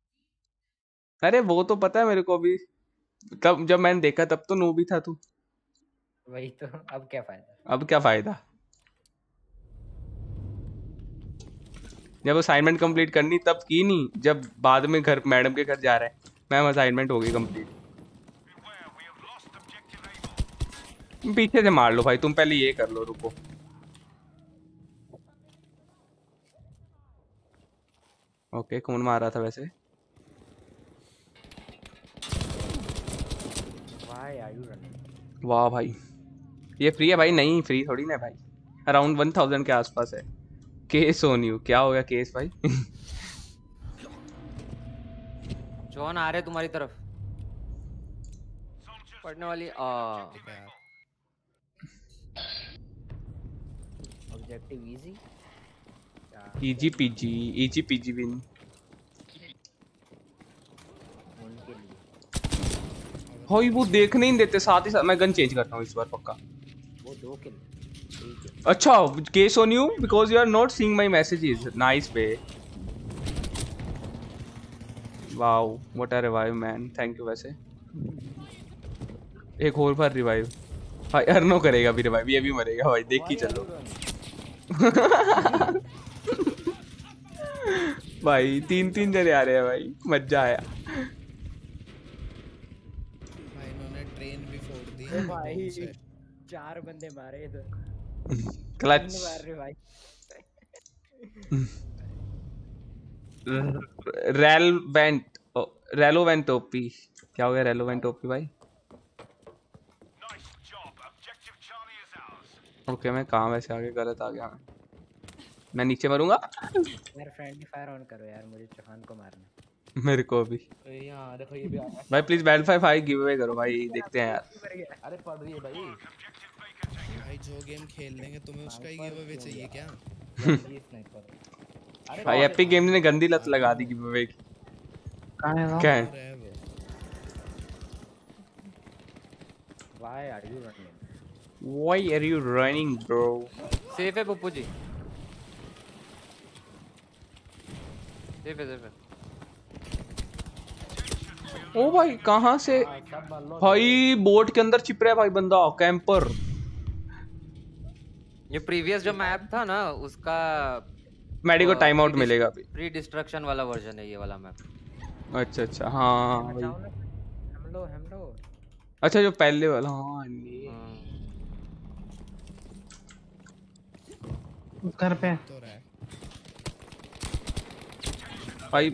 अरे वो तो पता है मेरे को भी, तब जब मैंने देखा तब तो नो भी था तू। वही तो, अब क्या फायदा? अब क्या फायदा? जब असाइनमेंट कंप्लीट करनी तब की नहीं, जब बाद में घर मैडम के घर जा रहे हैं मैम असाइनमेंट हो गई कंप्लीट। पीछे से मार लो भाई, तुम पहले ये कर लो, रुको। ओके कौन मार रहा था वैसे? वाह भाई, ये फ्री है भाई? नहीं फ्री थोड़ी ना भाई, अराउंड 1000 के आसपास है। Case on you. क्या हो गया केस भाई? जॉन आ रहे तुम्हारी तरफ, पढ़ने वाली। Objective easy, easy PG win उनके लिए। भाई वो देखने ही नहीं देते, साथ ही साथ मैं गन चेंज करता हूँ इस बार पक्का। वो 2 किल। अच्छा case on you because you are not seeing my messages. Nice पे, wow what a revive man, thank you. वैसे एक और बार रिवाइव भाई, अर्नो करेगा भी रिवाइव, ये भी मरेगा भाई, देख के चलो। भाई 3 जने आ रहे हैं भाई, मजा आया भाई। इन्होंने ट्रेन भी फोड़ दी भाई 4 बंदे मारे इधर। क्लच मार रहे भाई। Relevant OP. क्या हो गया रेलोवेंट ओपी भाई? ओके मैं कहाँ वैसे आगे गलत आ गया, मैं नीचे मरूंगा। यार फ्रेंडली फायर ऑन करो यार, मुझे चौहान को मारना। मेरे को भी यहाँ देखो ये भी भाई, प्लीज बैटल 5 गिव अवे करो भाई, देखते हैं यार। अरे पढ़ रही है भाई। भाई जो गेम खेल लेंगे तुम्हें उसका ही गिव अवे चाहिए क्या? भाई एपिक गेम ने गंदी लत लगा दी गिव अवे की। क्या है? Why are you running? Why are you running bro? Safe है पप्पू जी, सेफ है। ओ भाई कहाँ से भाई? बोट के अंदर छिप रहा है भाई बंदा, कैंपर। ये प्रीवियस जो मैप था ना उसका मेडी को टाइम आउट मिलेगा अभी। प्री डिस्ट्रक्शन वाला वर्जन है ये वाला मैप। अच्छा अच्छा हाँ भाई। हम लोग अच्छा जो पहले वाला, हाँ घर पे भाई।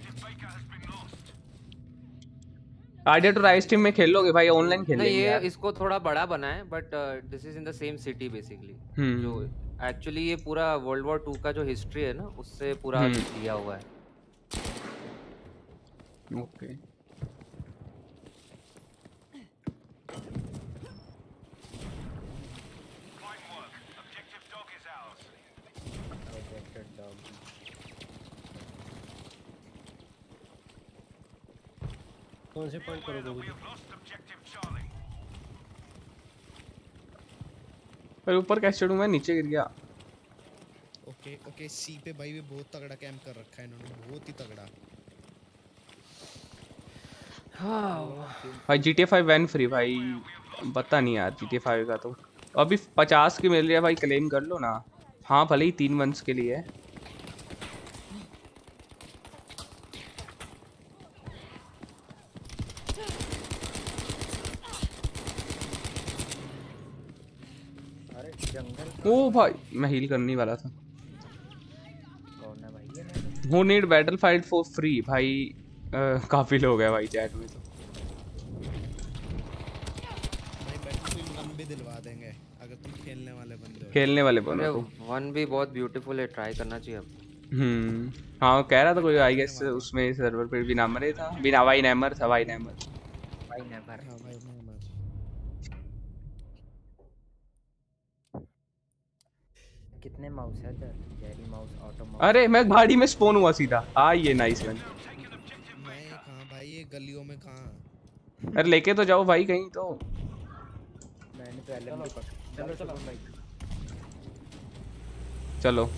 आइडिया टू राइस टीम में खेल लोगे भाई? ऑनलाइन खेलेंगे ये यार। इसको थोड़ा बड़ा बना है but this is in the same city basically. जो एक्चुअली ये पूरा वर्ल्ड वॉर 2 का जो हिस्ट्री है ना उससे पूरा लिया हुआ है। ओके कौन से पॉइंट करोगे? पर ऊपर कैसे चढ़ूं मैं? नीचे गिर गया। ओके ओके सी पे भाई भी बहुत तगड़ा कैंप कर रखा है इन्होंने, बहुत ही तगड़ा। भाई GTA 5 वैन फ्री भाई, पता नहीं यार GTA 5 का तो अभी 50 की मिल रही है भाई, क्लेम कर लो ना। हाँ भले ही 3 मंथ्स के लिए है। ओ भाई मैं हील करने वाला था। कौन है भाई ये? Who need battle fight for free भाई? काफी लोग हैं भाई चैट में तो। भाई बैटलफील्ड 1 भी दिलवा देंगे अगर तुम खेलने वाले बंदे हो। खेलने वाले बनो तो 1 भी बहुत ब्यूटीफुल है, ट्राई करना चाहिए अब। हाँ कह रहा था कोई, आई गेस उसमें सर्वर पे भी नाम ही था, बिना वाई नैमर था। वाई नैमर कितने माउस है इधर? Jerry mouse, auto mouse. अरे मैं गाड़ी में स्पॉन हुआ सीधा। ये नाइस वन। मैं कहां भाई, ये गलियों में कहां? अरे लेके तो जाओ भाई कहीं तो। मैंने तो एलएमजी पकड़। चलो भाई चलो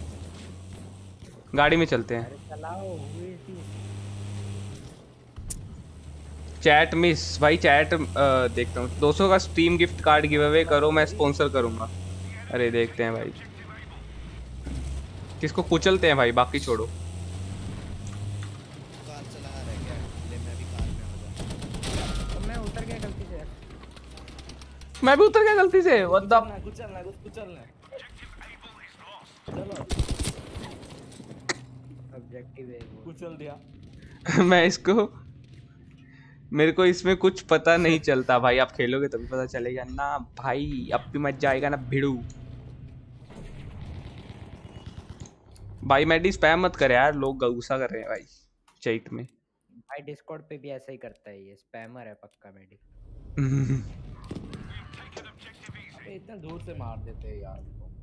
गाड़ी में चलते हैं। अरे चलाओ। चैट मिस भाई, चैट देखता हूँ। 200 का stream gift card give away करो, मैं स्पॉन्सर करूंगा। अरे देखते हैं भाई, किसको कुचलते हैं भाई, बाकी छोड़ो। कार चला रहा है क्या? ले मैं भी कार में आ जाऊं। तो मैं उतर गया गलती से। मैं भी उतर गया गलती से। व्हाट द कुचलना चलो ऑब्जेक्टिव है वो। कुचल दिया। मैं इसको, मेरे को इसमें कुछ पता नहीं चलता भाई, आप खेलोगे तभी पता चलेगा ना भाई। अब भी मत जाएगा ना भिड़ू भाई। मैडी स्पैम मत कर यार, लोग गुस्सा कर रहे हैं भाई चैट में। भाई डिस्कॉर्ड पे भी ऐसा ही करता है, ये स्पैमर है पक्का मैडी। अबे इतना दूर से मार देते हैं यार।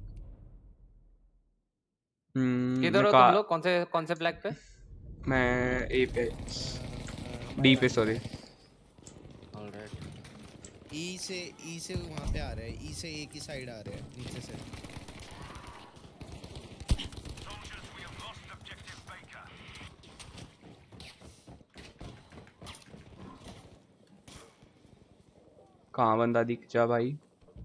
किधर हो तुम लोग? कौन से फ्लैग पे? मैं ए पे, डी पे सॉरी। ऑलराइट। ई से वहां पे आ रहे हैं, ई से ए की साइड आ रहे हैं नीचे से। कहाँ बंदा दिख जा भाई?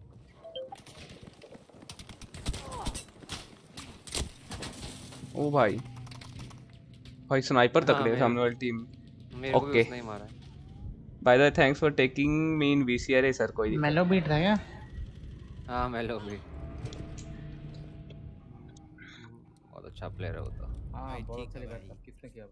ओ भाई स्नाइपर तक रहे सामने वाली टीम। ओके नहीं मारा। By the way thanks for taking me in VCR sir. कोई मेलो बीट था क्या? हाँ मेलो बीट बहुत अच्छा प्लेयर है वो तो। हाँ बहुत अच्छा लगा था। किसने किया?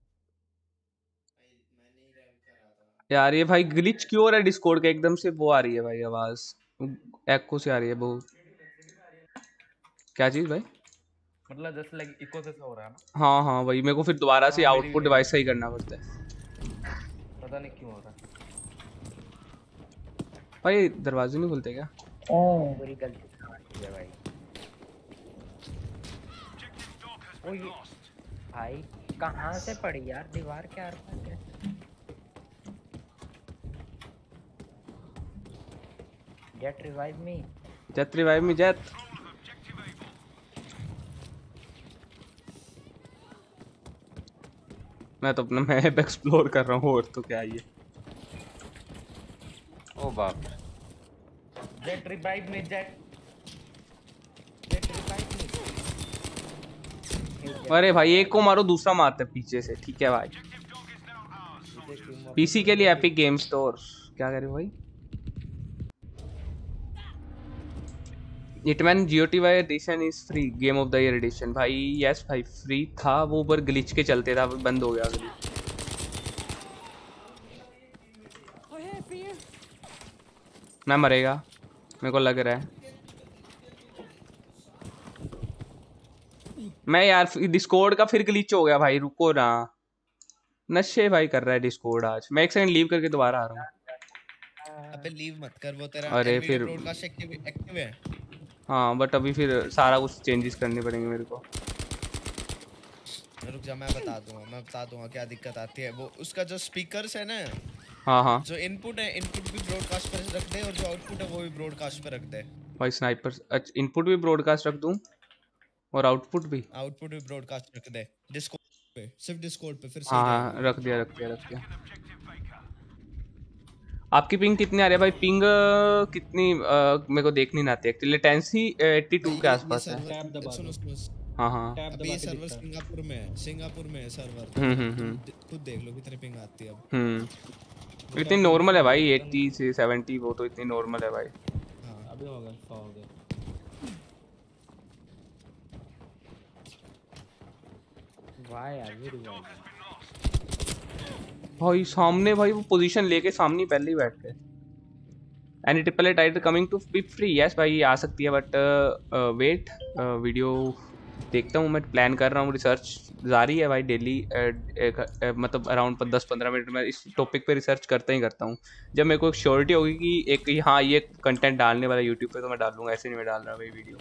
यार ये भाई ग्लिच क्यों हो रहा है डिस्कॉर्ड का? एकदम से वो आ रही है भाई आवाज, एको से आ रही है वो। क्या चीज भाई? मतलब जैसे लाइक इको से हो रहा है ना? हाँ वही, मेरे को फिर दोबारा से आउटपुट डिवाइस सही करना पड़ता है। पता नहीं क्यों हो रहा है भाई। दरवाजे नहीं खुलते क्या? ओह बड़ी गलती है भाई। ओ ये भाई कहाँ से पड़ी यार? दीवार के आर पार कैसे? Jet revive me jet. मैं तो अपना मैप एक्सप्लोर कर रहा हूँ, और तो क्या ये। ओ बाप। Jet revive me jet. अरे भाई एक को मारो, दूसरा मारते पीछे से। ठीक है भाई। पीसी के लिए एपिक गेम स्टोर क्या करे भाई? Hitman GOTY edition is free, game of the year edition. भाई यस भाई फ्री था वो, पर ग्लिच के चलते था, बंद हो गया ग्लिच। मैं मरेगा मेरे को लग रहा है। मैं यार डिस्कॉर्ड का फिर ग्लिच हो गया भाई, रुको ना। नशे भाई कर रहा है डिस्कॉर्ड आज। मैं एक सेकंड लीव करके दोबारा आ रहा हूँ। अबे लीव मत कर, वो तेरा अरे फिर ब्रॉडकास्ट एक्टिव है। हाँ बट अभी फिर सारा कुछ चेंजेस करने पड़ेंगे मेरे को। रुक जा, मैं बता दूंगा क्या दिक्कत आती है। वो उसका जो स्पीकर्स है ना, हाँ जो इनपुट है, इनपुट भी ब्रॉडकास्ट पर रख दे, और जो आउटपुट है वो भी ब्रॉडकास्ट पर रख दे भाई। स्नाइपर अच्छा, इनपुट भी ब्रॉडकास्ट रख दूं और आउटपुट भी ब्रॉडकास्ट रख दे। डिस्कॉर्ड पे, सिर्फ डिस्कॉर्ड पे फिर हाँ रख दिया। आपकी पिंग कितनी आ रही है भाई? पिंग कितनी मेरे को देखनी ना आती है एक्चुअली। टेंसी 82 के आसपास है। हाँ अभी सर्वर सिंगापुर में है सर्वर। खुद देख लो कितनी पिंग आती है अब। इतनी नॉर्मल है भाई, 80 से 70 वो तो इतनी नॉर्मल है भाई। अभी होगा 100 हो गया। भाई सामने भाई वो पोजीशन लेके सामने पहले ही बैठ गए। Any triple A title coming to be free. Yes भाई आ सकती है, बट वेट वीडियो देखता हूँ। मैं प्लान कर रहा हूँ, रिसर्च जारी है भाई डेली। मतलब अराउंड 10-15 मिनट में इस टॉपिक पे रिसर्च करता ही करता हूँ। जब मेरे को एक श्योरिटी होगी कि एक हाँ ये कंटेंट डालने वाला यूट्यूब पे, तो मैं डालूंगा। ऐसे नहीं मैं डाल रहा भाई वीडियो।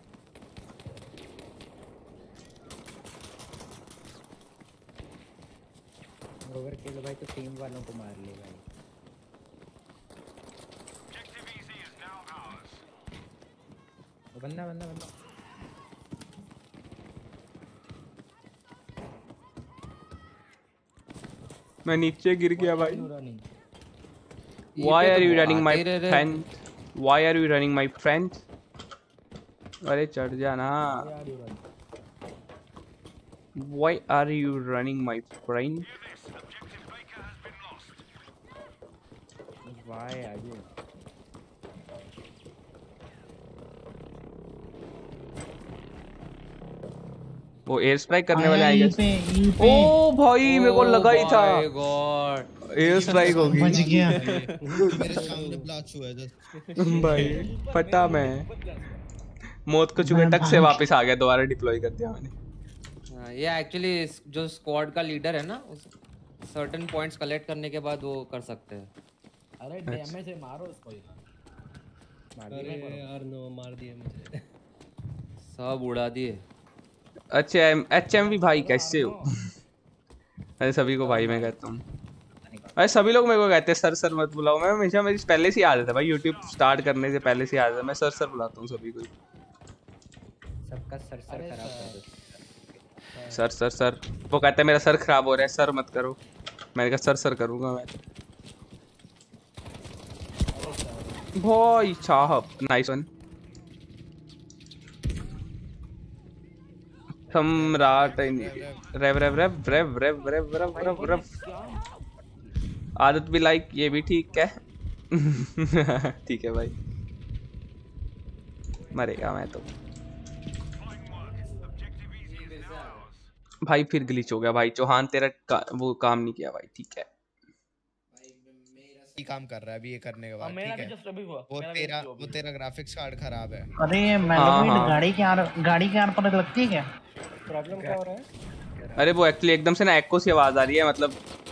ओवरकिल भाई तो टीम वालों को मार ले भाई। बंदा मैं नीचे गिर गया भाई। Why are you running my friend? Why are you running my friend? अरे चढ़ जाना। Why are you running my friend? Why are you? वो एयर स्ट्राइक करने वाले आएंगे। ओ भाई मेरे को लगा ही था। एयर स्ट्राइक होगी। बच गया। मेरे सामने ब्लास्ट हुआ है जस्ट। भाई पता मैं मौत को चुके टक से वापस आ गया, दोबारा डिप्लॉय कर दिया मैंने। ये एक्चुअली जो स्क्वाड का लीडर है ना, सर्टेन पॉइंट्स कलेक्ट करने के बाद वो कर सकते हैं। अरे डैमेज से मारो उसको यार। अरे यार नो मार दिए मुझे। सब उड़ा दिए। अच्छा HMV भाई कैसे हो? अरे सभी को भाई मैं कहता हूँ। अरे सभी लोग मेरे को कहते हैं सर सर मत बुलाओ। मैं हमेशा मेरी पहले से ही आदत है भाई, यूट्यूब स्टार्ट करने से पहले से ही आदत है, मैं सर सर बुलाता हूँ सभी को। सबका सर सर खराब कर दो। सर सर सर वो कहते हैं मेरा सर खराब हो रहा है, सर मत करो। मैंने कहा सर सर करूँगा मैं। भाई साहब नाइस वन। सम्राट रेव रेव रेव रेव रेव रेव रेव रेव रेव। आदत भी लाइक ये भी ठीक है। ठीक है भाई, मरेगा मैं तो। भाई फिर ग्लिच हो गया भाई। चौहान तेरा वो काम नहीं किया भाई। ठीक है काम कर रहा है अभी ये करने के बाद। ठीक है वो तेरा ग्राफिक्स कार्ड खराब है। अरे मैलोविड गाड़ी के आर पर लगती है क्या? प्रॉब्लम क्या हो रहा है? अरे वो एक्चुअली एकदम से ना एको सी आवाज आ रही है, मतलब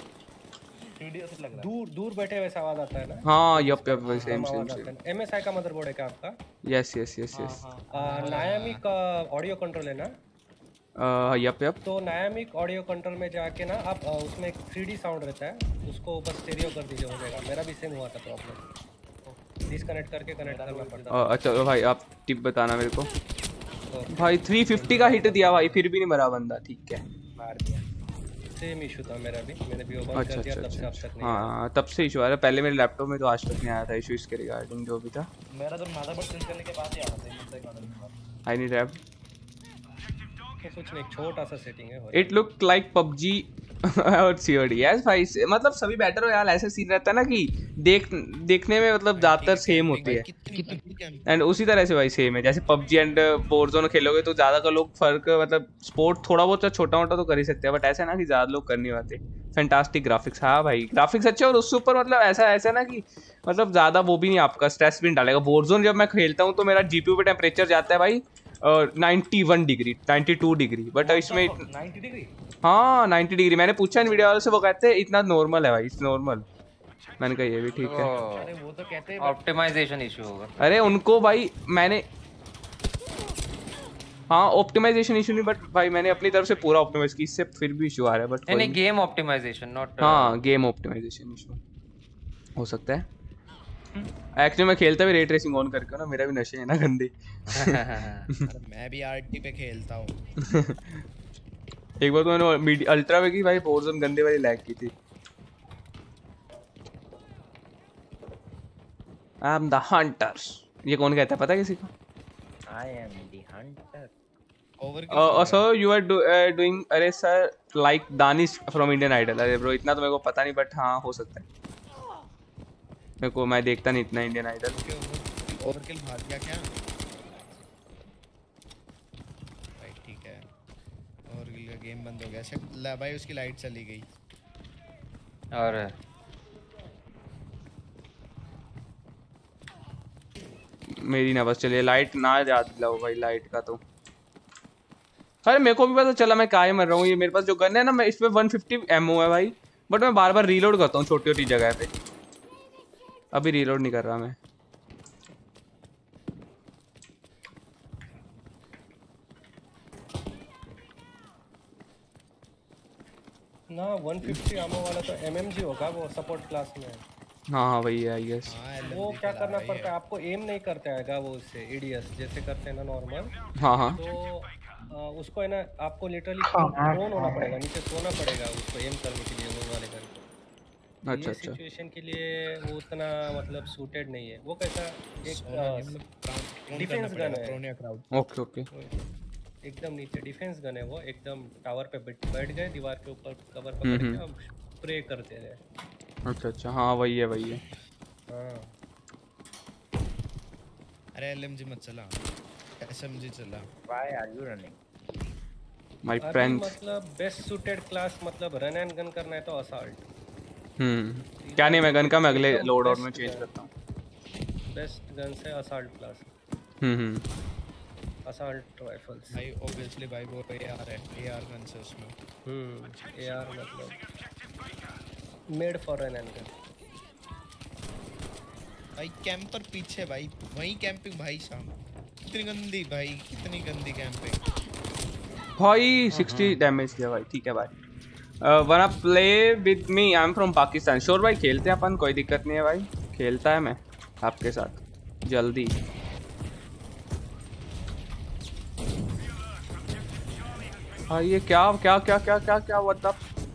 दूर बैठे वैसा आवाज आता है ना। हाँ यप सेम MSI का मदरबोर्ड है क्या आपका? यस नायामिक का ऑडियो कंट्रोल है ना? यप तो नायामिक ऑडियो कंट्रोल में जाके ना आप उसमें एक 3D साउंड रहता है, उसको बस स्टीरियो कर दीजिए, हो जाएगा। मेरा भी सेम हुआ था प्रॉब्लम, डिस्कनेक्ट करके कनेक्ट करना पड़ता है। अच्छा भाई आप टिप बताना मेरे को। भाई 350 का हिट दिया भाई, फिर भी नहीं मरा बंदा। ठीक है मार दिया। सेम इशू था मेरा भी, मैंने भी ओपन कर दिया तब से अब तक नहीं। हाँ तब से इशू आ रहा है। पहले मेरे लैपटॉप में तो आज तक नहीं आया था इशू इसके रिगार्डिंग जो भी था। मेरा तो मदरबोर्ड चेंज करने के बाद ही आ रहा था। I need rap. कुछ नहीं, छोटा सा सेटिंग है। इट लुक लाइक PUBG और COD। यस भाई मतलब सभी बैटर हो यार, ऐसे सीन रहता है ना कि देखने में मतलब ज्यादातर सेम होती है। एंड उसी तरह से भाई सेम है जैसे PUBG एंड वॉरज़ोन खेलोगे तो ज्यादा का लोग फर्क मतलब स्पोर्ट थोड़ा बहुत छोटा मोटा तो कर ही सकते हैं, बट ऐसा ना कि ज्यादा लोग कर नहीं पाते। Fantastic graphics. हाँ भाई ग्राफिक्स अच्छे, और उससे ऊपर मतलब ऐसा ना कि मतलब ज्यादा वो भी नहीं आपका स्ट्रेस भी नहीं डालेगा। वॉरज़ोन जब मैं खेलता हूँ तो मेरा GPU पे टेम्परेचर जाता है भाई 91 डिग्री 92 डिग्री, बट इसमें 90 डिग्री। हाँ 90 डिग्री। मैंने पूछा वीडियो वाले से, वो कहते हैं इतना नॉर्मल है भाई, इट्स नॉर्मल। मैंने कहा ये भी ठीक है। अरे वो तो कहते हैं ऑप्टिमाइजेशन इशू होगा। अरे उनको भाई मैंने हाँ ऑप्टिमाइजेशन इशू नहीं, बट भाई मैंने अपनी तरफ से पूरा ऑप्टिमाइज की, इससे फिर भी इशू आ रहा है। बट नहीं गेम ऑप्टिमाइजेशन नॉट। हाँ गेम ऑप्टिमाइजेशन इशू हो सकता है। एक्चुअली मैं खेलता भी रे ट्रेसिंग ऑन करके ना, मेरा भी नशे है ना गंदे। मैं भी RT पे खेलता हूँ। एक बार तो मैंने अल्ट्रा पे की भाई, वॉरज़ोन गंदे वाली लैग की थी। I am the hunter. ये कौन कहता है पता है किसी को? I am the hunter. So you are doing. अरे sir like Danish from Indian Idol. अरे ब्रो इतना तो मेरे को पता नहीं, बट हाँ हो सकता है मेरे को, मैं देखता नहीं इतना इंडियन आइडल। ओवरकिल भाग गया क्या भाई? ठीक है ओवरकिल का गेम बंद हो गया ला भाई, उसकी लाइट चली गई। और मेरी ना बस चलिए, लाइट ना याद दिलाओ भाई लाइट का तो। अरे मेरे को भी पता चला मैं काहे मर रहा हूँ। ये मेरे पास जो गन है ना, मैं इसमें 150 एमओ है भाई, बट मैं बार बार रीलोड करता हूँ छोटी छोटी जगह पे। अभी रीलोड नहीं कर रहा मैं। ना 150 एमओ वाला तो MMG होगा, वो सपोर्ट क्लास में। हाँ वही है आई गेस। वो क्या करना पड़ता है आपको, एम नहीं करते आएगा वो उससे ADS जैसे करते हैं ना नॉर्मल। हाँ तो उसको है ना आपको लिटरली प्रोन होना पड़ेगा, नीचे सोना पड़ेगा उसको एम करने के लिए वो वाले गन को। ये सिचुएशन के लिए वो उतना मतलब सूटेड नहीं है। वो कैसा एक डिफेंस गन है। ओके ओके एकदम नीचे डिफेंस गन है वो, एकदम टावर पे बैठ गए, दीवार के ऊपर कवर पकड़ के हम स्प्रे करते रहे। अच्छा हाँ वही है हाँ। अरे एलएमजी मत चला, एसएमजी चला। Why are you running my friend? मतलब बेस्ट सूटेड क्लास मतलब रन एंड गन करना है तो असॉल्ट। क्या नहीं, मैं गन का मैं अगले लोड आउट में चेंज करता हूं। बेस्ट गन से असॉल्ट क्लास। असॉल्ट राइफल्स भाई ऑब्वियसली भाई वो एआर है, एआर गन से उसमें। एआर मतलब made for run and gun. भाई कैंपर पीछे भाई, वही कैंपिंग भाई शाम कितनी गंदी भाई, कितनी गंदी कैंपिंग भाई। 60 डैमेज दिया भाई। ठीक है भाई। wanna play with me? I'm from Pakistan। Sure भाई, खेलते हैं अपन, कोई दिक्कत नहीं है भाई, खेलता है मैं आपके साथ जल्दी। भाई ये क्या क्या क्या क्या क्या क्या व्हाट द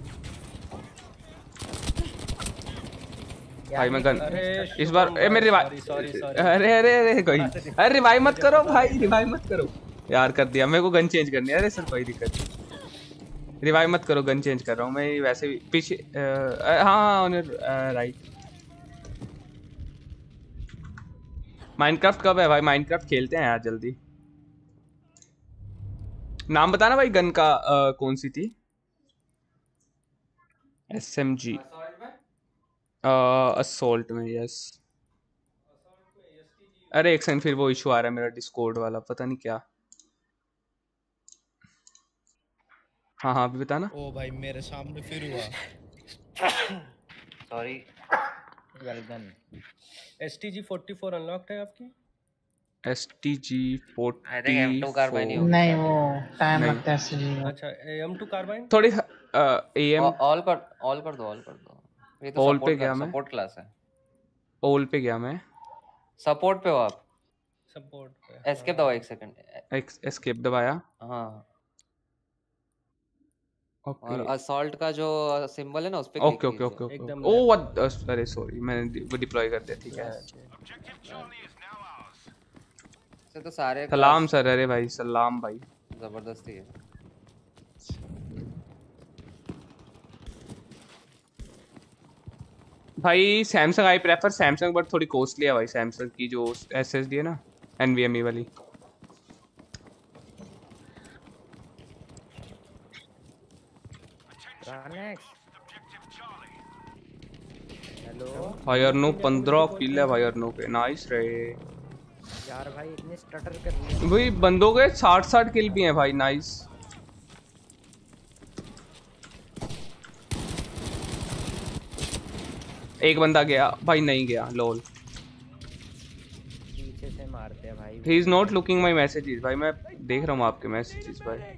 भाई मैं गन इस बार मेरे अरे अरे अरे कोई अरे रिवाइव मत करो भाई, रिवाइव मत करो यार। कर दिया मेरे को, गन चेंज करनी है। अरे सर कोई दिक्कत नहीं, रिवाइव मत करो, गन चेंज कर रहा हूँ मैं वैसे भी पीछे। हाँ राइट। माइनक्राफ्ट कब है भाई? माइनक्राफ्ट खेलते हैं यार जल्दी। नाम बताना भाई गन का। कौन सी थी? SMG असॉल्ट में। यस। अरे एक सेकंड, फिर वो इशू आ रहा है मेरा डिस्कॉर्ड वाला, पता नहीं क्या। हाँ अभी बताना। ओ भाई मेरे सामने फिर हुआ। सॉरी। वेलगन। STG 44 अनलॉक्ड है आपकी? STG 44 I think M2 carbine ही होगा। नहीं वो टाइम लगता है STG। अच्छा M2 कार्बाइन थोड़ी AM ऑल कर दो। ये तो ऑल पे गया मैं, सपोर्ट क्लास है। ऑल पे गया मैं। सपोर्ट पे हो आप? सपोर्ट पे एस्केप दबाओ, एक सेकंड। एस्केप दबाया। हाँ ओके। और असॉल्ट का जो सिंबल है ना उस पे okay okay okay okay. Oh what, अरे सॉरी मैंने वो डिप्लॉय कर दिया। ठीक है से तो सारे सलाम सर। अरे भाई सलाम भाई, जबरदस्ती है। भाई Samsung I prefer Samsung, but थोड़ी कॉस्टली है भाई सैमसंग की जो SSD है ना, NVMe वाली। हेलो भाई अर्नो 15 किल है भाई अर्नो पे। नाइस रे यार भाई, इतने स्टटर कर रही है भाई। बंदों के 60 किल भी हैं भाई। नाइस। एक बंदा गया भाई, नहीं गया लोल। पीछे से मारते हैं भाई। He is not looking my messages भाई, मैं देख रहा हूँ आपके मैसेजेस भाई।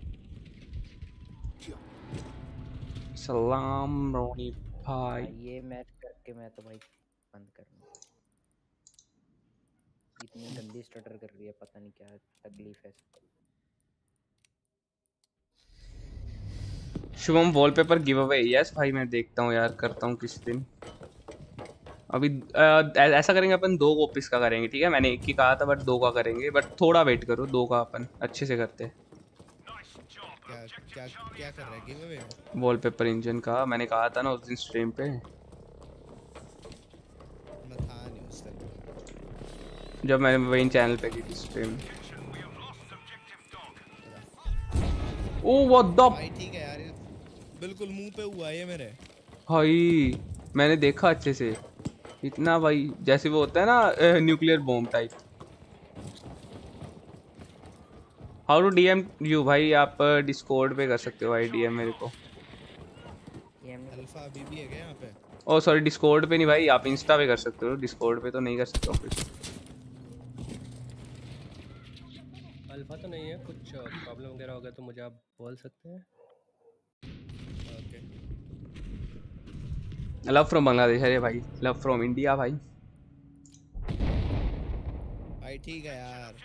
सलाम रोनी भाई। ये मैच करके मैं तो भाई बंद करूंगा। इतनी गंदी स्टटर कर रही है, पता नहीं क्या तकलीफ है इसको। Shubham wallpaper give away. Yes भाई मैं देखता हूँ यार, करता हूँ किसी दिन। अभी ऐसा करेंगे अपन 2 कॉपीज का करेंगे, ठीक है? मैंने 1 ही कहा था बट 2 का करेंगे, बट थोड़ा वेट करो। 2 का अपन अच्छे से करते हैं। क्या कर रहा है गिव अवे? वॉलपेपर इंजन का मैंने कहा था ना उस दिन स्ट्रीम पे। मैं था नहीं उस दिन जब मैंने वही चैनल पे की थी स्ट्रीम। ओ व्हाट द भाई ठीक है यार, बिल्कुल मुंह पे हुआ ये मेरे भाई। मैंने देखा अच्छे से इतना भाई, जैसे वो होता है ना nuclear bomb type. How to DM you भाई? आप डिस्कॉर्ड पे कर सकते हो भाई DM मेरे को। अल्फा अभी भी है क्या यहाँ पे? ओ सॉरी डिस्कॉर्ड पे नहीं भाई, आप इंस्टा पे कर सकते हो, डिस्कॉर्ड पे तो नहीं कर सकते हो। अल्फा तो नहीं है, कुछ प्रॉब्लम वगैरह हो गया तो मुझे आप बोल सकते हैं। Love from Bangladesh. अरे भाई लव फ्रॉम इंडिया भाई। भाई ठीक है यार।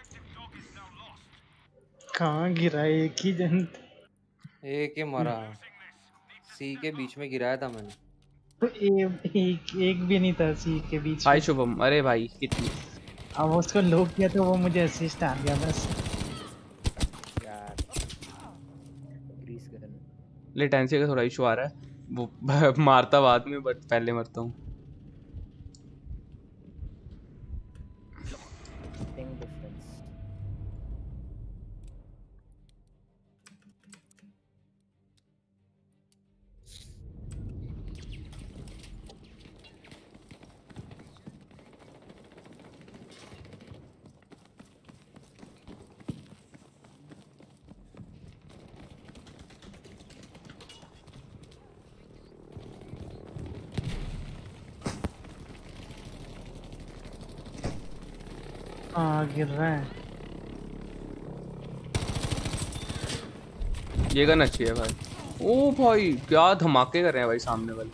कहाँ गिरा एक ही जन? एक ही मरा। सी के बीच में गिराया था मैंने। तो एक भी नहीं था सी के बीच हाय शुभम। अरे भाई कितनी अब उसको लो किया तो वो मुझे असिस्ट आ गया बस यार ग्रीस गन लेटेंसी का थोड़ा इशू आ रहा है वो मारता बाद में बट पहले मरता हूँ। थिंग डिफरेंस गिर रहा है। ये गन अच्छी है भाई। ओ भाई क्या धमाके कर रहे हैं भाई सामने वाले।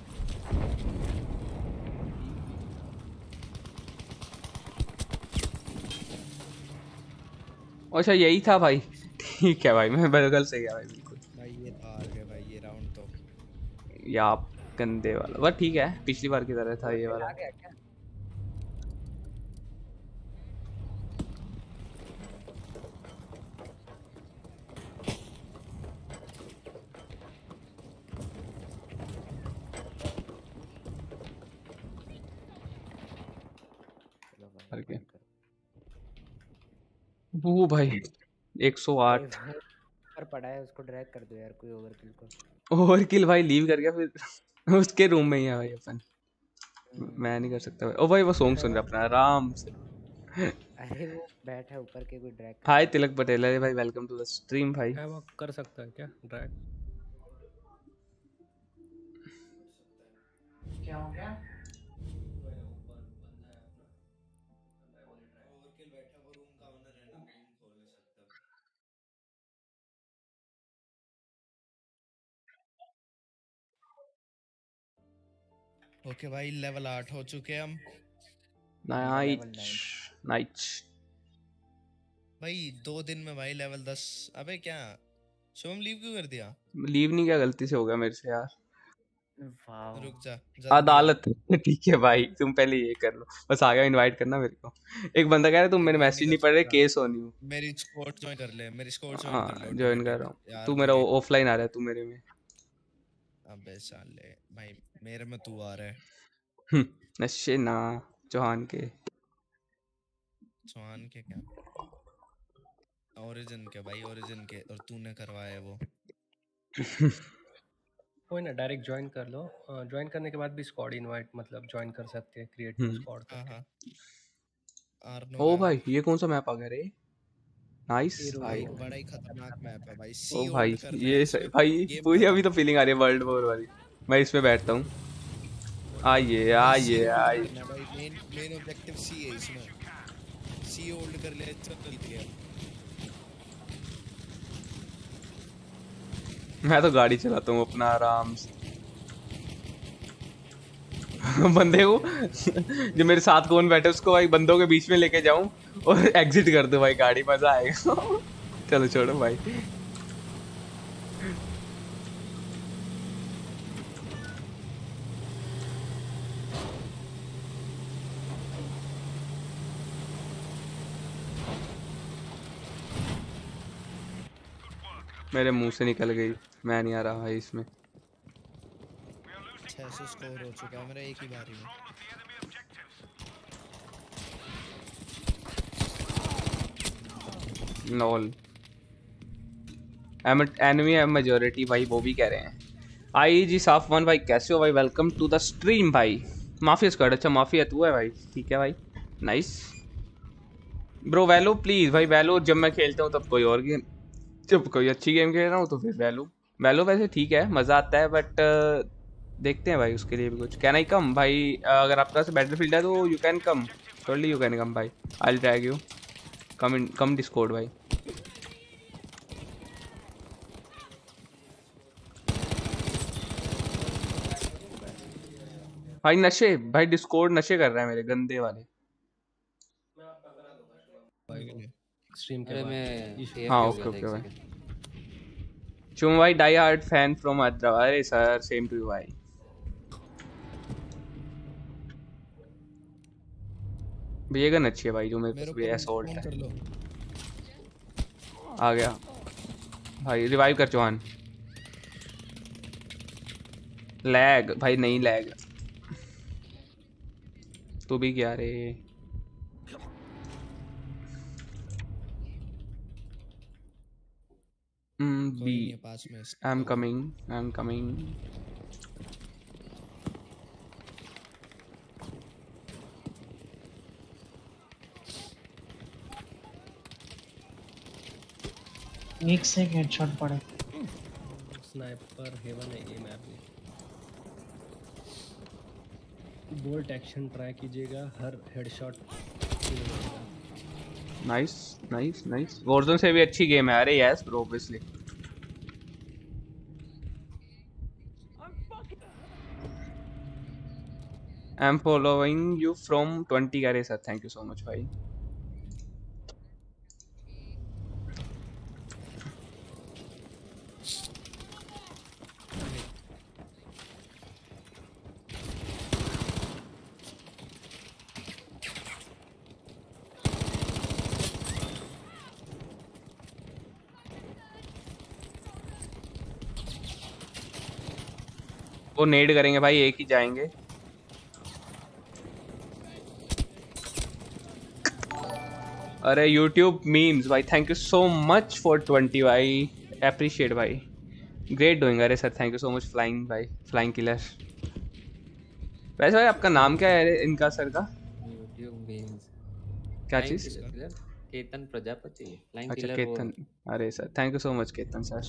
अच्छा यही था भाई। ठीक है भाई मैं बगल से गया भाई बिल्कुल। भाई ये हार गए भाई ये राउंड तो। या गंदे वाला बट ठीक है पिछली बार की तरह था ये वाला। वो भाई 108 पर पड़ा है उसको ड्रैग कर दो यार कोई ओवरकिल को। ओवरकिल भाई लीव कर गया फिर उसके रूम में ही है भाई अपन। मैं नहीं कर सकता भाई। ओ भाई वो सॉन्ग सुन रहा अपना आराम से। अरे वो बैठा ऊपर के कोई ड्रैग। हाय तिलक पटेल। अरे भाई वेलकम टू द स्ट्रीम भाई। वो कर सकता है क्या ड्रैग? क्या हो गया? ओके भाई लेवल 8 हो चुके हम। नाइस भाई 2 दिन में भाई लेवल 10। अबे क्या शुभम लीव क्यों कर दिया? लीव नहीं किया गलती से हो गया मेरे से यार। रुक जा अदालत। ठीक है भाई तुम पहले ये कर लो बस आ गया इनवाइट करना मेरे को। एक बंदा कह रहा है तुम मेरे मैसेज नहीं पढ़ रहे केस होनी हो। मेरी स्क्वाड ज्वाइन कर ले मेरी स्क्वाड ज्वाइन कर ले। ज्वाइन कर रहा हूँ। तू मेरा ऑफलाइन आ रहा है तू मेरे में। अबे साले भाई मेरे में तू आ रहा है। नशे ना चौहान के क्या ओरिजिन के भाई ओरिजिन के और तूने करवाया वो। कोई ना डायरेक्ट ज्वाइन कर लो। ज्वाइन करने के बाद भी स्क्वाड इनवाइट मतलब ज्वाइन कर सकते हैं क्रिएट न्यू स्क्वाड करके। ओ भाई ये कौन सा मैप आ गया रे? नाइस भाई बड़ा ही खतरनाक मैप है भाई। ओ भाई ये भाई पूरी अभी तो फीलिंग आ रही है वर्ल्ड वॉर वाली। मैं इसमें बैठता हूँ। आइए आइए आइए भाई मेन ऑब्जेक्टिव सी है इसमें। सी होल्ड कर ले अच्छा जीत गया। मैं तो गाड़ी चलाता हूँ अपना आराम से। बंदे को जो मेरे साथ कौन बैठे उसको भाई बंदों के बीच में लेके जाऊं और एग्जिट कर दो भाई गाड़ी मजा आएगा। चलो छोड़ो भाई। मेरे मुंह से निकल गई। मैं नहीं आ रहा भाई इसमें। 600 स्कोर हो चुका है मेरा एक ही बारी में। नॉल एनिमी है मेजॉरिटी भाई वो भी कह रहे हैं। आई जी साफ वन भाई कैसे हो भाई वेलकम टू द स्ट्रीम भाई। माफिया स्क्वाड अच्छा माफिया तू है भाई ठीक है भाई नाइस ब्रो। वैलो प्लीज भाई वैलो जब मैं खेलता हूँ तब कोई और गेम जब कोई अच्छी गेम खेल रहा हूँ तो फिर वैलो वैसे ठीक है मज़ा आता है बट देखते हैं भाई उसके लिए भी कुछ। कैन आई कम भाई अगर आपके पास बैटलफील्ड है तो you can come totally you can come भाई। I will tag you come Discord भाई। भाई नशे भाई डिस्कॉर्ड नशे कर रहा है मेरे गंदे वाले। स्ट्रीम के बाद हाँ ओके ओके भाई। शुभम भाई die hard fan from Hyderabad. अरे सर सेम टू यू भाई। ये गन अच्छी है भाई जो मेरे पास भी असॉल्ट है। आ गया भाई, रिवाइव कर चौहान। लैग भाई नहीं लैग, तू भी क्या रे। Be I am coming. एक से हेडशॉट पड़े। स्नाइपर हेवन है ये मैप में। बोल्ट एक्शन ट्राई कीजिएगा, हर हेडशॉट नाइस। वॉरज़ोन से भी अच्छी गेम है। अरे yes bro obviously. I am following you from 20। अरे sir thank you so much भाई। वो नेड करेंगे भाई, एक ही जाएंगे। अरे यूट्यूब मीम्स भाई thank you so much for 20 भाई, अप्रिशिएट भाई, ग्रेट डूइंग। अरे sir thank you so much flying भाई, फ्लाइंग किलर। वैसे भाई आपका नाम क्या है इनका सर का? यूट्यूब मीम्स क्या चीज? केतन प्रजापति फ्लाइंग अच्छा किलर। केतन, अरे sir thank you so much Ketan sir.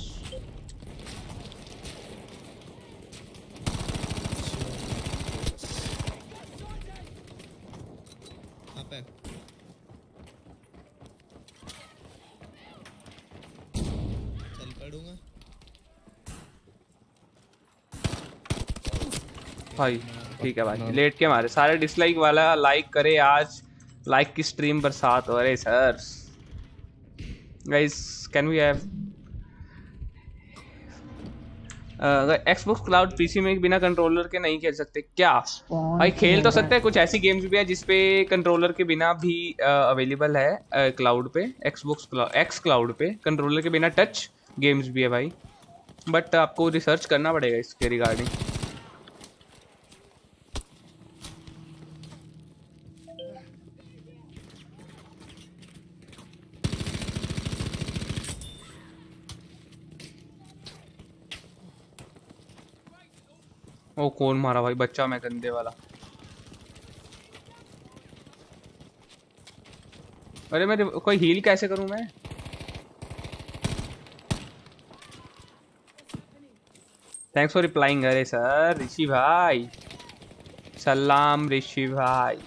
भाई ठीक है भाई, लेट के मारे सारे। डिसलाइक वाला लाइक करे आज, लाइक की स्ट्रीम बरसात हो। अरे sir guys can we have Xbox cloud PC में बिना कंट्रोलर के नहीं खेल सकते क्या? भाई खेल तो सकते हैं, कुछ ऐसी गेम्स भी है जिसपे कंट्रोलर के बिना भी अवेलेबल है क्लाउड पे। एक्सबॉक्स एक्स क्लाउड पे कंट्रोलर के बिना टच गेम्स भी है भाई, बट आपको रिसर्च करना पड़ेगा इसके रिगार्डिंग। ओ कौन मारा भाई बच्चा? मैं गंदे वाला। अरे मैं कोई हील कैसे करूं मैं? Thanks for replying. अरे सर ऋषि भाई, सलाम ऋषि भाई।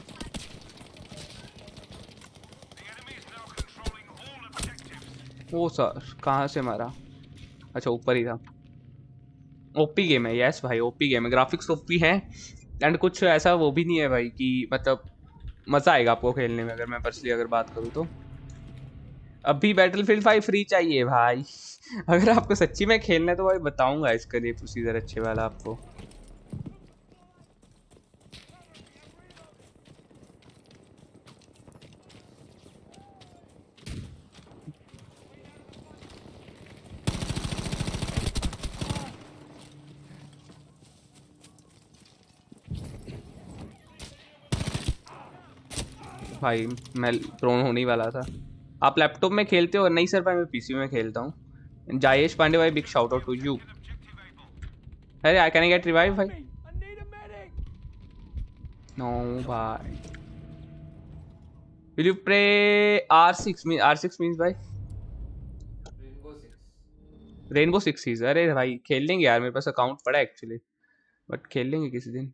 ओ सर कहाँ से मारा? अच्छा ऊपर ही था। ओपी गेम है, यस भाई ओपी गेम है, ग्राफिक्स ओपी है एंड कुछ ऐसा वो भी नहीं है भाई कि मतलब मज़ा आएगा आपको खेलने में। अगर मैं पर्सनली अगर बात करूँ तो अभी बैटलफील्ड 5 फ्री चाहिए भाई। अगर आपको सच्ची में खेलना है तो भाई बताऊंगा इसका लिए प्रोसीजर अच्छे वाला आपको। भाई मैं प्रोन होने वाला था। आप लैपटॉप में खेलते हो? नहीं सर भाई मैं पीसी में खेलता हूँ। जायेश पांडे भाई big shout out to you. अरे आई कैन गेट रिवाइव भाई? नो भाई। Will you play R6 mean R6 means भाई रेनबो 6 सीज। अरे भाई खेल लेंगे यार, मेरे पास अकाउंट पड़ा है एक्चुअली, बट खेल लेंगे किसी दिन।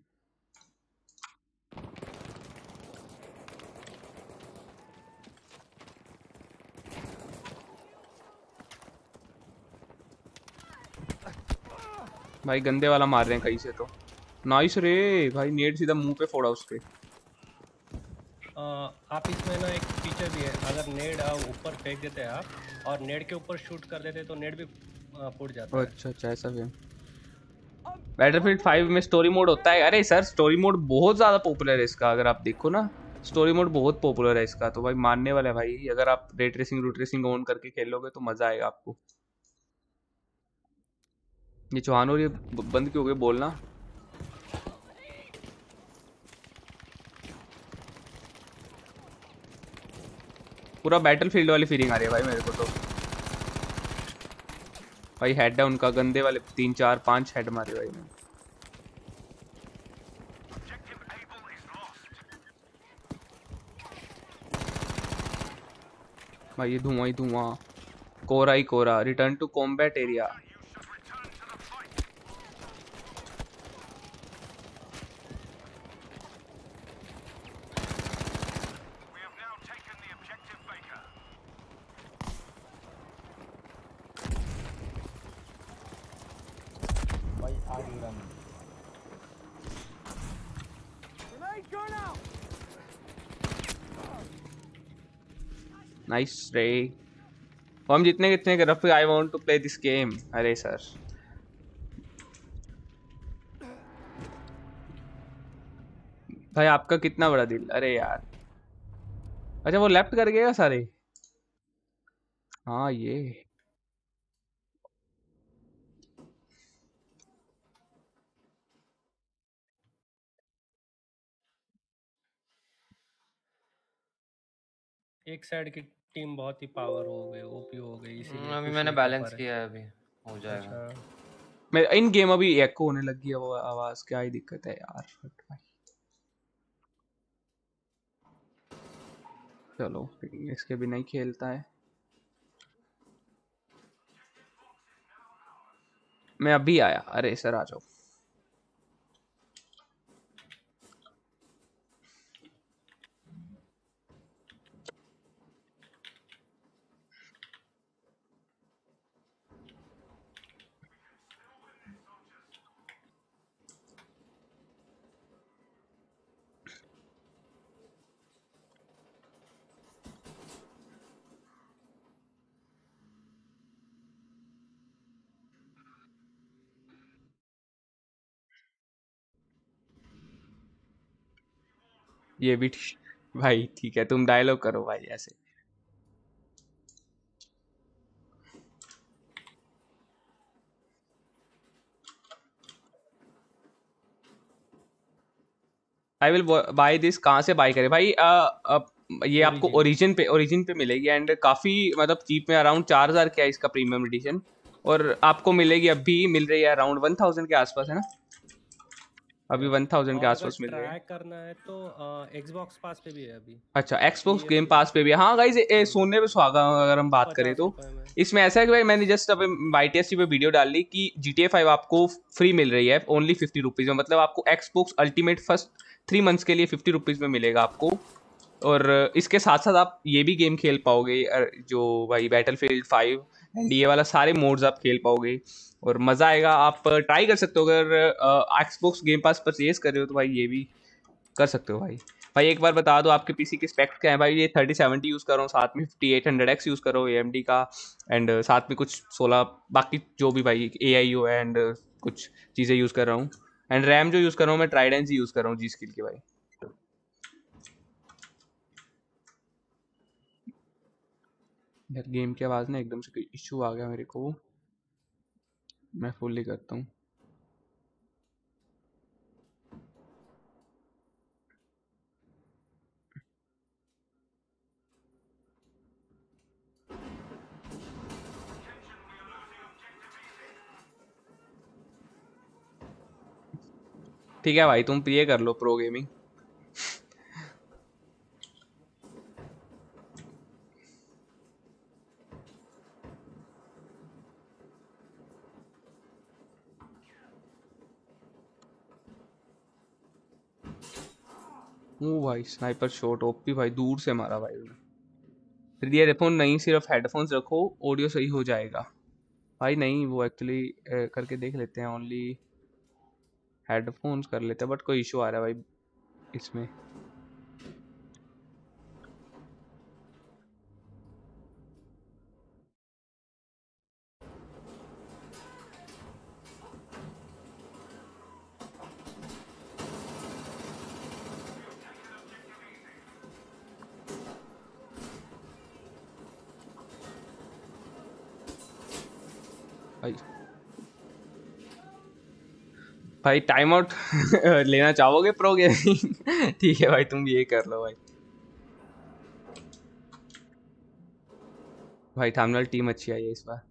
भाई गंदे वाला मार रहे हैं कहीं से तो। नाइस रे भाई, नेट सीधा मुंह पे फोड़ा उसके। आप इसमें ना एक फीचर भी है, अगर नेड ऊपर फेंक देते हैं आप और नेड के ऊपर शूट कर देते हैं तो नेड भी फूट जाता है। अच्छा अच्छा ऐसा भी है। बैटलफील्ड 5 में स्टोरी मोड होता है? अरे सर स्टोरी मोड बहुत ज़्यादा पॉपुलर है इसका, अगर आप देखो ना स्टोरी मोड बहुत पॉपुलर है इसका, तो भाई मानने वाला है भाई। अगर आप ray tracing root tracing on करके खेलोगे तो मजा आएगा आपको। ये चौहान और ये बंद क्यों हो गए बोलना। पूरा बैटलफील्ड वाली फीलिंग आ रही है भाई मेरे को तो। भाई हेड है उनका, गंदे वाले 3 4 5 हेड मारे भाई ने। भाई ये धुआं ही धुआं, कोरा ही कोरा। Return to combat area. Nice रे। हम जितने कितने कर रफी, I want to play this game. अरे सर भाई आपका कितना बड़ा दिल। अरे यार अच्छा वो लेफ्ट कर गया सारे। हाँ ये एक साइड की टीम बहुत ही पावर हो गई, ओपी हो गई, इसीलिए अभी कुछ मैंने नहीं कर बैलेंस पा रहे। किया है, अभी हो जाएगा। अच्छा मैं इन गेम अभी एको होने लगी है वो आवाज, क्या ही दिक्कत है यार। भाई चलो इसके बिना ही खेलता है। मैं अभी आया। अरे सर आ जाओ। ये भी भाई ठीक है, तुम डायलॉग करो भाई ऐसे। I will buy this. कहाँ से बाय करें भाई? ये आपको ओरिजिन पे मिलेगी एंड काफ़ी मतलब चीप में, अराउंड 4000 का है इसका प्रीमियम एडिशन। और आपको मिलेगी, अभी मिल रही है अराउंड 1000 के आसपास है ना, अभी 1000 के आसपास मिल रही है। ट्राई करना है तो Xbox पास पे भी है अभी। अच्छा एक्सबॉक्स गेम पास पे भी है। हाँ गाइज सोने पे सुहागा अगर हम बात करें तो इसमें ऐसा है कि भाई मैंने जस्ट अभी YTSC पे वीडियो डाल ली कि GTA 5 आपको फ्री मिल रही है ओनली 50 रुपीज़ में। मतलब आपको एक्सबॉक्स अल्टीमेट फर्स्ट 3 मंथ्स के लिए 50 रुपीज़ में मिलेगा आपको। और इसके साथ साथ आप ये भी गेम खेल पाओगे जो भाई बैटलफील्ड 5 एंड ये वाला सारे मोड्स आप खेल पाओगे और मज़ा आएगा। आप ट्राई कर सकते हो अगर एक्सबॉक्स गेम पास परचेज कर रहे हो तो भाई ये भी कर सकते हो भाई। भाई एक बार बता दो आपके पीसी के स्पेक्स क्या है भाई? ये 3070 यूज़ कर रहा हूँ, साथ में 5800X यूज़ कर रहा हूँ AMD का एंड साथ में कुछ 16 बाकी जो भी भाई AIO है एंड कुछ चीज़ें यूज़ कर रहा हूँ। एंड रैम जो यूज़ कर रहा हूँ मैं ट्राइडेंस यूज़ कर रहा हूँ G-Skill की भाई। यार गेम की आवाज़ ना एकदम से कोई इशू आ गया मेरे को, मैं फुल्ली करता हूँ। ठीक है भाई तुम ये कर लो प्रो गेमिंग। ओ भाई स्नाइपर शॉट ओपी भाई, दूर से मारा भाई उन्हें। फिर ये हेडफोन नहीं, सिर्फ हेडफोन्स रखो ऑडियो सही हो जाएगा। भाई नहीं वो एक्चुअली करके देख लेते हैं, ओनली हेडफोन्स कर लेते हैं बट कोई इशू आ रहा है भाई इसमें। भाई टाइम आउट लेना चाहोगे प्रो गेमिंग? ठीक है भाई, तुम ये कर लो भाई। भाई थंबनेल टीम अच्छी आई है इस बार।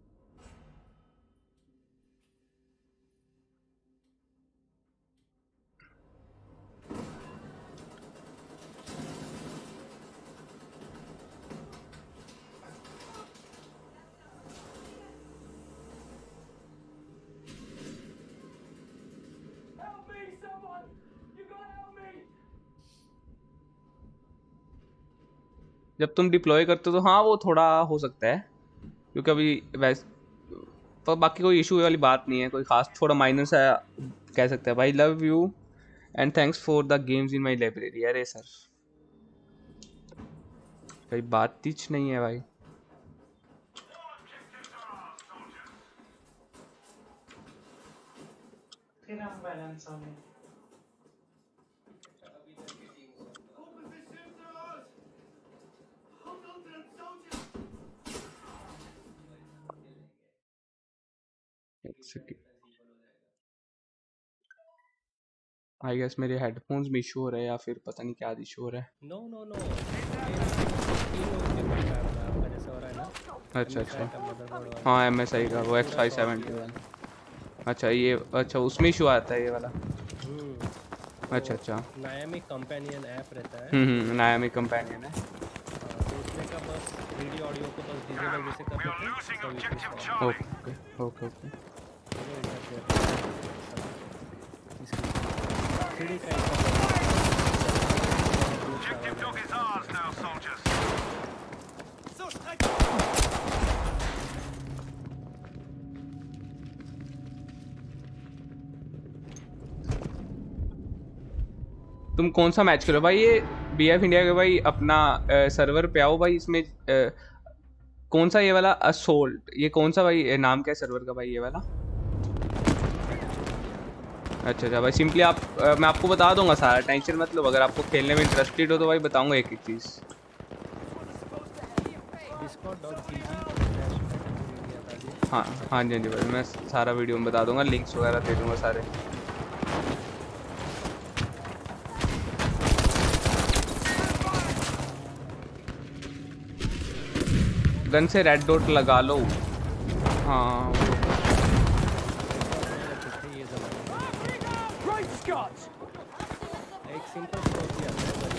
जब तुम डिप्लॉय करते हो तो हाँ वो थोड़ा हो सकता है, क्योंकि अभी वैसे तो बाकी कोई इशू वाली बात नहीं है, कोई खास थोड़ा माइनर सा कह सकते हैं। भाई love you and thanks for the games in my library. अरे सर भाई बात तीच नहीं है भाई। फिर हम बैलेंस होंगे। आई गेस मेरे हेडफोन्स में इशू हो रहा है या फिर पता नहीं क्या इशू हो रहा है। नो नो नो अच्छा अच्छा हाँ MSI का वो X570। अच्छा ये अच्छा उसमें इशू आता है ये वाला। अच्छा अच्छा नायामी कंपेनियन ऐप रहता है। नायामी कंपेनियन है। तो उसमें का बस 3D ऑडियो को बस डिसेबल जैसे कर देते हैं। ओके ओके ओके तुम कौन सा मैच करो भाई? ये BF इंडिया के भाई अपना सर्वर पे आओ भाई। इसमें कौन सा ये वाला असोल्ट, ये कौन सा भाई नाम क्या है सर्वर का भाई ये वाला? अच्छा अच्छा भाई सिंपली आप मैं आपको बता दूंगा सारा, टेंशन मत लो। अगर आपको खेलने में इंटरेस्टेड हो तो भाई बताऊंगा एक एक चीज़। हाँ हाँ जी भाई मैं सारा वीडियो में बता दूंगा, लिंक्स वगैरह दे दूंगा सारे। गन से रेड डॉट लगा लो। हाँ एक सिंपल स्कोप ही आता है।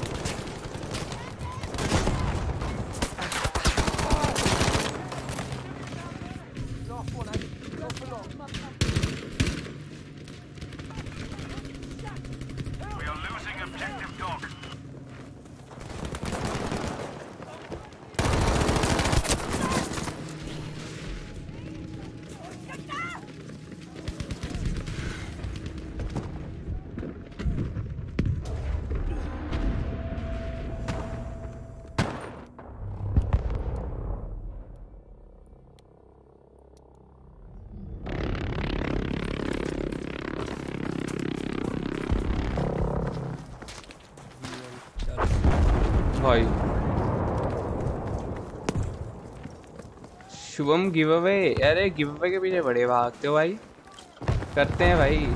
We are losing objective dog. भाई शुभम गिव अवे। अरे गिव अवे के पीछे बड़े भागते हो भाई, करते हैं भाई।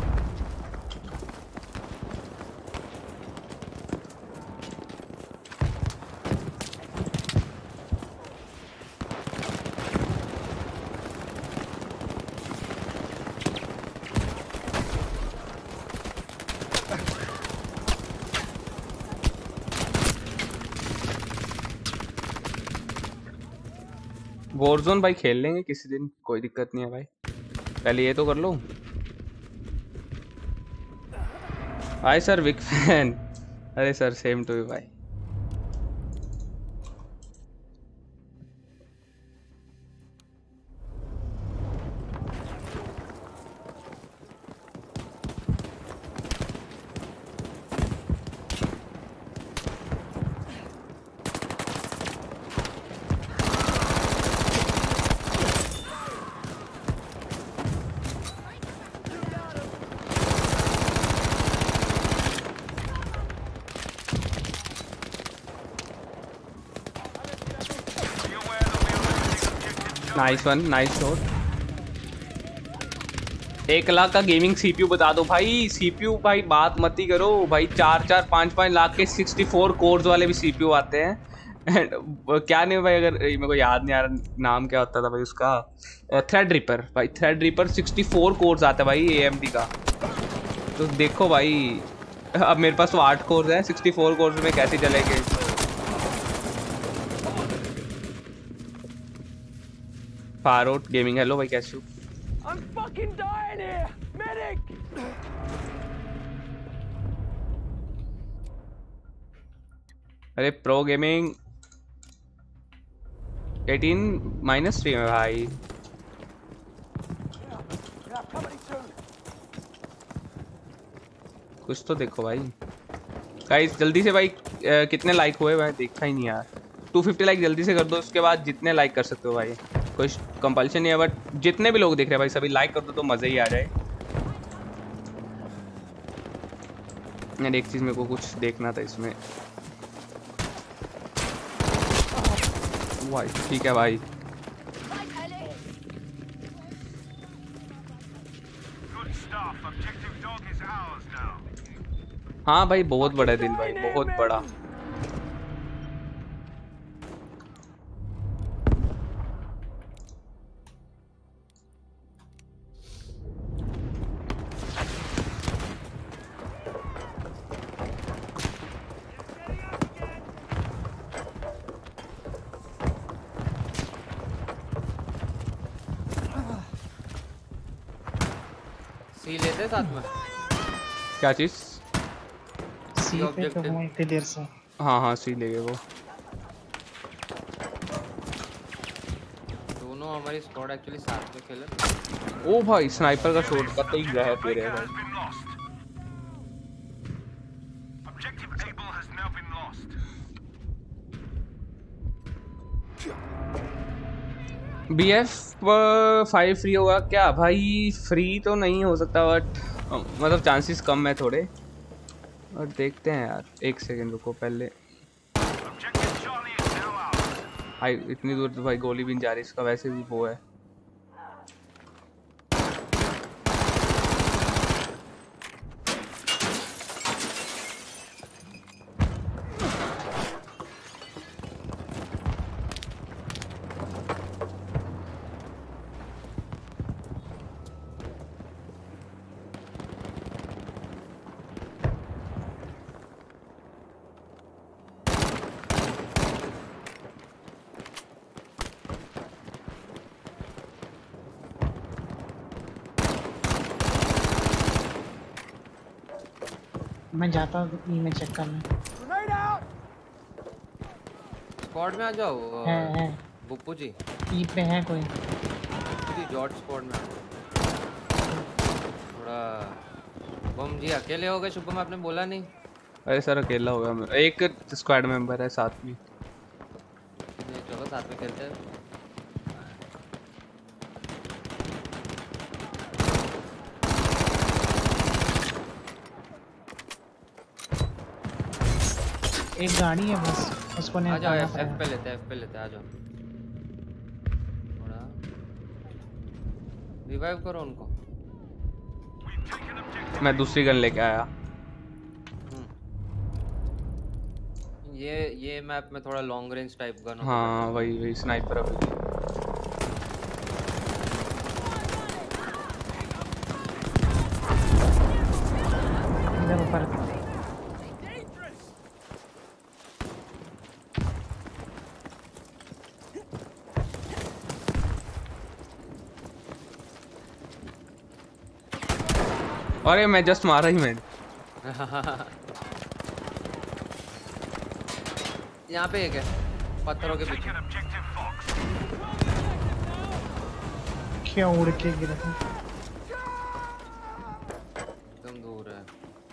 वॉरजोन भाई खेल लेंगे किसी दिन, कोई दिक्कत नहीं है भाई, पहले ये तो कर लो। Hi sir big fan. अरे सर सेम टू यू भाई। Nice one, nice shot. 1 lakh का गेमिंग सीपीयू बता दो भाई। सीपीयू भाई बात मत ही करो भाई, 4-4 5-5 लाख के 64 कोर्स वाले भी सीपीयू आते हैं। क्या नहीं भाई, अगर मेरे को याद नहीं आ रहा नाम क्या होता था भाई उसका, थ्रेड रिपर भाई। थ्रेड रिपर 64 कोर्स आता है भाई AMD का। तो देखो भाई, अब मेरे पास तो 8 कोर्स हैं, 64 कोर्स में कैसे चलेंगे। फारोट गेमिंग हेलो भाई, कैसे हो? I'm fucking dying here! Medic! अरे प्रो गेमिंग 18-3 में भाई। कुछ तो देखो भाई गाइस, जल्दी से भाई। कितने लाइक हुए भाई, देखा ही नहीं यार। 250 लाइक जल्दी से कर दो, उसके बाद जितने लाइक कर सकते हो भाई। कोई कंपल्शन नहीं है, बट जितने भी लोग देख रहे हैं भाई सभी लाइक कर दो तो मज़ा ही आ जाए। यार एक चीज़ मेरे को कुछ देखना था इसमें। भाई ठीक है भाई। हाँ भाई बहुत बड़ा दिल भाई, बहुत बड़ा। सी लेते हैं साथ में। क्या चीज? सी पे तो हूँ इतनी देर से। हाँ सी लेंगे वो। दोनों हमारी स्क्वाड एक्चुअली साथ में खेले। ओ भाई स्नाइपर का शॉट का तो जहर दे रहे हैं भाई। BF5 फ्री होगा क्या भाई? फ्री तो नहीं हो सकता, बट मतलब चांसेस कम है थोड़े। और देखते हैं यार, एक सेकंड रुको पहले। भाई इतनी दूर तो भाई गोली भी नहीं जा रही, इसका वैसे भी वो है। मैं जाता हूँ ई में चेक करने। स्क्वाड में आ जाओ। है बुप्पू जी ई पे है कोई? जी जॉर्ज स्क्वाड में थोड़ा। बम जी अकेले हो गए शुभम, आपने बोला नहीं। अरे सर अकेला हो गया मैं, एक स्क्वाड मेंबर है साथ में। चलो साथ में खेलते हैं। एक गाड़ी है बस, उसको नहीं। आ जाओ, एफ पे लेते हैं, आ जाओ। थोड़ा रिवाइव करो उनको। मैं दूसरी गन लेके आया। ये मैप में थोड़ा लॉन्ग रेंज टाइप गन। हाँ वही स्नाइपर है। अरे मैं जस्ट मारा ही मैंने। यहाँ पे एक है पत्थरों के पीछे। क्या उड़ के गिरा? एकदम दूर है।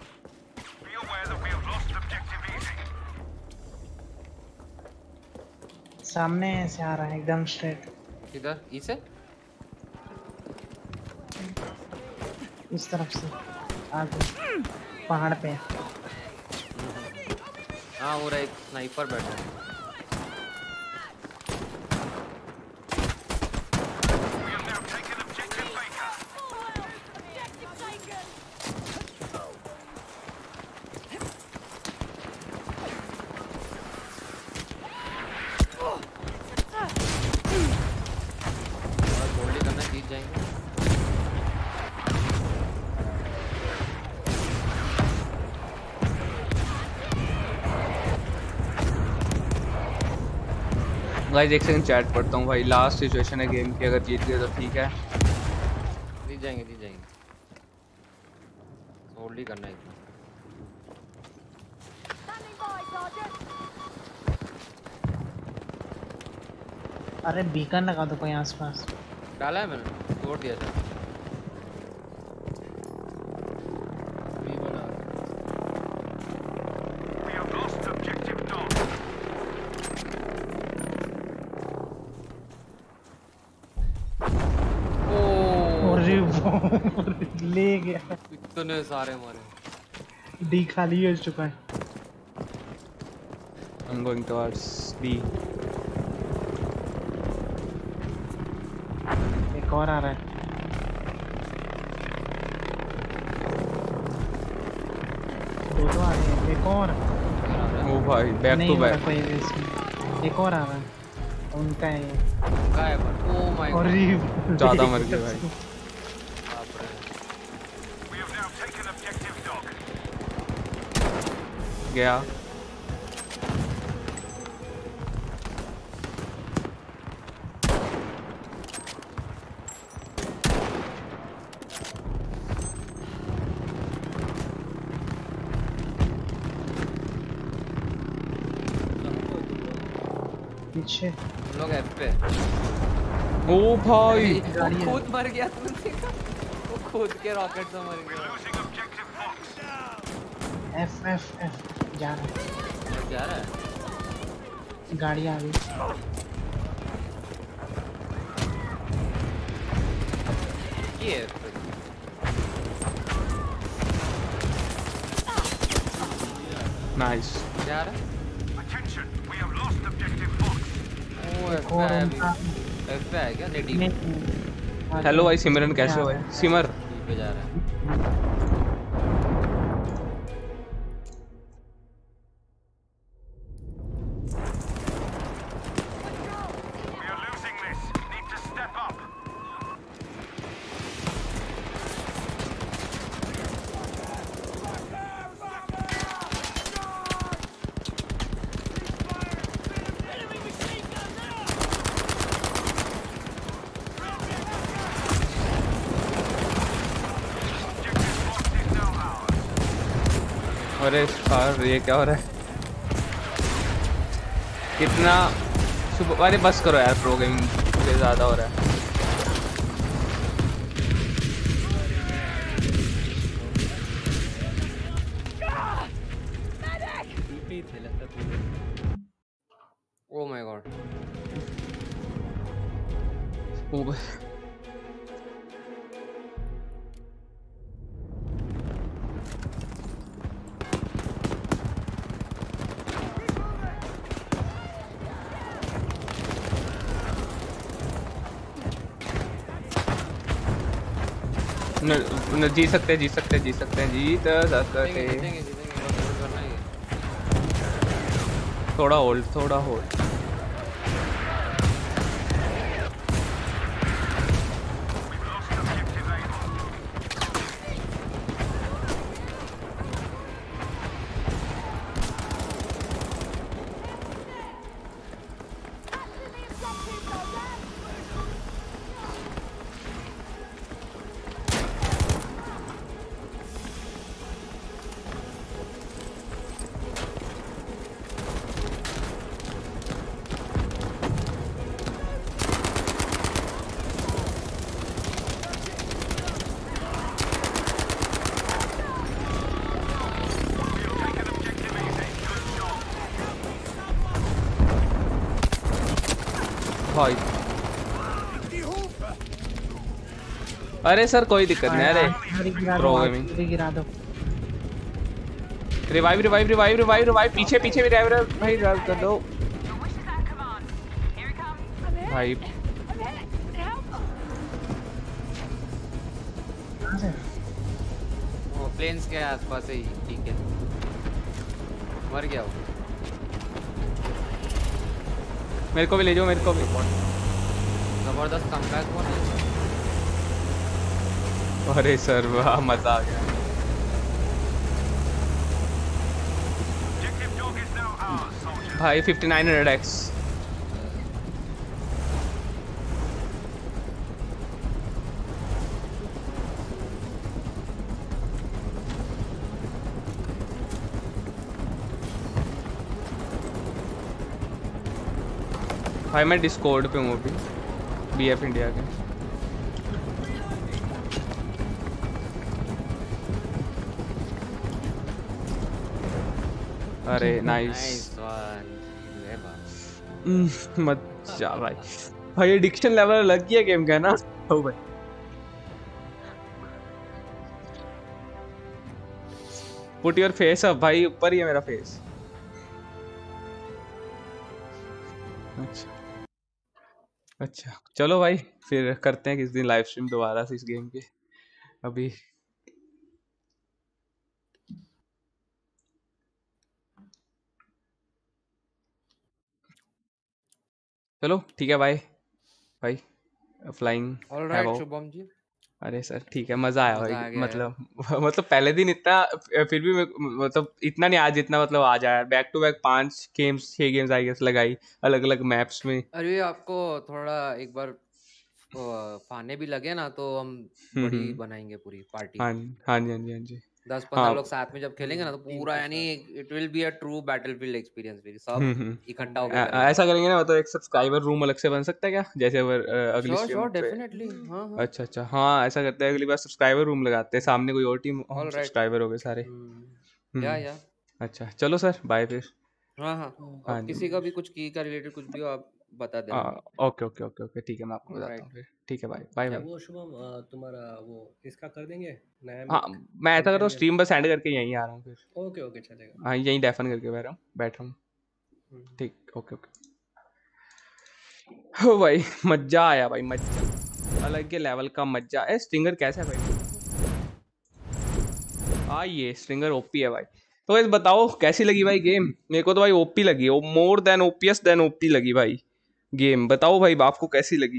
सामने से आ रहा है एकदम स्ट्रेट। किधर? इसे इस तरफ से आगे पहाड़ पे। हाँ वो रहा, एक स्नाइपर बैठा है। गाइस एक सेकंड चैट पढ़ता हूँ भाई। लास्ट सिचुएशन है गेम की, अगर जीत गए तो ठीक है। जीत जाएंगे होल्ड ही करना है। अरे बीकन लगा दो कोई आसपास। डाला है मैंने, तोड़ दिया था। ले गया। इतने सारे मारे। डी खाली हो चुका है। I'm going towards B. एक और आ रहा है। दो आ रहे हैं, एक और। ओ भाई बैक टू बैक। एक और आ रहा है। उनका है ये। Oh my god. ज्यादा मर गए भाई। गया। पीछे लोग एफ पे। ओ भाई वो खुद मर गया, तुमने देखा? वो खुद के रॉकेट से मर गया। एफ एफ एफ जा रहा है। गाड़ी आ गई। ये नाइस। जा रहा है। एफ पे है क्या? नहीं। हेलो भाई सिमरन, कैसे हो भाई? सिमर पे जा रहा है। अरे सर ये क्या हो रहा है? कितना सुबह। अरे बस करो यार, प्रो गेमिंग से ज़्यादा हो रहा है। ओह माय गॉड। जीत सकते हैं, जीत सकते हैं, जीत सकते हैं, जीत सकते हैं। थोड़ा होल्ड, थोड़ा होल्ड। भाई अरे सर कोई दिक्कत नहीं। अरे प्रो गेमिंग गिरा दो। Revive revive revive revive revive. पीछे पीछे भी रिवाइव भाई, रिवाइव कर दो भाई। वो प्लेन्स के आसपास ही। ठीक है, मर गया वो। मेरे को भी ले जाओ, मेरे को भी। जबरदस्त कमबैक हुआ नहीं। अरे सर वाह, मजा आ गया। भाई 5900x भाई मैं डिस्कॉर्ड पे हूँ अभी, BF इंडिया के। अरे नाइस मजा भाई। भाई एडिक्शन लेवल अलग ही है गेम का ना। ओ भाई पुट योर फेस अप भाई, ऊपर ही है मेरा फेस। अच्छा चलो भाई फिर करते हैं किस दिन लाइव स्ट्रीम दोबारा से इस गेम के। अभी चलो ठीक है भाई भाई फ्लाइंग। ऑलराइट शुभम जी। अरे सर ठीक है, मजा आया भाई। मतलब पहले दिन इतना फिर भी मतलब इतना नहीं आज जितना मतलब आज आया। Back to back 6 games I guess लगाई अलग अलग मैप्स में। अरे आपको थोड़ा एक बार फाने भी लगे ना तो हम बड़ी बनाएंगे पूरी पार्टी। हाँ जी हाँ जी 10-15 लोग साथ में जब खेलेंगे ना तो पूरा यानी it will be a true Battlefield experience. फिर सब इकट्ठा होकर ऐसा करेंगे ना, मतलब एक सब्सक्राइबर रूम अलग से बन सकता है क्या, जैसे अगली स्ट्रीम पे? डेफिनेटली। हां अच्छा हाँ ऐसा करते हैं, अगली बार सब्सक्राइबर रूम लगाते हैं, सामने कोई और टीम सब्सक्राइबर हो गए सारे। या अच्छा चलो सर बाय फिर। हाँ किसी का भी कुछ की का रिलेटेड कुछ भी हो आप बता देना। ओके ठीक है मैं आपको बताता हूँ फिर। ठीक है बाय बाय। वो शुभम तुम्हारा वो इसका कर देंगे नया। हाँ मैं ऐसा करता हूँ स्ट्रीम बस एंड करके यहीं आ रहा हूँ फिर। ओके चलेगा। हाँ यहीं डेफन करके बैठ रहा हूँ। ठीक ओके हो भाई मजा आया भाई, मजा अलग के लेवल का मजा है। स्ट्रिंगर कैसा है भाई? ये स्ट्रिंगर ओपी है भाई। तो गाइस बताओ कैसी लगी भाई गेम? मेरे को तो भाई ओपी लगी, वो more than OPs than OP लगी भाई गेम। बताओ भाई आपको कैसी लगी?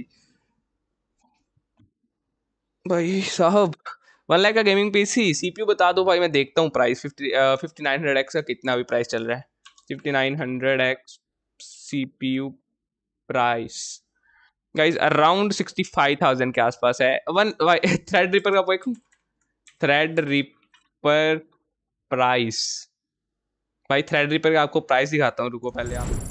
भाई साहब 1 लाख का गेमिंग पीसी CPU बता दो भाई, मैं देखता हूँ प्राइस 5900X का कितना अभी प्राइस चल रहा है। 5900X CPU price guys around 65,000 के आसपास है। थ्रेड रिपर का देखो, थ्रेड रिपर प्राइस भाई, थ्रेड रिपर का आपको प्राइस दिखाता हूँ, रुको पहले आप।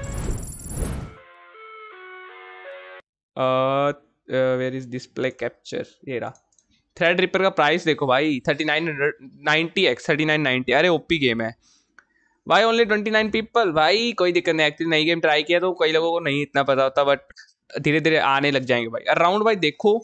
वेयर इज डिस्प्ले कैप्चर, ये रहा। थ्रेड रिपर का प्राइस देखो भाई 3990X 3990। अरे ओपी गेम है भाई। ओनली 29 पीपल भाई, कोई दिक्कत नहीं। एक्चुअली नई गेम ट्राई किया तो कई लोगों को नहीं इतना पता होता, बट धीरे धीरे आने लग जाएंगे भाई। अराउंड भाई देखो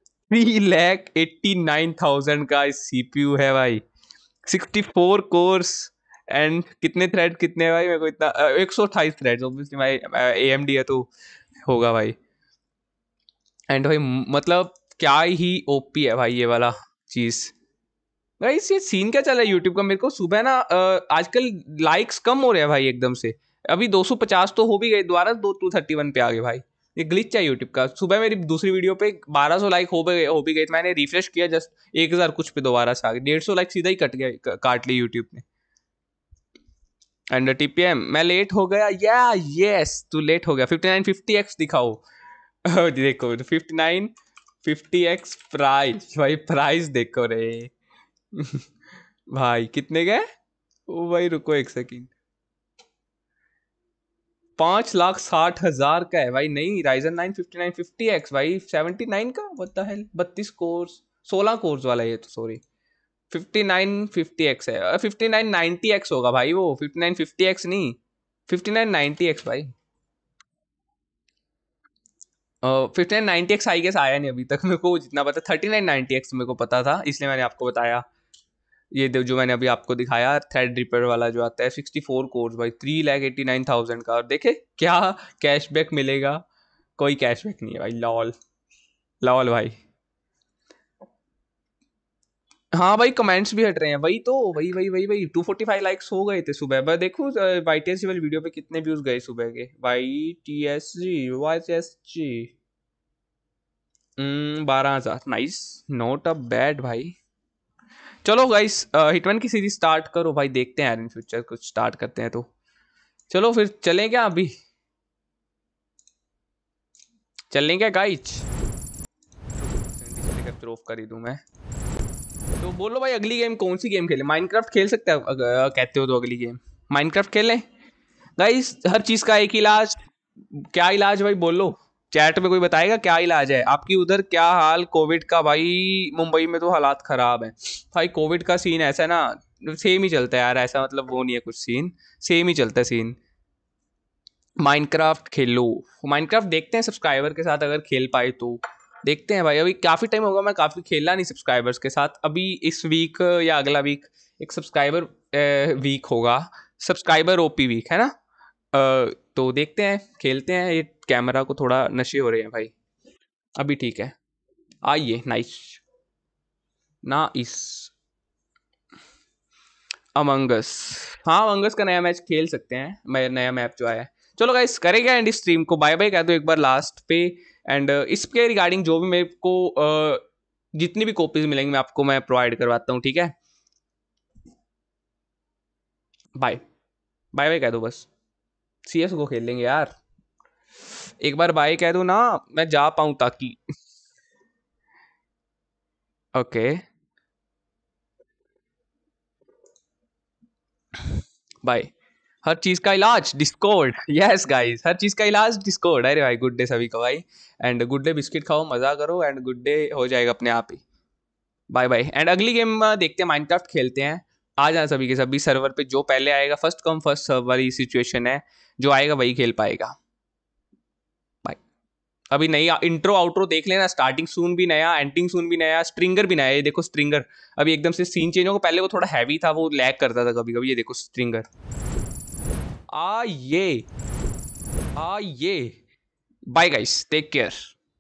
3,89,000 का CPU है भाई, 64 कोर्स एंड कितने थ्रेड कितने भाई मेरे को इतना 128 थ्रेड्स ऑब्वियसली भाई AMD है तो होगा भाई। एंड भाई मतलब क्या ही ओपी है भाई ये वाला चीज। भाई ये सीन क्या चल रहा है यूट्यूब का? मेरे को सुबह ना आजकल लाइक्स कम हो रहे हैं भाई एकदम से। अभी 250 तो हो भी गए, दोबारा 231 पे आ गए भाई। ये ग्लिच है यूट्यूब का। सुबह मेरी दूसरी वीडियो पे 1200 लाइक हो भी गए, मैंने रिफ्रेश किया जस्ट 1000 कुछ पे दोबारा से आ गए। 150 लाइक सीधा ही काट ली यूट्यूब ने। एंड TPM मैं लेट हो गया या यस तू लेट हो गया। 5950X दिखाओ देखो 5950X प्राइस भाई, प्राइस देखो रे भाई कितने गए? ओ भाई रुको एक सेकंड, 5,60,000 का है भाई। नहीं Ryzen 9 5950X भाई 79 का, what the hell. 32 cores 16 cores वाला ये तो, सॉरी 5950X है। 5990X होगा भाई वो, 5950X नहीं 5990X भाई। 5990X आई गेस आया नहीं अभी तक मेरे को जितना पता। 3990X मेरे को पता था इसलिए मैंने आपको बताया। ये जो मैंने अभी आपको दिखाया थ्रेड रिपर वाला जो आता है 64 कोर्स भाई 3,89,000 का। और देखे क्या कैशबैक मिलेगा? कोई कैशबैक नहीं है भाई। लॉल भाई। हाँ भाई कमेंट्स भी हट रहे हैं वही तो, वही 245 लाइक्स हो गए थे सुबह। बस देखो YTSG वाली वीडियो पे कितने व्यूज गए सुबह के। YTSG 12,000 nice, not a bad भाई। चलो गाइस हिटमैन की सीरीज स्टार्ट करो भाई, देखते हैं यार इन फ्यूचर कुछ स्टार्ट करते हैं तो। चलो फिर चलें क्या? अभी चलें क्या गाइस? डिस्प्ले कैप्चर ऑफ कर ही दूं मैं तो। बोलो भाई अगली गेम कौन सी गेम खेलें? माइनक्राफ्ट खेल सकते हैं कहते हो तो अगली गेम माइनक्राफ्ट खेलें गाइस। हर चीज़ का एक इलाज क्या इलाज भाई बोलो, चैट में कोई बताएगा क्या इलाज है आपकी उधर? क्या हाल कोविड का भाई? मुंबई में तो हालात खराब है भाई। कोविड का सीन ऐसा है ना, सेम ही चलता है यार, ऐसा मतलब वो नहीं है कुछ सीन, सेम ही चलता है सीन। माइनक्राफ्ट खेलो, माइनक्राफ्ट देखते हैं सब्सक्राइबर के साथ, अगर खेल पाए तो देखते हैं भाई। अभी काफ़ी टाइम होगा मैं काफ़ी खेला नहीं सब्सक्राइबर्स के साथ। अभी इस वीक या अगला वीक एक सब्सक्राइबर वीक होगा, सब्सक्राइबर ओपी वीक है ना। तो देखते हैं, खेलते हैं। ये कैमरा को थोड़ा नशे हो रहे हैं भाई। अभी ठीक है, आइए। नाइस अमंगस, हाँ अमंगस का नया मैच खेल सकते हैं, मैं नया मैप जो आया है। चलो गाइस करेंगे एंड इस स्ट्रीम को बाय बाय कह दो एक बार लास्ट पे। एंड इसके रिगार्डिंग जो भी मेरे को जितनी भी कॉपीज मिलेंगी मैं आपको मैं प्रोवाइड करवाता हूँ, ठीक है। बाय बाय बाय कह दो बस, CS को खेल लेंगे यार, एक बार बाय कह दो ना, मैं जा पाऊँ ताकि। Okay bye. हर चीज का इलाज डिस्कॉर्ड, यस गाइस, हर चीज का इलाज डिस्कॉर्ड। अरे भाई गुड डे सभी को भाई, एंड गुड डे बिस्किट खाओ, मजा करो, एंड गुड डे हो जाएगा अपने आप ही। Bye bye. एंड अगली गेम देखते हैं, माइनक्राफ्ट खेलते हैं। आ जाना सभी के सभी सर्वर पे, जो पहले आएगा फर्स्ट कम फर्स्ट सर्व वाली सिचुएशन है, जो आएगा वही खेल पाएगा। बाय। अभी नई इंट्रो आउट्रो देख लेना, स्टार्टिंग सून भी नया, एंडिंग सून भी नया, स्ट्रिंगर भी नया। ये देखो स्ट्रिंगर अभी एकदम से सीन चेंज होगा, पहले वो थोड़ा हैवी था, वो लैग करता था कभी कभी। ये देखो स्ट्रिंगर आइए। Bye guys, take care.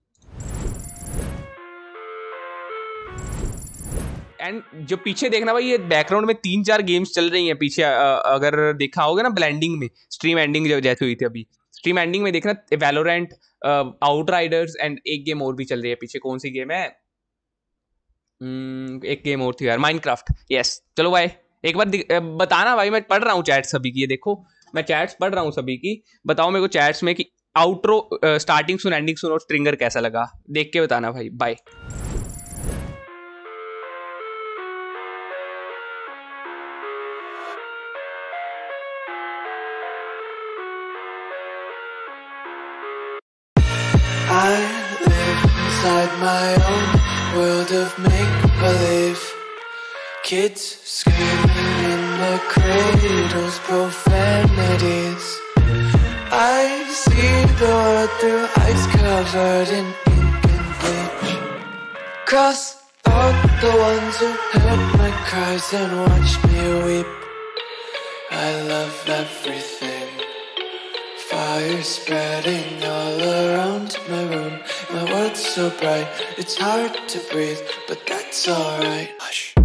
And जो पीछे देखना भाई, ये बैकग्राउंड में 3-4 गेम्स चल रही हैं पीछे, अगर देखा होगा ना ब्लेंडिंग में, स्ट्रीम एंडिंग जैसे हुई थी अभी, स्ट्रीम एंडिंग में देखना वैलोरेंट, आउटराइडर्स एंड एक गेम और भी चल रही है पीछे। कौन सी गेम है? एक गेम और थी यार, माइनक्राफ्ट। यस चलो भाई, एक बार बताना भाई, मैं पढ़ रहा हूँ चैट सभी की, ये देखो मैं चैट्स पढ़ रहा हूँ सभी की, बताओ मेरे को चैट्स में कि आउट्रो स्टार्टिंग सुन एंडिंग सुन और स्ट्रिंगर कैसा लगा, देख के बताना भाई। बाय। I live inside my own world of make-believe. Kids screaming in the cradles, profanities. I see the world through eyes covered in ink and bleach. Cross out the ones who heard my cries and watched me weep. I love everything. Fire spreading all around my room. My world's so bright, it's hard to breathe, but that's alright. Hush.